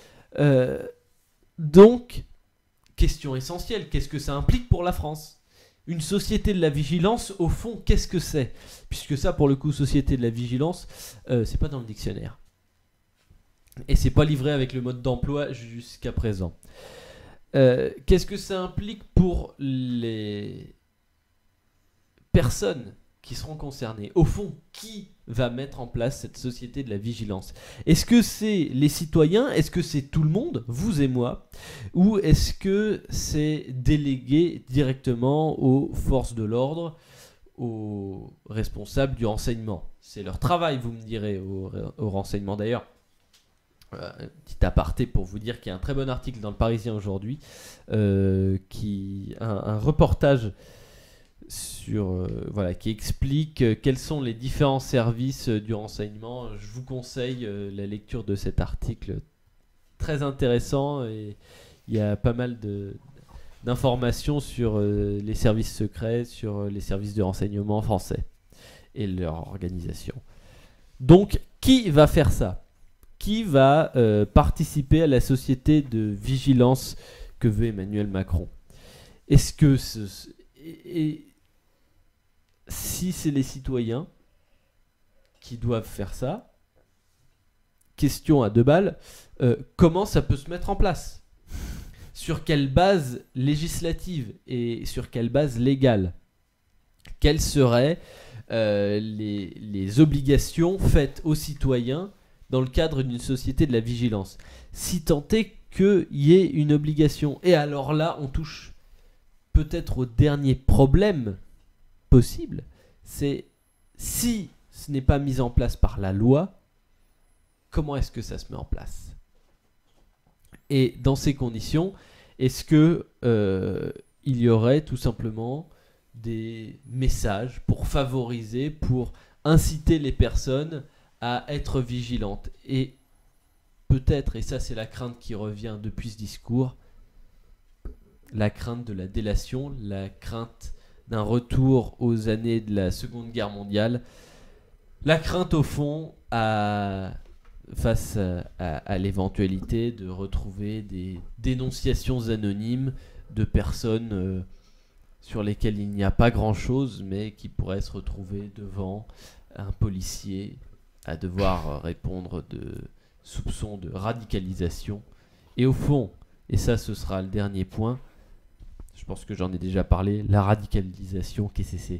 Donc, question essentielle, qu'est-ce que ça implique pour la France ? Une société de la vigilance, au fond, qu'est-ce que c'est ? Puisque ça, pour le coup, société de la vigilance, c'est pas dans le dictionnaire. Et c'est pas livré avec le mode d'emploi jusqu'à présent. Qu'est-ce que ça implique pour les personnes qui seront concernées ? Au fond, qui va mettre en place cette société de la vigilance ? Est-ce que c'est les citoyens ? Est-ce que c'est tout le monde, vous et moi ? Ou est-ce que c'est délégué directement aux forces de l'ordre, aux responsables du renseignement ? C'est leur travail, vous me direz, au renseignement. D'ailleurs, petit aparté pour vous dire qu'il y a un très bon article dans le Parisien aujourd'hui, un reportage qui explique quels sont les différents services du renseignement. Je vous conseille la lecture de cet article très intéressant et il y a pas mal d'informations sur les services secrets, sur les services de renseignement français et leur organisation. Donc, qui va faire ça ? Qui va participer à la société de vigilance que veut Emmanuel Macron ? Est-ce que si c'est les citoyens qui doivent faire ça, question à 2 balles, comment ça peut se mettre en place ? Sur quelle base législative et sur quelle base légale ? Quelles seraient les obligations faites aux citoyens dans le cadre d'une société de la vigilance ? Si tant est qu'il y ait une obligation. Et alors là, on touche peut-être au dernier problème possible, c'est si ce n'est pas mis en place par la loi, comment est-ce que ça se met en place ? Et dans ces conditions, est-ce que il y aurait tout simplement des messages pour favoriser, pour inciter les personnes à être vigilantes ? Et peut-être, et ça c'est la crainte qui revient depuis ce discours, la crainte de la délation, la crainte d'un retour aux années de la Seconde Guerre mondiale, la crainte au fond face à l'éventualité de retrouver des dénonciations anonymes de personnes sur lesquelles il n'y a pas grand-chose, mais qui pourraient se retrouver devant un policier à devoir répondre de soupçons de radicalisation. Et au fond, et ça ce sera le dernier point, je pense que j'en ai déjà parlé, la radicalisation, qu'est-ce que c'est ?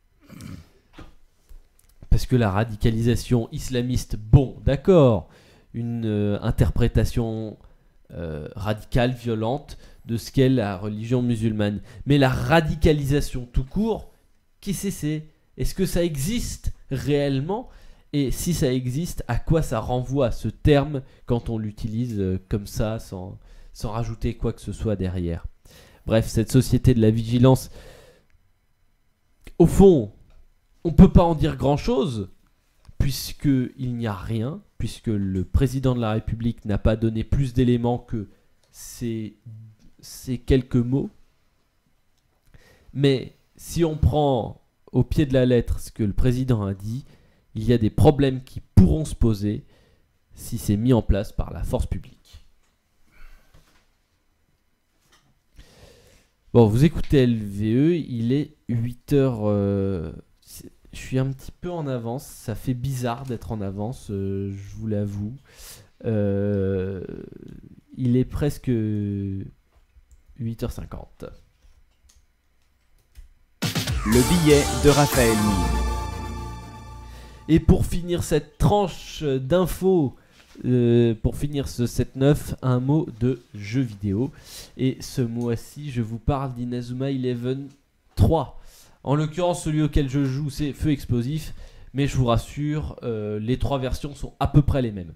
Parce que la radicalisation islamiste, bon, d'accord, une interprétation radicale, violente de ce qu'est la religion musulmane. Mais la radicalisation tout court, qu'est-ce que c'est ? Est-ce que ça existe réellement ? Et si ça existe, à quoi ça renvoie ce terme quand on l'utilise comme ça, sans rajouter quoi que ce soit derrière ? Bref, cette société de la vigilance, au fond, on ne peut pas en dire grand-chose, puisqu'il n'y a rien, puisque le président de la République n'a pas donné plus d'éléments que ces quelques mots. Mais si on prend au pied de la lettre ce que le président a dit, il y a des problèmes qui pourront se poser si c'est mis en place par la force publique. Bon, vous écoutez LVE, il est 8h. Je suis un petit peu en avance, ça fait bizarre d'être en avance, je vous l'avoue. Il est presque 8h50. Le billet de Raphaël Mille. Et pour finir cette tranche d'infos, pour finir ce 7-9, un mot de jeu vidéo. Et ce mois-ci, je vous parle d'Inazuma Eleven 3. En l'occurrence, celui auquel je joue, c'est Feu Explosif. Mais je vous rassure, les 3 versions sont à peu près les mêmes.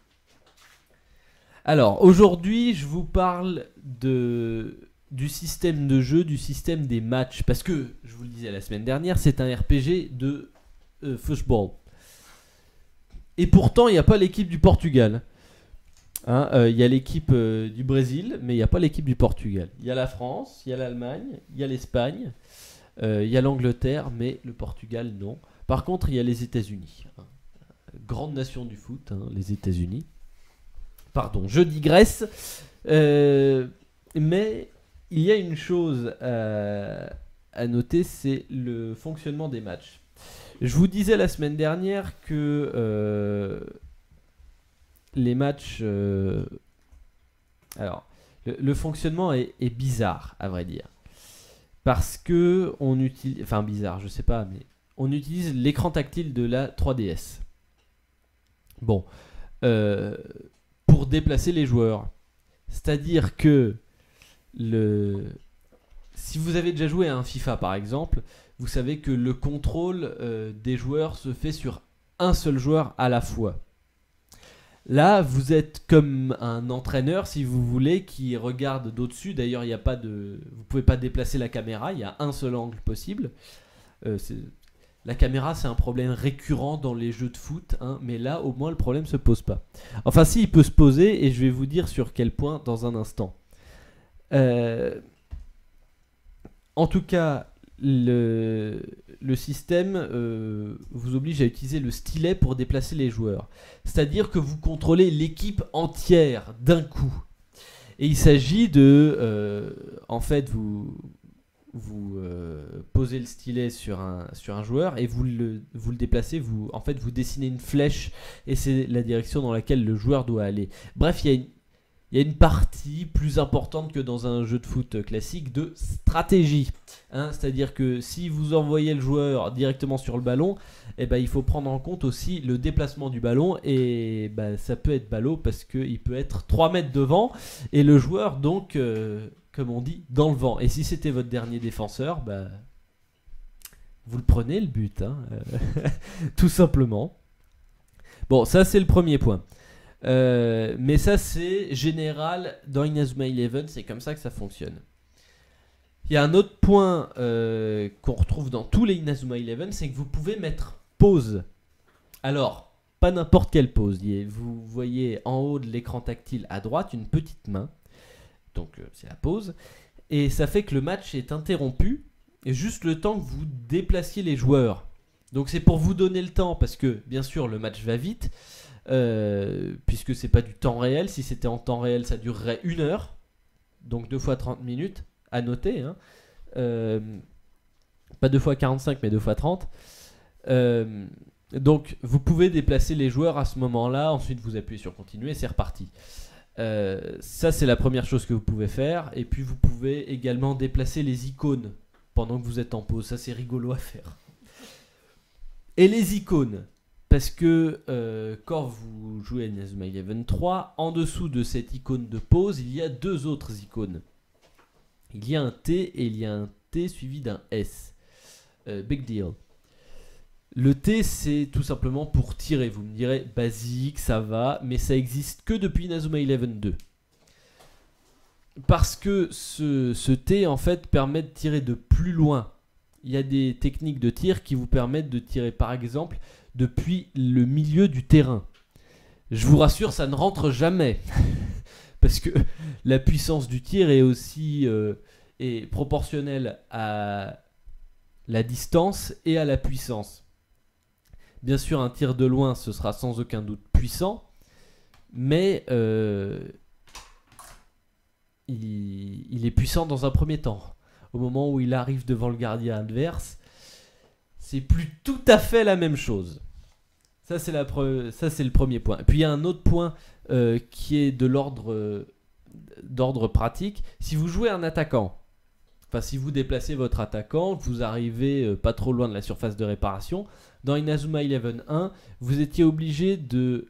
Alors, aujourd'hui, je vous parle du système de jeu, du système des matchs. Parce que, je vous le disais la semaine dernière, c'est un RPG de football. Et pourtant, il n'y a pas l'équipe du Portugal. Il y a l'équipe du Brésil, mais il n'y a pas l'équipe du Portugal. Il y a la France, il y a l'Allemagne, il y a l'Espagne, il y a l'Angleterre, mais le Portugal, non. Par contre, il y a les États-Unis. Grande nation du foot, les États-Unis. Pardon, je digresse. Mais il y a une chose à noter, c'est le fonctionnement des matchs. Je vous disais la semaine dernière que les matchs... alors, le fonctionnement est bizarre, à vrai dire. Parce que on utilise... Enfin, bizarre, je sais pas, mais... On utilise l'écran tactile de la 3DS. Bon. Pour déplacer les joueurs. C'est-à-dire que... Si vous avez déjà joué à un FIFA, par exemple... Vous savez que le contrôle des joueurs se fait sur un seul joueur à la fois. Là, vous êtes comme un entraîneur, si vous voulez, qui regarde d'au-dessus. D'ailleurs, il n'y a pas vous ne pouvez pas déplacer la caméra, il y a un seul angle possible. La caméra, c'est un problème récurrent dans les jeux de foot, mais là, au moins, le problème ne se pose pas. Enfin, si, il peut se poser, et je vais vous dire sur quel point dans un instant. En tout cas, le système vous oblige à utiliser le stylet pour déplacer les joueurs. C'est-à-dire que vous contrôlez l'équipe entière d'un coup. Et il s'agit de... en fait, vous posez le stylet sur un joueur et vous le déplacez. Vous dessinez une flèche et c'est la direction dans laquelle le joueur doit aller. Bref, il y a une partie plus importante que dans un jeu de foot classique de stratégie. C'est-à-dire que si vous envoyez le joueur directement sur le ballon, il faut prendre en compte aussi le déplacement du ballon. Et ça peut être ballot parce qu'il peut être 3 mètres devant et le joueur, donc, comme on dit, dans le vent. Et si c'était votre dernier défenseur, vous le prenez le but. Tout simplement. Bon, ça c'est le premier point. Mais ça c'est général dans Inazuma Eleven, c'est comme ça que ça fonctionne. Il y a un autre point qu'on retrouve dans tous les Inazuma Eleven, c'est que vous pouvez mettre pause. Alors, pas n'importe quelle pause. Vous voyez en haut de l'écran tactile à droite une petite main, donc c'est la pause, et ça fait que le match est interrompu, et juste le temps que vous déplaciez les joueurs. Donc c'est pour vous donner le temps, parce que bien sûr le match va vite, puisque c'est pas du temps réel. Si c'était en temps réel, ça durerait 1 heure, donc 2 fois 30 minutes, à noter, pas 2 fois 45 mais 2 fois 30. Donc vous pouvez déplacer les joueurs à ce moment là, ensuite vous appuyez sur continuer et c'est reparti. Ça c'est la première chose que vous pouvez faire. Et puis vous pouvez également déplacer les icônes pendant que vous êtes en pause. Ça c'est rigolo à faire. Et les icônes, parce que quand vous jouez à Inazuma Eleven 3, en dessous de cette icône de pause, il y a 2 autres icônes. Il y a un T et il y a un T suivi d'un S. Big deal. Le T, c'est tout simplement pour tirer. Vous me direz, basique, ça va, mais ça existe que depuis Inazuma Eleven 2. Parce que ce T, en fait, permet de tirer de plus loin. Il y a des techniques de tir qui vous permettent de tirer, par exemple, depuis le milieu du terrain. Je vous rassure, ça ne rentre jamais. Parce que la puissance du tir est aussi est proportionnelle à la distance et à la puissance. Bien sûr, un tir de loin, ce sera sans aucun doute puissant, mais il est puissant dans un premier temps. Au moment où il arrive devant le gardien adverse, c'est plus tout à fait la même chose. Ça, c'est le premier point. Et puis, il y a un autre point qui est de d'ordre pratique. Si vous jouez un attaquant, enfin, si vous déplacez votre attaquant, que vous arrivez pas trop loin de la surface de réparation, dans Inazuma Eleven 1, vous étiez obligé de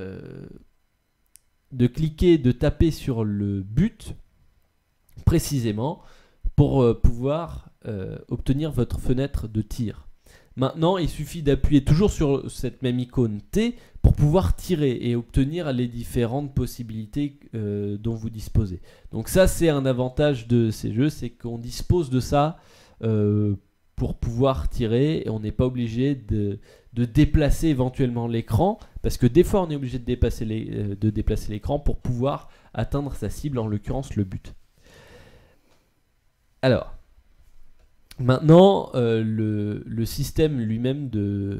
cliquer, de taper sur le but précisément pour pouvoir obtenir votre fenêtre de tir. Maintenant, il suffit d'appuyer toujours sur cette même icône T pour pouvoir tirer et obtenir les différentes possibilités dont vous disposez. Donc ça, c'est un avantage de ces jeux, c'est qu'on dispose de ça pour pouvoir tirer et on n'est pas obligé de déplacer éventuellement l'écran, parce que des fois, on est obligé de déplacer l'écran pour pouvoir atteindre sa cible, en l'occurrence le but. Alors, maintenant, le système lui-même de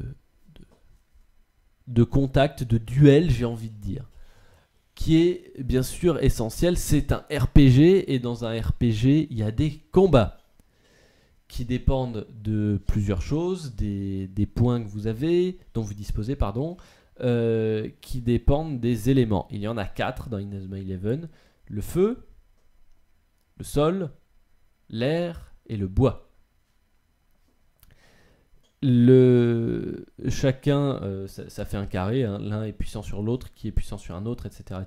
contact, de duel, j'ai envie de dire, qui est bien sûr essentiel. C'est un RPG, et dans un RPG, il y a des combats qui dépendent de plusieurs choses, des points que vous avez, dont vous disposez, qui dépendent des éléments. Il y en a 4 dans Inazuma Eleven: le feu, le sol, l'air et le bois. Chacun, ça fait un carré, hein. L'un est puissant sur l'autre, qui est puissant sur un autre, etc.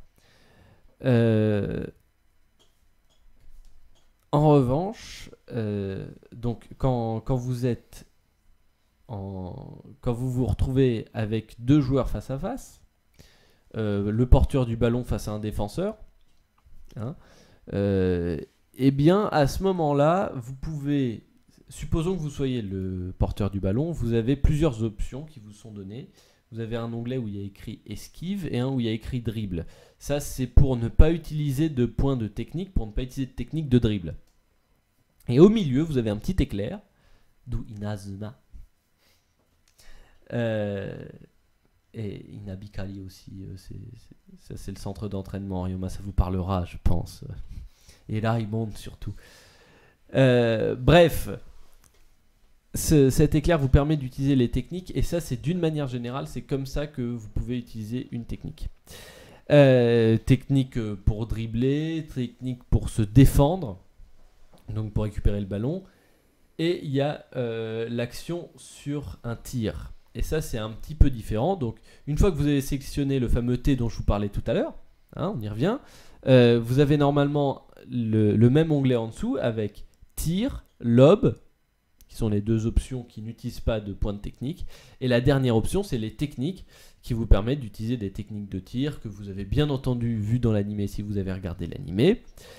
En revanche, donc quand vous vous retrouvez avec 2 joueurs face à face, le porteur du ballon face à un défenseur, et bien à ce moment-là, vous pouvez, supposons que vous soyez le porteur du ballon, vous avez plusieurs options qui vous sont données. vous avez un onglet où il y a écrit esquive et un où il y a écrit dribble. Ça, c'est pour ne pas utiliser de points de technique, pour ne pas utiliser de technique de dribble. Et au milieu, vous avez un petit éclair, d'où Inazuma. Et Inabikali aussi, ça c'est le centre d'entraînement. Ryoma, ça vous parlera, je pense. Et là, il monte surtout. Bref, cet éclair vous permet d'utiliser les techniques, et ça, c'est d'une manière générale, c'est comme ça que vous pouvez utiliser une technique. Technique pour dribbler, technique pour se défendre, donc pour récupérer le ballon, et il y a l'action sur un tir. Et ça, c'est un petit peu différent. Donc, une fois que vous avez sélectionné le fameux T dont je vous parlais tout à l'heure, on y revient, vous avez normalement le même onglet en dessous avec tir, lob, qui sont les deux options qui n'utilisent pas de points de technique. Et la dernière option, c'est les techniques qui vous permettent d'utiliser des techniques de tir que vous avez bien entendu vues dans l'animé si vous avez regardé l'animé.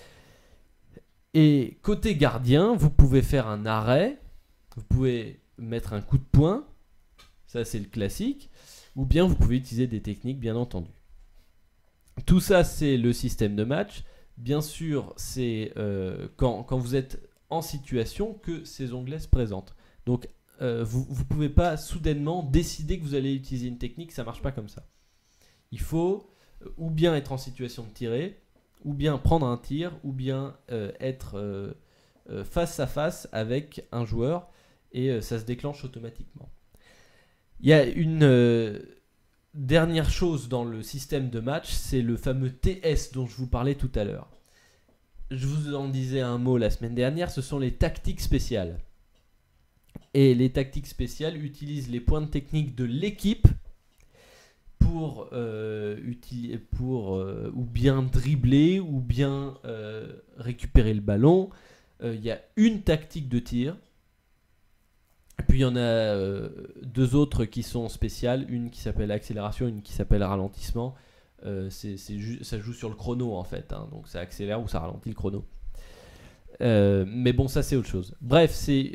Et côté gardien, vous pouvez faire un arrêt, vous pouvez mettre un coup de poing, ça c'est le classique, ou bien vous pouvez utiliser des techniques bien entendu. Tout ça c'est le système de match. Bien sûr, c'est quand vous êtes en situation que ces onglets se présentent. Donc vous ne pouvez pas soudainement décider que vous allez utiliser une technique, ça ne marche pas comme ça. Il faut ou bien être en situation de tirer, ou bien prendre un tir, ou bien être face à face avec un joueur, et ça se déclenche automatiquement. Il y a une dernière chose dans le système de match, c'est le fameux TS dont je vous parlais tout à l'heure. Je vous en disais un mot la semaine dernière, ce sont les tactiques spéciales. Et les tactiques spéciales utilisent les points de technique de l'équipe pour ou bien dribbler, ou bien récupérer le ballon. Il y a une tactique de tir. Et puis il y en a deux autres qui sont spéciales, une qui s'appelle accélération, une qui s'appelle ralentissement. Ça joue sur le chrono en fait, donc ça accélère ou ça ralentit le chrono. Mais bon, ça c'est autre chose. Bref, c'est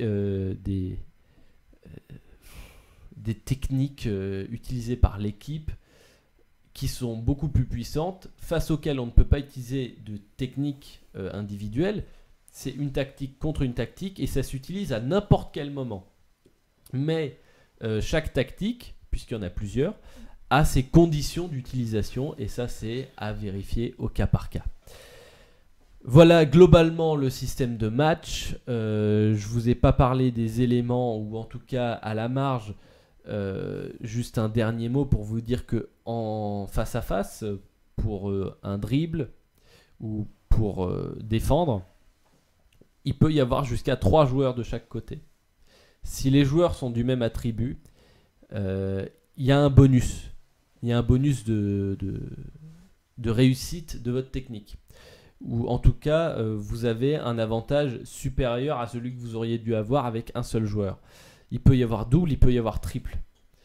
des techniques utilisées par l'équipe qui sont beaucoup plus puissantes, face auxquelles on ne peut pas utiliser de technique individuelle. C'est une tactique contre une tactique, et ça s'utilise à n'importe quel moment. Mais chaque tactique, puisqu'il y en a plusieurs, a ses conditions d'utilisation, et ça c'est à vérifier au cas par cas. Voilà globalement le système de match. Je vous ai pas parlé des éléments, ou en tout cas à la marge, juste un dernier mot pour vous dire que en face à face, pour un dribble ou pour défendre, il peut y avoir jusqu'à 3 joueurs de chaque côté. Si les joueurs sont du même attribut, il y a un bonus. Il y a un bonus de réussite de votre technique. Ou en tout cas, vous avez un avantage supérieur à celui que vous auriez dû avoir avec un seul joueur. Il peut y avoir double, il peut y avoir triple.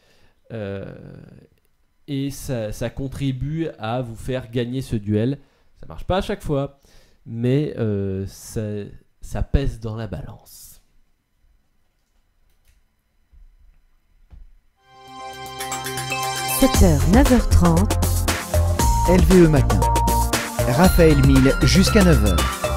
Et ça contribue à vous faire gagner ce duel. Ça ne marche pas à chaque fois, mais ça pèse dans la balance. 7h, 9h30. LVE matin. Raphaël Mille jusqu'à 9h.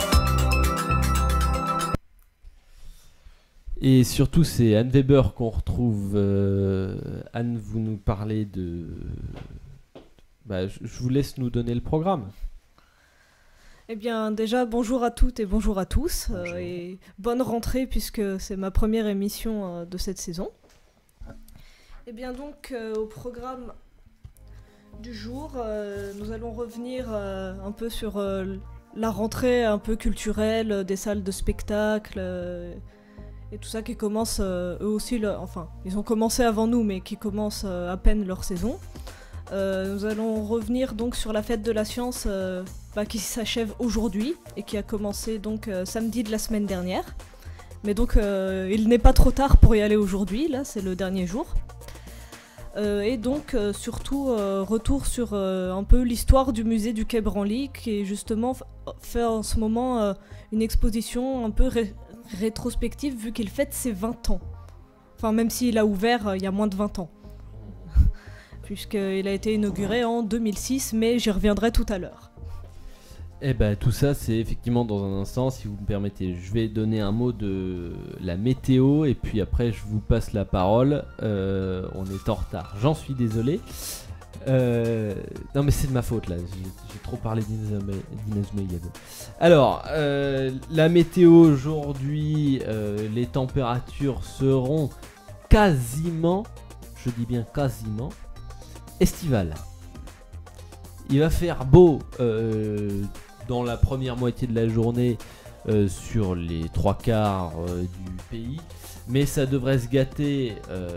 Et surtout, c'est Anne Weber qu'on retrouve. Anne, vous nous parlez de... je vous laisse nous donner le programme. Eh bien, déjà, bonjour à toutes et bonjour à tous. Et bonne rentrée, puisque c'est ma première émission de cette saison. Eh bien, donc, au programme du jour, nous allons revenir un peu sur la rentrée un peu culturelle des salles de spectacle et tout ça qui commence eux aussi, ils ont commencé avant nous, mais qui commencent à peine leur saison. Nous allons revenir donc sur la fête de la science qui s'achève aujourd'hui et qui a commencé donc samedi de la semaine dernière. Mais donc il n'est pas trop tard pour y aller aujourd'hui, là c'est le dernier jour. Et donc surtout retour sur un peu l'histoire du musée du Quai Branly, qui est justement fait en ce moment une exposition un peu rétrospective, vu qu'il fête ses 20 ans. Enfin, même s'il a ouvert il y a moins de 20 ans. puisqu'il a été inauguré en 2006, mais j'y reviendrai tout à l'heure. Eh ben tout ça c'est effectivement dans un instant, si vous me permettez. Je vais donner un mot de la météo et puis après je vous passe la parole. On est en retard, j'en suis désolé. Non mais c'est de ma faute là, j'ai trop parlé d'Inès Moïgado. Alors, la météo aujourd'hui, les températures seront quasiment, je dis bien quasiment, estivales. Il va faire beau dans la première moitié de la journée sur les 3/4 du pays, mais ça devrait se gâter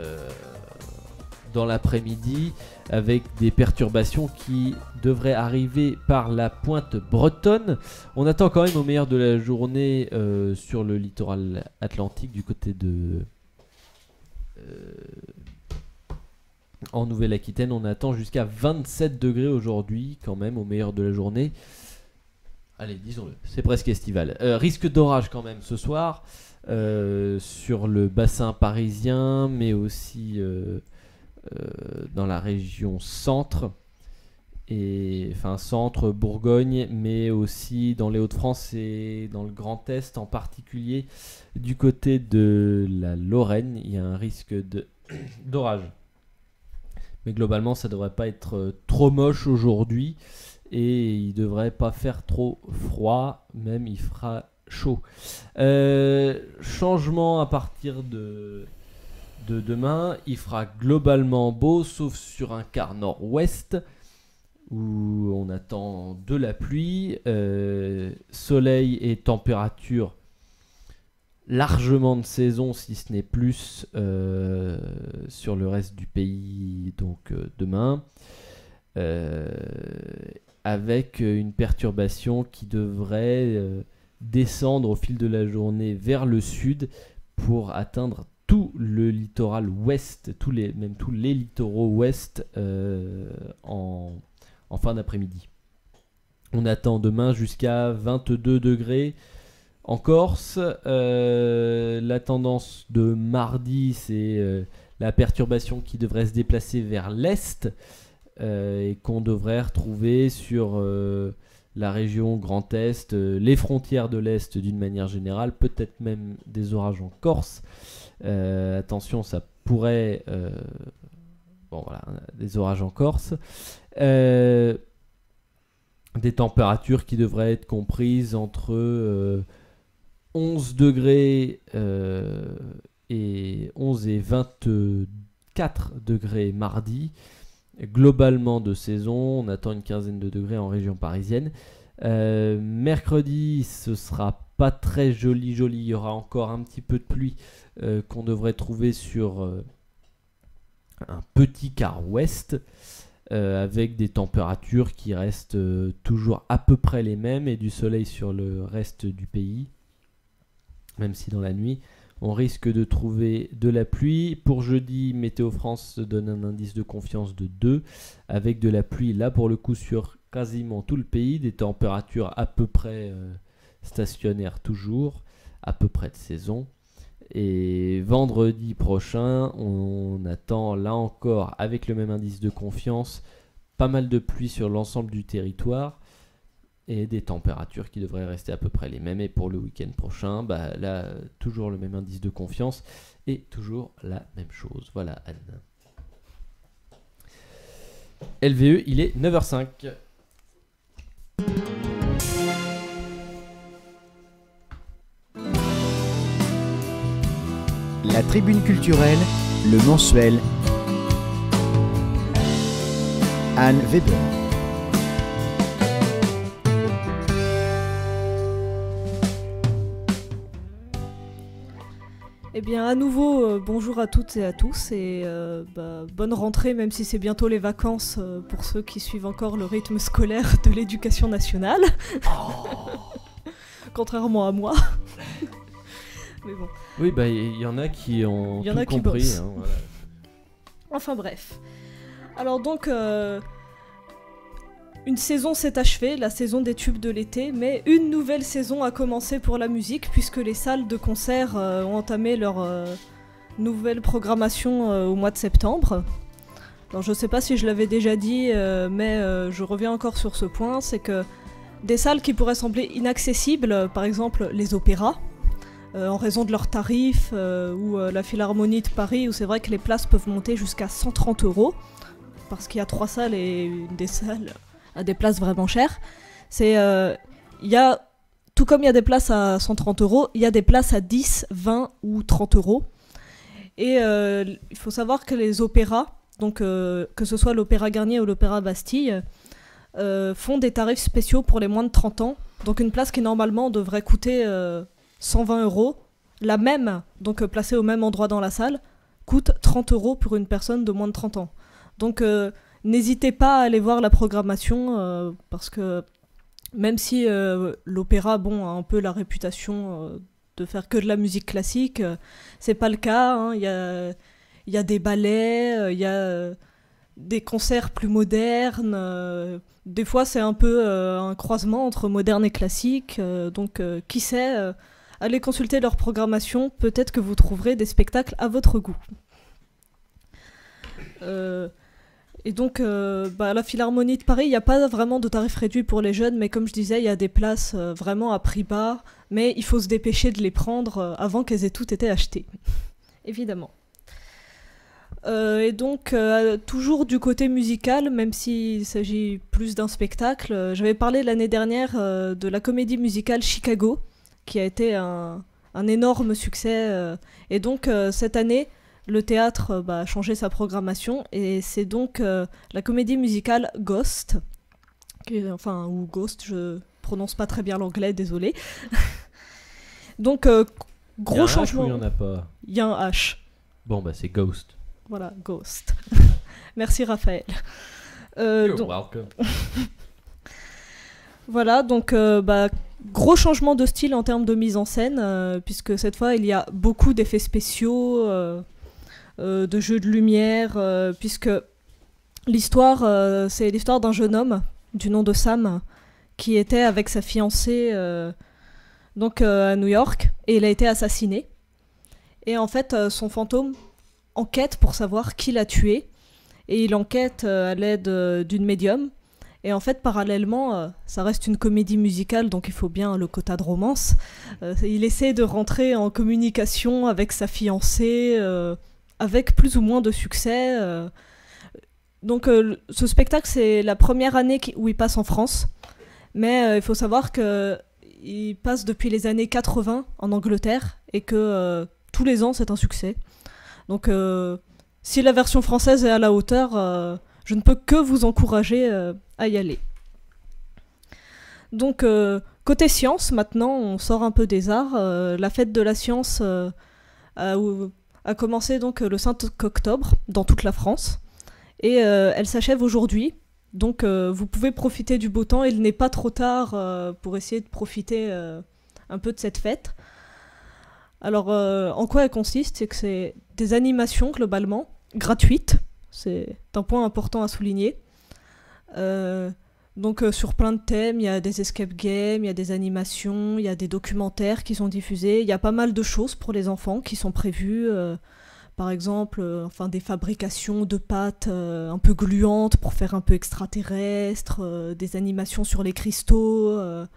dans l'après-midi avec des perturbations qui devraient arriver par la pointe bretonne. On attend quand même au meilleur de la journée sur le littoral atlantique du côté de... en Nouvelle-Aquitaine, on attend jusqu'à 27 degrés aujourd'hui quand même au meilleur de la journée. Allez, disons-le, c'est presque estival. Risque d'orage quand même ce soir sur le bassin parisien, mais aussi dans la région centre, centre, Bourgogne, mais aussi dans les Hauts-de-France et dans le Grand Est, en particulier du côté de la Lorraine, il y a un risque d'orage. Mais globalement, ça devrait pas être trop moche aujourd'hui et il devrait pas faire trop froid, même il fera chaud. Changement à partir de demain, il fera globalement beau, sauf sur un quart nord-ouest où on attend de la pluie, soleil et température largement de saison, si ce n'est plus sur le reste du pays, donc demain, avec une perturbation qui devrait descendre au fil de la journée vers le sud pour atteindre tout le littoral ouest, tous les littoraux ouest en fin d'après-midi. On attend demain jusqu'à 22 degrés en Corse. La tendance de mardi, c'est la perturbation qui devrait se déplacer vers l'est et qu'on devrait retrouver sur la région Grand Est, les frontières de l'Est d'une manière générale, peut-être même des orages en Corse. Attention, ça pourrait... des orages en Corse. Des températures qui devraient être comprises entre 11 degrés et 11 et 24 degrés mardi. Globalement de saison, on attend une quinzaine de degrés en région parisienne. Mercredi, ce sera pas très joli. Il y aura encore un petit peu de pluie qu'on devrait trouver sur un petit quart ouest, avec des températures qui restent toujours à peu près les mêmes et du soleil sur le reste du pays, même si dans la nuit on risque de trouver de la pluie. Pour jeudi, Météo France donne un indice de confiance de 2, avec de la pluie là pour le coup sur quasiment tout le pays, des températures à peu près stationnaires toujours, à peu près de saison. Et vendredi prochain, on attend là encore, avec le même indice de confiance, pas mal de pluie sur l'ensemble du territoire et des températures qui devraient rester à peu près les mêmes. Et pour le week-end prochain, là, toujours le même indice de confiance et toujours la même chose. Voilà, Anne. LVE, il est 9h05. La tribune culturelle, le mensuel. Anne Weber. Eh bien, à nouveau, bonjour à toutes et à tous, et bonne rentrée, même si c'est bientôt les vacances pour ceux qui suivent encore le rythme scolaire de l'éducation nationale. Contrairement à moi. Mais bon. Oui, il y en a qui ont tout compris. Hein, voilà. Enfin bref. Alors donc, une saison s'est achevée, la saison des tubes de l'été, mais une nouvelle saison a commencé pour la musique, puisque les salles de concert ont entamé leur nouvelle programmation au mois de septembre. Alors, je sais pas si je l'avais déjà dit, mais je reviens encore sur ce point, c'est que des salles qui pourraient sembler inaccessibles, par exemple les opéras, en raison de leurs tarifs, ou la Philharmonie de Paris, où c'est vrai que les places peuvent monter jusqu'à 130 €, parce qu'il y a 3 salles et une des salles a des places vraiment chères. Tout comme il y a des places à 130 €, il y a des places à 10, 20 ou 30 €. Et il faut savoir que les opéras, donc que ce soit l'Opéra Garnier ou l'Opéra Bastille, font des tarifs spéciaux pour les moins de 30 ans. Donc une place qui normalement devrait coûter 120 €, la même, donc placée au même endroit dans la salle, coûte 30 € pour une personne de moins de 30 ans. Donc n'hésitez pas à aller voir la programmation, parce que même si l'opéra a un peu la réputation de faire que de la musique classique, c'est pas le cas, hein. Il y a des ballets, il y a des concerts plus modernes, des fois c'est un peu un croisement entre moderne et classique, donc qui sait, allez consulter leur programmation, peut-être que vous trouverez des spectacles à votre goût. Et donc, à la Philharmonie de Paris, il n'y a pas vraiment de tarifs réduits pour les jeunes, mais comme je disais, il y a des places vraiment à prix bas, mais il faut se dépêcher de les prendre avant qu'elles aient toutes été achetées, évidemment. Et donc, toujours du côté musical, même s'il s'agit plus d'un spectacle, j'avais parlé l'année dernière de la comédie musicale Chicago, qui a été un énorme succès. Et donc, cette année, le théâtre a changé sa programmation, et c'est donc la comédie musicale Ghost, ou Ghost, je prononce pas très bien l'anglais, désolé. Donc, gros changement. Il y a un H ou il y en a pas ? Il y a un H. Bon, c'est Ghost. Voilà, Ghost. Merci Raphaël. You're welcome. Voilà, donc gros changement de style en termes de mise en scène, puisque cette fois il y a beaucoup d'effets spéciaux, de jeux de lumière, puisque l'histoire, c'est l'histoire d'un jeune homme du nom de Sam qui était avec sa fiancée à New York, et il a été assassiné. Et en fait, son fantôme enquête pour savoir qui l'a tué, et il enquête à l'aide d'une médium. Et en fait, parallèlement, ça reste une comédie musicale, donc il faut bien le quota de romance. Il essaie de rentrer en communication avec sa fiancée, avec plus ou moins de succès. Donc ce spectacle, c'est la première année où il passe en France. Mais il faut savoir qu'il passe depuis les années 80 en Angleterre, et que tous les ans, c'est un succès. Donc si la version française est à la hauteur, je ne peux que vous encourager à y aller. Donc, côté science, maintenant, on sort un peu des arts. La fête de la science a commencé donc le 5 octobre dans toute la France. Et elle s'achève aujourd'hui. Donc, vous pouvez profiter du beau temps. Il n'est pas trop tard pour essayer de profiter un peu de cette fête. Alors, en quoi elle consiste ? C'est que c'est des animations, globalement, gratuites. C'est un point important à souligner. Donc sur plein de thèmes, il y a des escape games, il y a des animations, il y a des documentaires qui sont diffusés, il y a pas mal de choses pour les enfants qui sont prévues, par exemple des fabrications de pâtes un peu gluantes pour faire un peu extraterrestre, des animations sur les cristaux,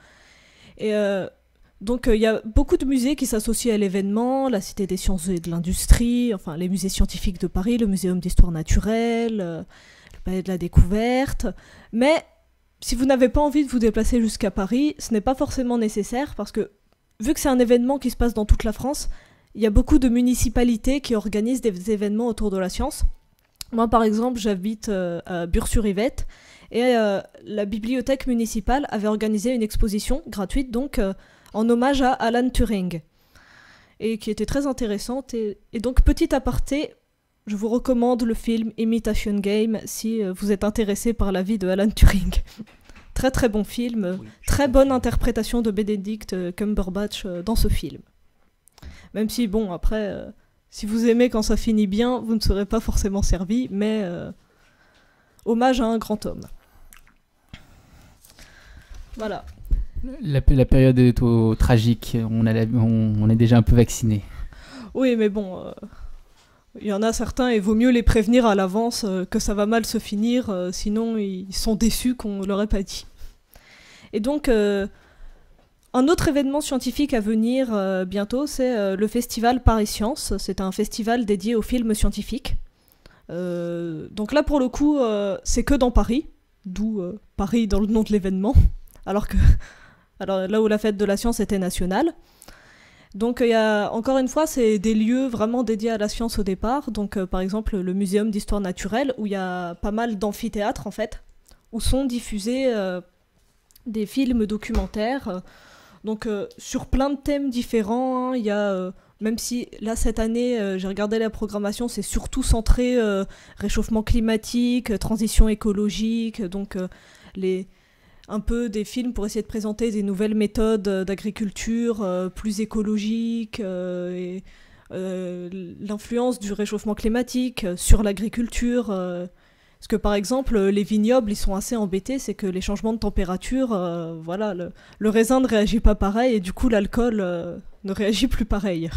donc il y a beaucoup de musées qui s'associent à l'événement, la Cité des sciences et de l'industrie, les musées scientifiques de Paris, le Muséum d'histoire naturelle, le Palais de la découverte. Mais si vous n'avez pas envie de vous déplacer jusqu'à Paris, ce n'est pas forcément nécessaire, parce que vu que c'est un événement qui se passe dans toute la France, il y a beaucoup de municipalités qui organisent des événements autour de la science. Moi par exemple, j'habite à Bure-sur-Yvette, et la bibliothèque municipale avait organisé une exposition gratuite, donc en hommage à Alan Turing, et qui était très intéressante. Et donc, petit aparté, je vous recommande le film Imitation Game si vous êtes intéressé par la vie de Alan Turing. Très très bon film, oui, très bonne interprétation de Benedict Cumberbatch dans ce film. Même si, bon, après, si vous aimez quand ça finit bien, vous ne serez pas forcément servi, mais hommage à un grand homme. Voilà. La période est tragique, on est déjà un peu vacciné. Oui, mais bon, il y en a certains, il vaut mieux les prévenir à l'avance que ça va mal se finir, sinon ils sont déçus qu'on leur ait pas dit. Et donc, un autre événement scientifique à venir bientôt, c'est le festival Paris Science. C'est un festival dédié aux films scientifiques. Donc là, pour le coup, c'est que dans Paris, d'où Paris dans le nom de l'événement, alors là où la fête de la science était nationale. Donc il y a, encore une fois, c'est des lieux vraiment dédiés à la science au départ. Donc par exemple le Muséum d'Histoire Naturelle, où il y a pas mal d'amphithéâtres en fait, où sont diffusés des films documentaires. Donc sur plein de thèmes différents, il y a... même si là cette année, j'ai regardé la programmation, c'est surtout centré réchauffement climatique, transition écologique, donc un peu des films pour essayer de présenter des nouvelles méthodes d'agriculture plus écologiques et l'influence du réchauffement climatique sur l'agriculture. Parce que par exemple, les vignobles, ils sont assez embêtés, c'est que les changements de température, voilà, le raisin ne réagit pas pareil et du coup l'alcool ne réagit plus pareil.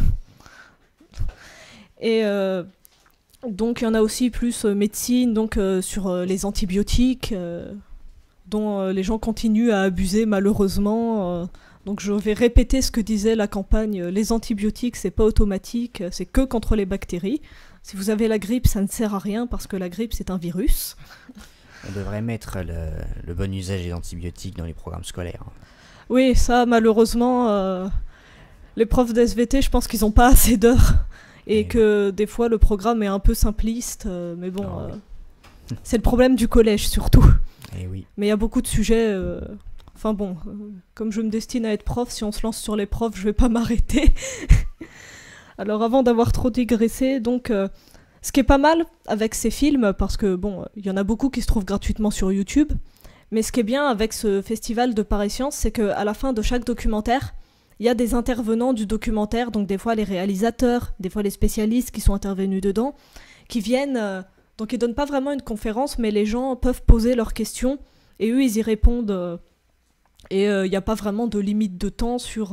Et donc il y en a aussi plus médecine, donc sur les antibiotiques, dont les gens continuent à abuser malheureusement. Donc je vais répéter ce que disait la campagne, les antibiotiques c'est pas automatique, c'est que contre les bactéries. Si vous avez la grippe, ça ne sert à rien parce que la grippe c'est un virus. On devrait mettre le bon usage des antibiotiques dans les programmes scolaires. Oui, ça malheureusement, les profs d'SVT, je pense qu'ils n'ont pas assez d'heures et que des fois le programme est un peu simpliste, mais bon, c'est le problème du collège surtout. Et oui. Mais il y a beaucoup de sujets. Enfin bon, comme je me destine à être prof, si on se lance sur les profs, je vais pas m'arrêter. Alors avant d'avoir trop digressé, donc ce qui est pas mal avec ces films, parce que bon, il y en a beaucoup qui se trouvent gratuitement sur YouTube, mais ce qui est bien avec ce festival de Paris Science, c'est qu'à la fin de chaque documentaire, il y a des intervenants du documentaire, donc des fois les réalisateurs, des fois les spécialistes qui sont intervenus dedans, qui viennent, donc ils donnent pas vraiment une conférence, mais les gens peuvent poser leurs questions, et eux ils y répondent, et il n'y a pas vraiment de limite de temps sur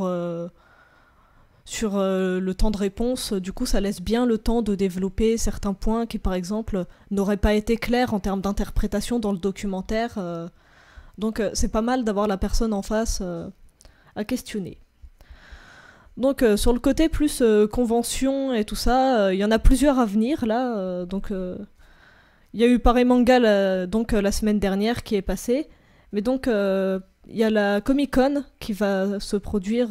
le temps de réponse. Du coup ça laisse bien le temps de développer certains points qui par exemple n'auraient pas été clairs en termes d'interprétation dans le documentaire, donc c'est pas mal d'avoir la personne en face à questionner. Donc sur le côté plus convention et tout ça, il y en a plusieurs à venir là, donc il y a eu Paris Manga donc la semaine dernière qui est passée, mais donc il y a la Comic Con qui va se produire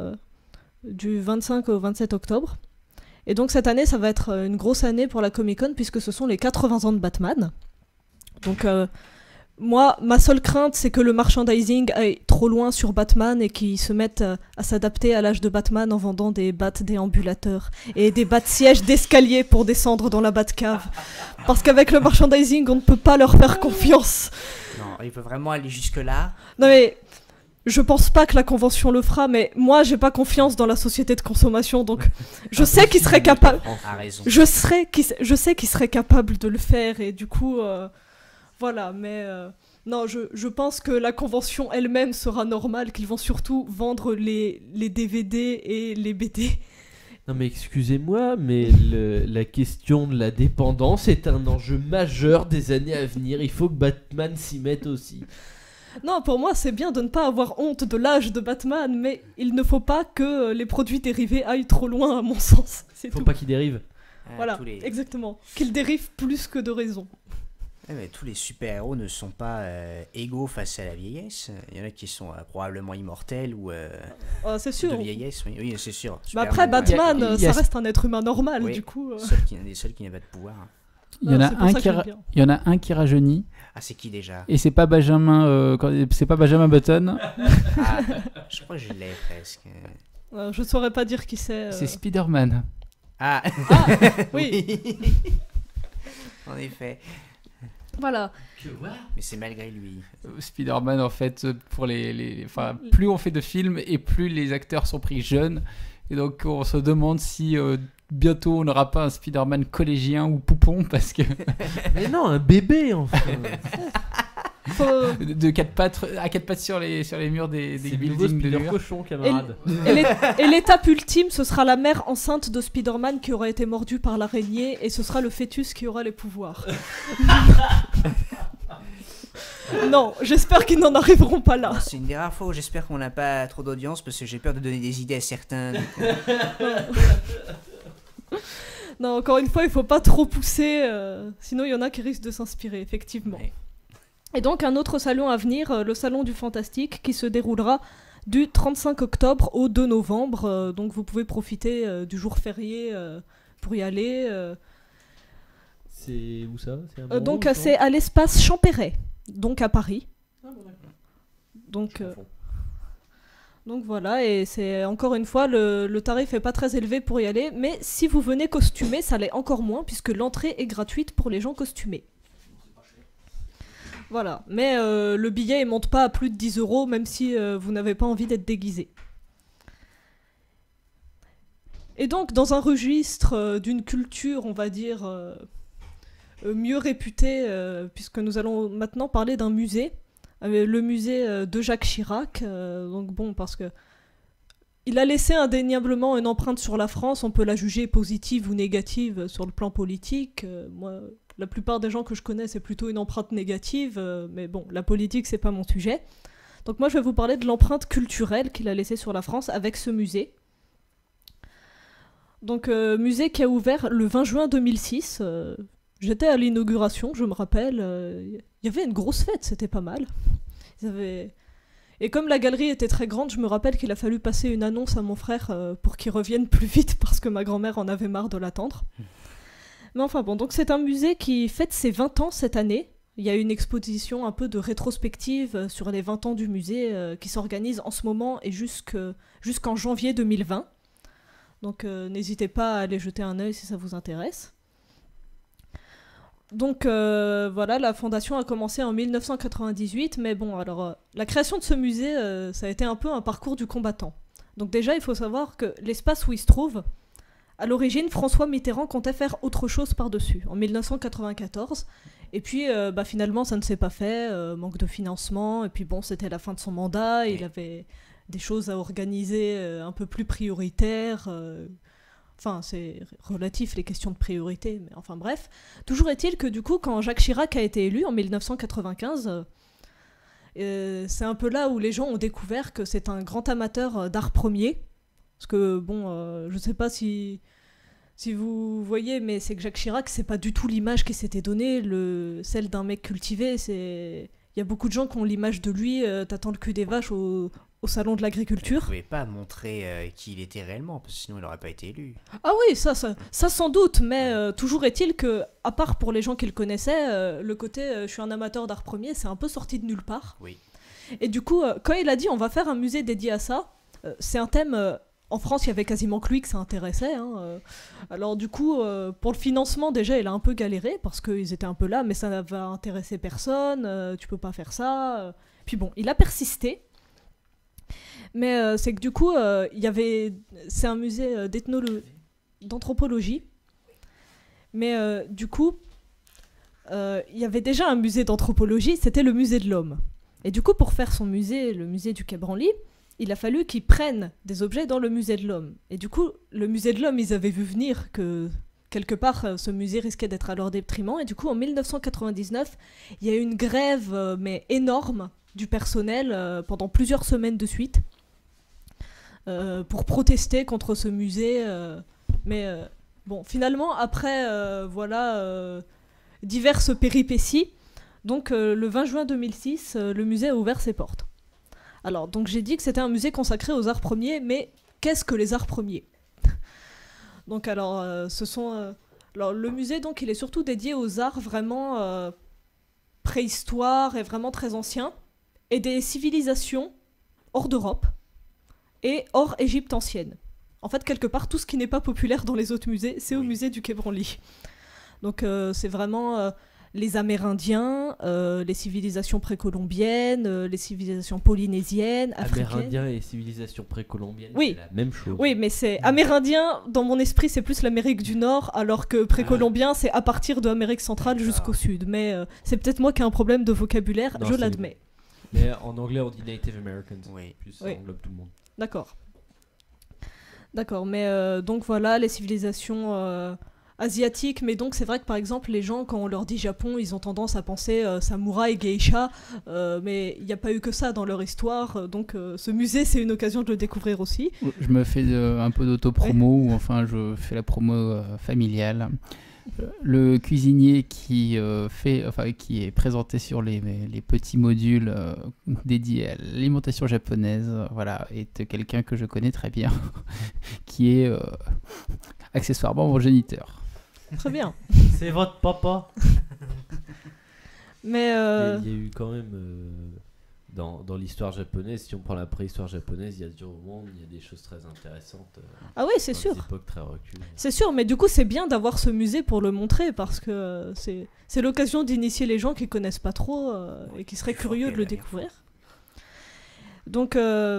du 25 au 27 octobre. Et donc cette année, ça va être une grosse année pour la Comic Con puisque ce sont les 80 ans de Batman. Donc moi, ma seule crainte, c'est que le merchandising aille trop loin sur Batman et qu'ils se mettent à s'adapter à l'âge de Batman en vendant des Bat-déambulateurs et des Bat-sièges d'escalier pour descendre dans la Batcave. Parce qu'avec le merchandising, on ne peut pas leur faire confiance. Non, il peut vraiment aller jusque-là. Non mais... je pense pas que la convention le fera, mais moi j'ai pas confiance dans la société de consommation, donc je sais qu'il serait capable. Je sais qu'il serait capable de le faire et du coup, voilà. Mais non, je pense que la convention elle-même sera normale, qu'ils vont surtout vendre les DVD et les BD. Non mais excusez-moi, mais la question de la dépendance est un enjeu majeur des années à venir. Il faut que Batman s'y mette aussi. Non, pour moi, c'est bien de ne pas avoir honte de l'âge de Batman, mais il ne faut pas que les produits dérivés aillent trop loin, à mon sens. Il faut pas qu'ils dérivent. Voilà, exactement. Qu'ils dérivent plus que de raison. Mais tous les super-héros ne sont pas égaux face à la vieillesse. Il y en a qui sont probablement immortels ou c'est sûr. de vieillesse. Oui, c'est sûr. Bah après, Batman, ça reste un être humain normal, oui, du coup. Des seuls qui n'ont pas de pouvoir. Il y en a un qui rajeunit. Ah, c'est qui déjà? Et c'est pas Benjamin Button. Ah, je crois que je l'ai presque. Je saurais pas dire qui c'est. C'est Spider-Man. Ah, oui. En effet. Voilà. Mais c'est malgré lui. Spider-Man, en fait, pour plus on fait de films et plus les acteurs sont pris jeunes. Et donc on se demande si bientôt on n'aura pas un Spider-Man collégien ou poupon parce que... Mais non, un bébé enfin. de quatre pattes, à quatre pattes sur les murs des C'est Bilbo buildings de New Spider York. Cochon, camarade. Et l'étape ultime, ce sera la mère enceinte de Spider-Man qui aura été mordue par l'araignée et ce sera le fœtus qui aura les pouvoirs. Non, j'espère qu'ils n'en arriveront pas là. C'est une des rares fois où j'espère qu'on n'a pas trop d'audience parce que j'ai peur de donner des idées à certains. Non, encore une fois, il faut pas trop pousser, sinon il y en a qui risquent de s'inspirer, effectivement. Ouais. Et donc un autre salon à venir, le salon du Fantastique, qui se déroulera du 35 octobre au 2 novembre. Donc vous pouvez profiter du jour férié pour y aller. C'est où ça? C'est à Donc Montreux, c'est à l'espace Champéret, donc à Paris. Ah, bon, d'accord. Donc, Je confonds. donc voilà, et c'est encore une fois, le tarif est pas très élevé pour y aller, mais si vous venez costumé, ça l'est encore moins, puisque l'entrée est gratuite pour les gens costumés. Voilà, mais le billet il monte pas à plus de 10 €, même si vous n'avez pas envie d'être déguisé. Et donc, dans un registre d'une culture, on va dire, mieux réputée, puisque nous allons maintenant parler d'un musée, le musée de Jacques Chirac. Donc bon, parce que il a laissé indéniablement une empreinte sur la France, on peut la juger positive ou négative sur le plan politique. Moi, la plupart des gens que je connais, c'est plutôt une empreinte négative, mais bon, la politique, c'est pas mon sujet. Donc moi, je vais vous parler de l'empreinte culturelle qu'il a laissée sur la France avec ce musée. Donc, musée qui a ouvert le 20 juin 2006. J'étais à l'inauguration, je me rappelle. Il y avait une grosse fête, c'était pas mal. Et comme la galerie était très grande, je me rappelle qu'il a fallu passer une annonce à mon frère pour qu'il revienne plus vite parce que ma grand-mère en avait marre de l'attendre. Mais enfin bon, donc c'est un musée qui fête ses 20 ans cette année. Il y a une exposition un peu de rétrospective sur les 20 ans du musée qui s'organise en ce moment et jusqu'en janvier 2020. Donc n'hésitez pas à aller jeter un œil si ça vous intéresse. Donc voilà, la fondation a commencé en 1998, mais bon, alors la création de ce musée, ça a été un peu un parcours du combattant. Donc déjà, il faut savoir que l'espace où il se trouve, à l'origine, François Mitterrand comptait faire autre chose par-dessus, en 1994. Et puis finalement, ça ne s'est pas fait, manque de financement, et puis bon, c'était la fin de son mandat, il avait des choses à organiser un peu plus prioritaires. Enfin, c'est relatif les questions de priorité, mais enfin bref. Toujours est-il que du coup, quand Jacques Chirac a été élu en 1995, c'est un peu là où les gens ont découvert que c'est un grand amateur d'art premier. Parce que bon, je sais pas si vous voyez, mais c'est que Jacques Chirac, c'est pas du tout l'image qui s'était donnée, celle d'un mec cultivé. Il y a beaucoup de gens qui ont l'image de lui, t'attends le cul des vaches au salon de l'agriculture. Vous pouvez pas montrer qui il était réellement, parce que sinon il n'aurait pas été élu. Ah oui, ça sans doute, mais toujours est-il que, à part pour les gens qui le connaissaient, le côté je suis un amateur d'art premier, c'est un peu sorti de nulle part. Oui. Et du coup, quand il a dit on va faire un musée dédié à ça, c'est un thème... en France, il y avait quasiment que lui que ça intéressait. Alors du coup, pour le financement, déjà, il a un peu galéré, parce qu'ils étaient un peu là, mais ça n'a pas intéressé personne, tu peux pas faire ça. Puis bon, il a persisté. Mais c'est que du coup, c'est un musée d'anthropologie. Mais du coup, il y avait déjà un musée d'anthropologie, c'était le musée de l'homme. Et du coup, pour faire son musée, le musée du Quai Branly, il a fallu qu'ils prennent des objets dans le musée de l'homme. Et du coup, le musée de l'homme, ils avaient vu venir que quelque part, ce musée risquait d'être à leur détriment. Et du coup, en 1999, il y a eu une grève, mais énorme, du personnel pendant plusieurs semaines de suite. Pour protester contre ce musée. Mais bon, finalement, après diverses péripéties, donc le 20 juin 2006, le musée a ouvert ses portes. Alors, donc j'ai dit que c'était un musée consacré aux arts premiers, mais qu'est-ce que les arts premiers? Donc alors, le musée, donc, il est surtout dédié aux arts vraiment préhistoire et vraiment très anciens, et des civilisations hors d'Europe et hors Égypte ancienne. En fait, quelque part, tout ce qui n'est pas populaire dans les autres musées, c'est au musée du Quai Branly. Donc c'est vraiment les Amérindiens, les civilisations précolombiennes, les civilisations polynésiennes, africaines. Amérindiens et civilisations précolombiennes, oui. c'est la même chose. Oui, mais c'est amérindien, dans mon esprit, c'est plus l'Amérique du Nord, alors que précolombien, c'est à partir de l'Amérique centrale jusqu'au sud. Mais c'est peut-être moi qui ai un problème de vocabulaire, je l'admets. Mais en anglais, on dit Native Americans. Oui. Plus ça englobe tout le monde. D'accord, mais donc voilà, les civilisations asiatiques, mais donc c'est vrai que par exemple, les gens, quand on leur dit Japon, ils ont tendance à penser samouraï, geisha, mais il n'y a pas eu que ça dans leur histoire, donc ce musée, c'est une occasion de le découvrir aussi. Je me fais un peu d'auto-promo, ou enfin, je fais la promo familiale. Le cuisinier qui est présenté sur les petits modules dédiés à l'alimentation japonaise, voilà, est quelqu'un que je connais très bien, qui est accessoirement mon géniteur. Très bien. C'est votre papa. Mais il y a eu quand même dans l'histoire japonaise, si on prend la préhistoire japonaise, il y a du monde, il y a des choses très intéressantes. Ah oui, c'est sûr. Des époques très reculées. C'est sûr, mais du coup, c'est bien d'avoir ce musée pour le montrer parce que c'est l'occasion d'initier les gens qui connaissent pas trop et qui seraient curieux de le découvrir. Donc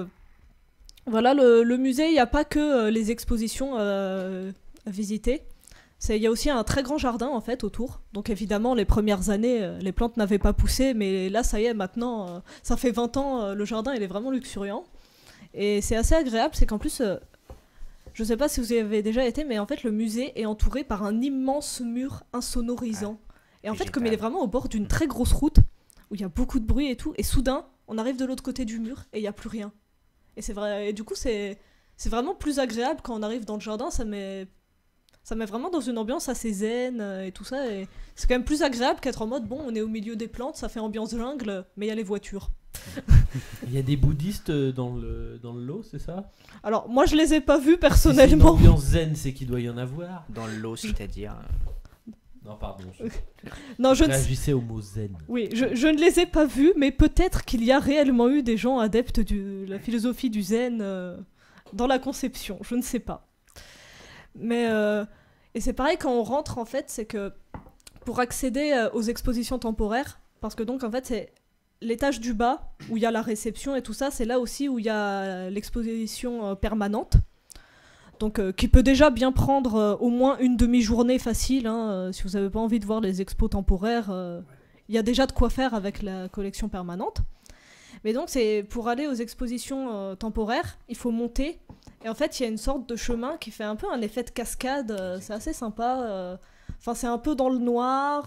voilà, le musée, il n'y a pas que les expositions à visiter. Il y a aussi un très grand jardin en fait autour. Donc évidemment, les premières années, les plantes n'avaient pas poussé, mais là, ça y est, maintenant, ça fait 20 ans, le jardin, il est vraiment luxuriant. Et c'est assez agréable, c'est qu'en plus, je ne sais pas si vous y avez déjà été, mais en fait, le musée est entouré par un immense mur insonorisant. Et en fait, comme il est vraiment au bord d'une très grosse route, où il y a beaucoup de bruit et tout, et soudain, on arrive de l'autre côté du mur et il n'y a plus rien. Et c'est vrai, et du coup, c'est vraiment plus agréable quand on arrive dans le jardin, ça met vraiment dans une ambiance assez zen et tout ça. Et c'est quand même plus agréable qu'être en mode, bon, on est au milieu des plantes, ça fait ambiance jungle, mais il y a les voitures. Il y a des bouddhistes dans le lot, c'est ça? Alors, moi, je les ai pas vus personnellement. Si c'est une ambiance zen, c'est qu'il doit y en avoir. Dans le lot, c'est-à-dire... Non, pardon. Non, je réagissais au mot zen. Oui, je ne les ai pas vus, mais peut-être qu'il y a réellement eu des gens adeptes de la philosophie du zen dans la conception, je ne sais pas. Mais et c'est pareil quand on rentre en fait, c'est que pour accéder aux expositions temporaires, parce que donc en fait c'est l'étage du bas où il y a la réception et tout ça, c'est là aussi où il y a l'exposition permanente. Donc qui peut déjà bien prendre au moins une demi-journée facile, hein, si vous n'avez pas envie de voir les expos temporaires, il y a déjà de quoi faire avec la collection permanente. Mais donc c'est pour aller aux expositions temporaires, il faut monter. Et en fait, il y a une sorte de chemin qui fait un peu un effet de cascade. C'est assez sympa. Enfin, c'est un peu dans le noir.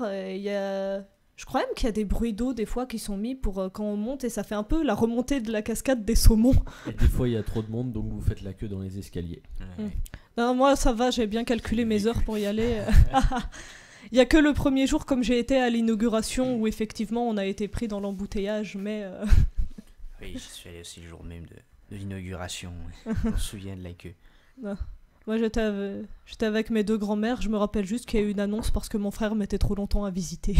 Je crois même qu'il y a des bruits d'eau des fois qui sont mis pour quand on monte. Et ça fait un peu la remontée de la cascade des saumons. Et des fois, il y a trop de monde, donc vous faites la queue dans les escaliers. Non, moi, ça va. J'ai bien calculé mes heures pour y aller. Il n'y a que le premier jour, comme j'ai été à l'inauguration, où effectivement, on a été pris dans l'embouteillage. Mais... Oui, je suis allé aussi le jour même de l'inauguration, je me souviens de la queue. Non. Moi j'étais avec mes deux grands-mères, je me rappelle juste qu'il y a eu une annonce parce que mon frère mettait trop longtemps à visiter.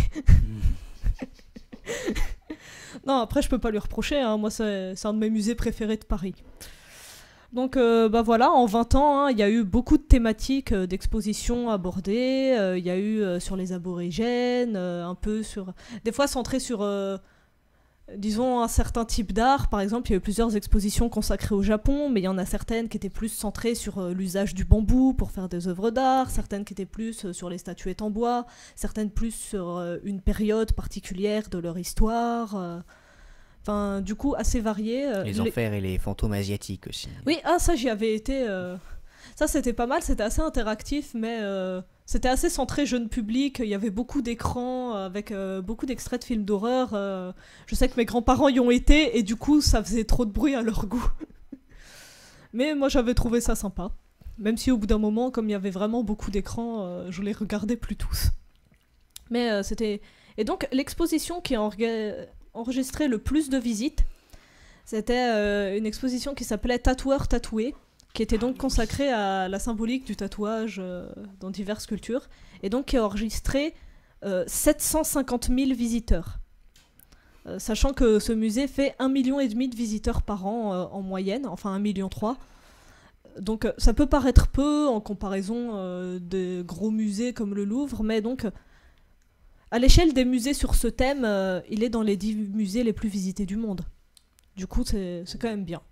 Non, après je peux pas lui reprocher, hein. Moi c'est un de mes musées préférés de Paris. Donc voilà, en 20 ans, il y a eu beaucoup de thématiques d'expositions abordées, il y a eu sur les aborigènes, un peu sur... Des fois centré sur... disons un certain type d'art. Par exemple, il y a eu plusieurs expositions consacrées au Japon, mais il y en a certaines qui étaient plus centrées sur l'usage du bambou pour faire des œuvres d'art, certaines qui étaient plus sur les statuettes en bois, certaines plus sur une période particulière de leur histoire. Enfin, du coup, assez varié. Les enfers et les fantômes asiatiques aussi. Oui, ça j'y avais été. Ça c'était pas mal, c'était assez interactif, mais c'était assez centré jeune public. Il y avait beaucoup d'écrans avec beaucoup d'extraits de films d'horreur. Je sais que mes grands-parents y ont été et du coup ça faisait trop de bruit à leur goût. Mais moi j'avais trouvé ça sympa. Même si au bout d'un moment, comme il y avait vraiment beaucoup d'écrans, je les regardais plus tous. Mais c'était... Et donc l'exposition qui a enregistré le plus de visites, c'était une exposition qui s'appelait Tatoueur tatoué, qui était donc consacrée à la symbolique du tatouage dans diverses cultures, et donc qui a enregistré 750 000 visiteurs. Sachant que ce musée fait 1,5 million de visiteurs par an en moyenne, enfin 1,3 million. Donc ça peut paraître peu en comparaison des gros musées comme le Louvre, mais donc à l'échelle des musées sur ce thème, il est dans les 10 musées les plus visités du monde. Du coup, c'est quand même bien.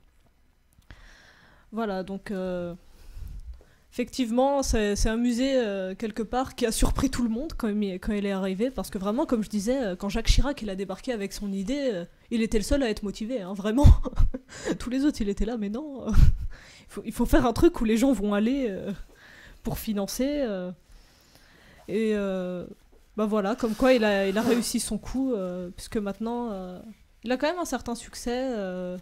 Voilà, donc effectivement, c'est un musée quelque part qui a surpris tout le monde quand il est arrivé, parce que vraiment, comme je disais, quand Jacques Chirac il a débarqué avec son idée, il était le seul à être motivé, hein, vraiment. Tous les autres, il était là, mais non, il faut faire un truc où les gens vont aller pour financer. Et bah voilà, comme quoi il a réussi son coup, puisque maintenant, il a quand même un certain succès.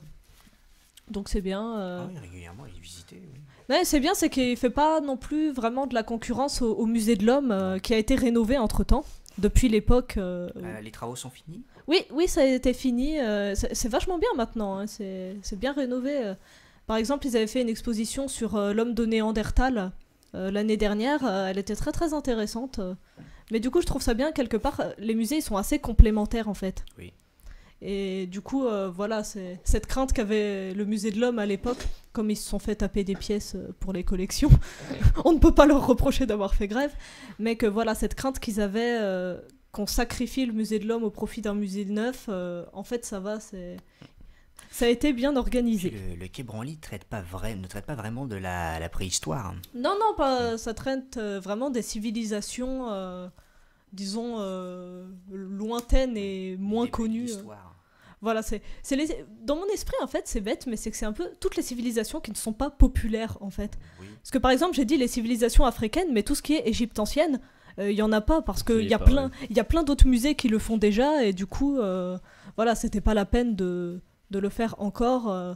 Donc c'est bien. Oui, régulièrement, il est visité. Oui. Ouais, c'est bien, c'est qu'il fait pas non plus vraiment de la concurrence au musée de l'Homme, qui a été rénové entre-temps, depuis l'époque. Les travaux sont finis ? Oui, ça a été fini. C'est vachement bien maintenant, hein, c'est bien rénové. Par exemple, ils avaient fait une exposition sur l'homme de Néandertal l'année dernière. Elle était très très intéressante. Mais du coup, je trouve ça bien, quelque part, les musées ils sont assez complémentaires en fait. Oui. Et du coup, voilà, c'est cette crainte qu'avait le musée de l'Homme à l'époque, comme ils se sont fait taper des pièces pour les collections. On ne peut pas leur reprocher d'avoir fait grève, mais que voilà, cette crainte qu'ils avaient qu'on sacrifie le musée de l'Homme au profit d'un musée neuf, en fait, ça va, ça a été bien organisé. Le Quai Branly ne traite pas vraiment de la préhistoire. Non, ça traite vraiment des civilisations, disons, lointaines et moins connues. Voilà, dans mon esprit, en fait, c'est bête, mais c'est que c'est un peu toutes les civilisations qui ne sont pas populaires, en fait. Oui. Parce que, par exemple, j'ai dit les civilisations africaines, mais tout ce qui est Égypte ancienne, il y en a pas, parce qu'il y a plein d'autres musées qui le font déjà, et du coup, voilà, c'était pas la peine de le faire encore.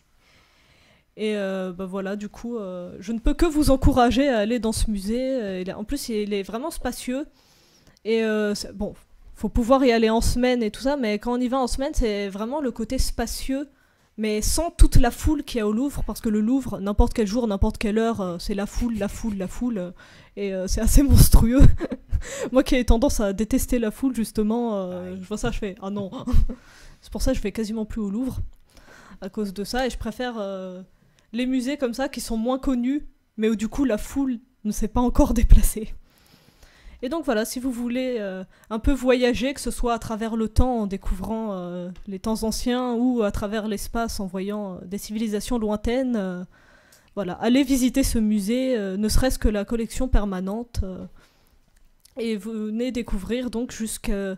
Et bah voilà, du coup, je ne peux que vous encourager à aller dans ce musée. En plus, il est vraiment spacieux. Et bon, faut pouvoir y aller en semaine et tout ça, mais quand on y va en semaine, c'est vraiment le côté spacieux, mais sans toute la foule qu'il y a au Louvre, parce que le Louvre, n'importe quel jour, n'importe quelle heure, c'est la foule, et c'est assez monstrueux. Moi qui ai tendance à détester la foule, justement, je vois ça, je fais « Ah non !» C'est pour ça que je vais quasiment plus au Louvre, à cause de ça, et je préfère les musées comme ça, qui sont moins connus, mais où du coup la foule ne s'est pas encore déplacée. Et donc voilà, si vous voulez un peu voyager, que ce soit à travers le temps en découvrant les temps anciens ou à travers l'espace en voyant des civilisations lointaines, voilà, allez visiter ce musée, ne serait-ce que la collection permanente. Et vous venez découvrir donc jusqu'au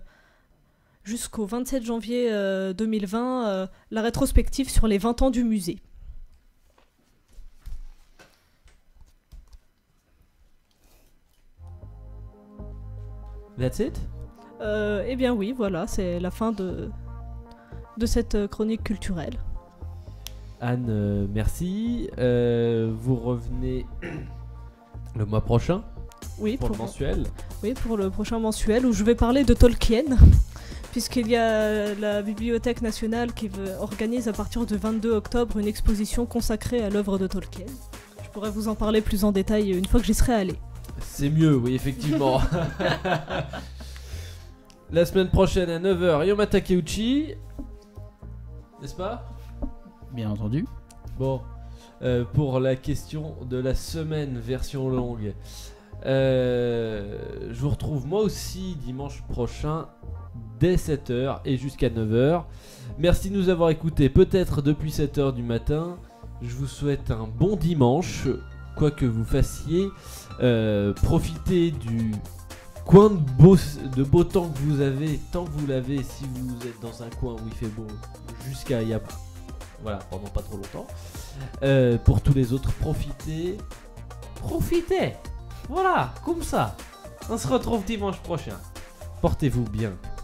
27 janvier 2020 la rétrospective sur les 20 ans du musée. That's it ? Eh bien oui, voilà, c'est la fin de cette chronique culturelle. Anne, merci. Vous revenez le mois prochain ? Oui, pour le mensuel. Oui, pour le prochain mensuel où je vais parler de Tolkien, puisqu'il y a la Bibliothèque nationale qui organise à partir du 22 octobre une exposition consacrée à l'œuvre de Tolkien. Je pourrais vous en parler plus en détail une fois que j'y serai allé. C'est mieux, oui, effectivement. La semaine prochaine à 9h, Yoma Takeuchi. N'est-ce pas ? Bien entendu. Bon, pour la question de la semaine version longue, je vous retrouve moi aussi dimanche prochain dès 7h et jusqu'à 9h. Merci de nous avoir écoutés, peut-être depuis 7h du matin. Je vous souhaite un bon dimanche, quoi que vous fassiez. Profitez du coin de beau temps que vous avez, tant que vous l'avez, si vous êtes dans un coin où il fait beau, jusqu'à voilà, pendant pas trop longtemps. Pour tous les autres, profitez, voilà, comme ça. On se retrouve dimanche prochain. Portez-vous bien.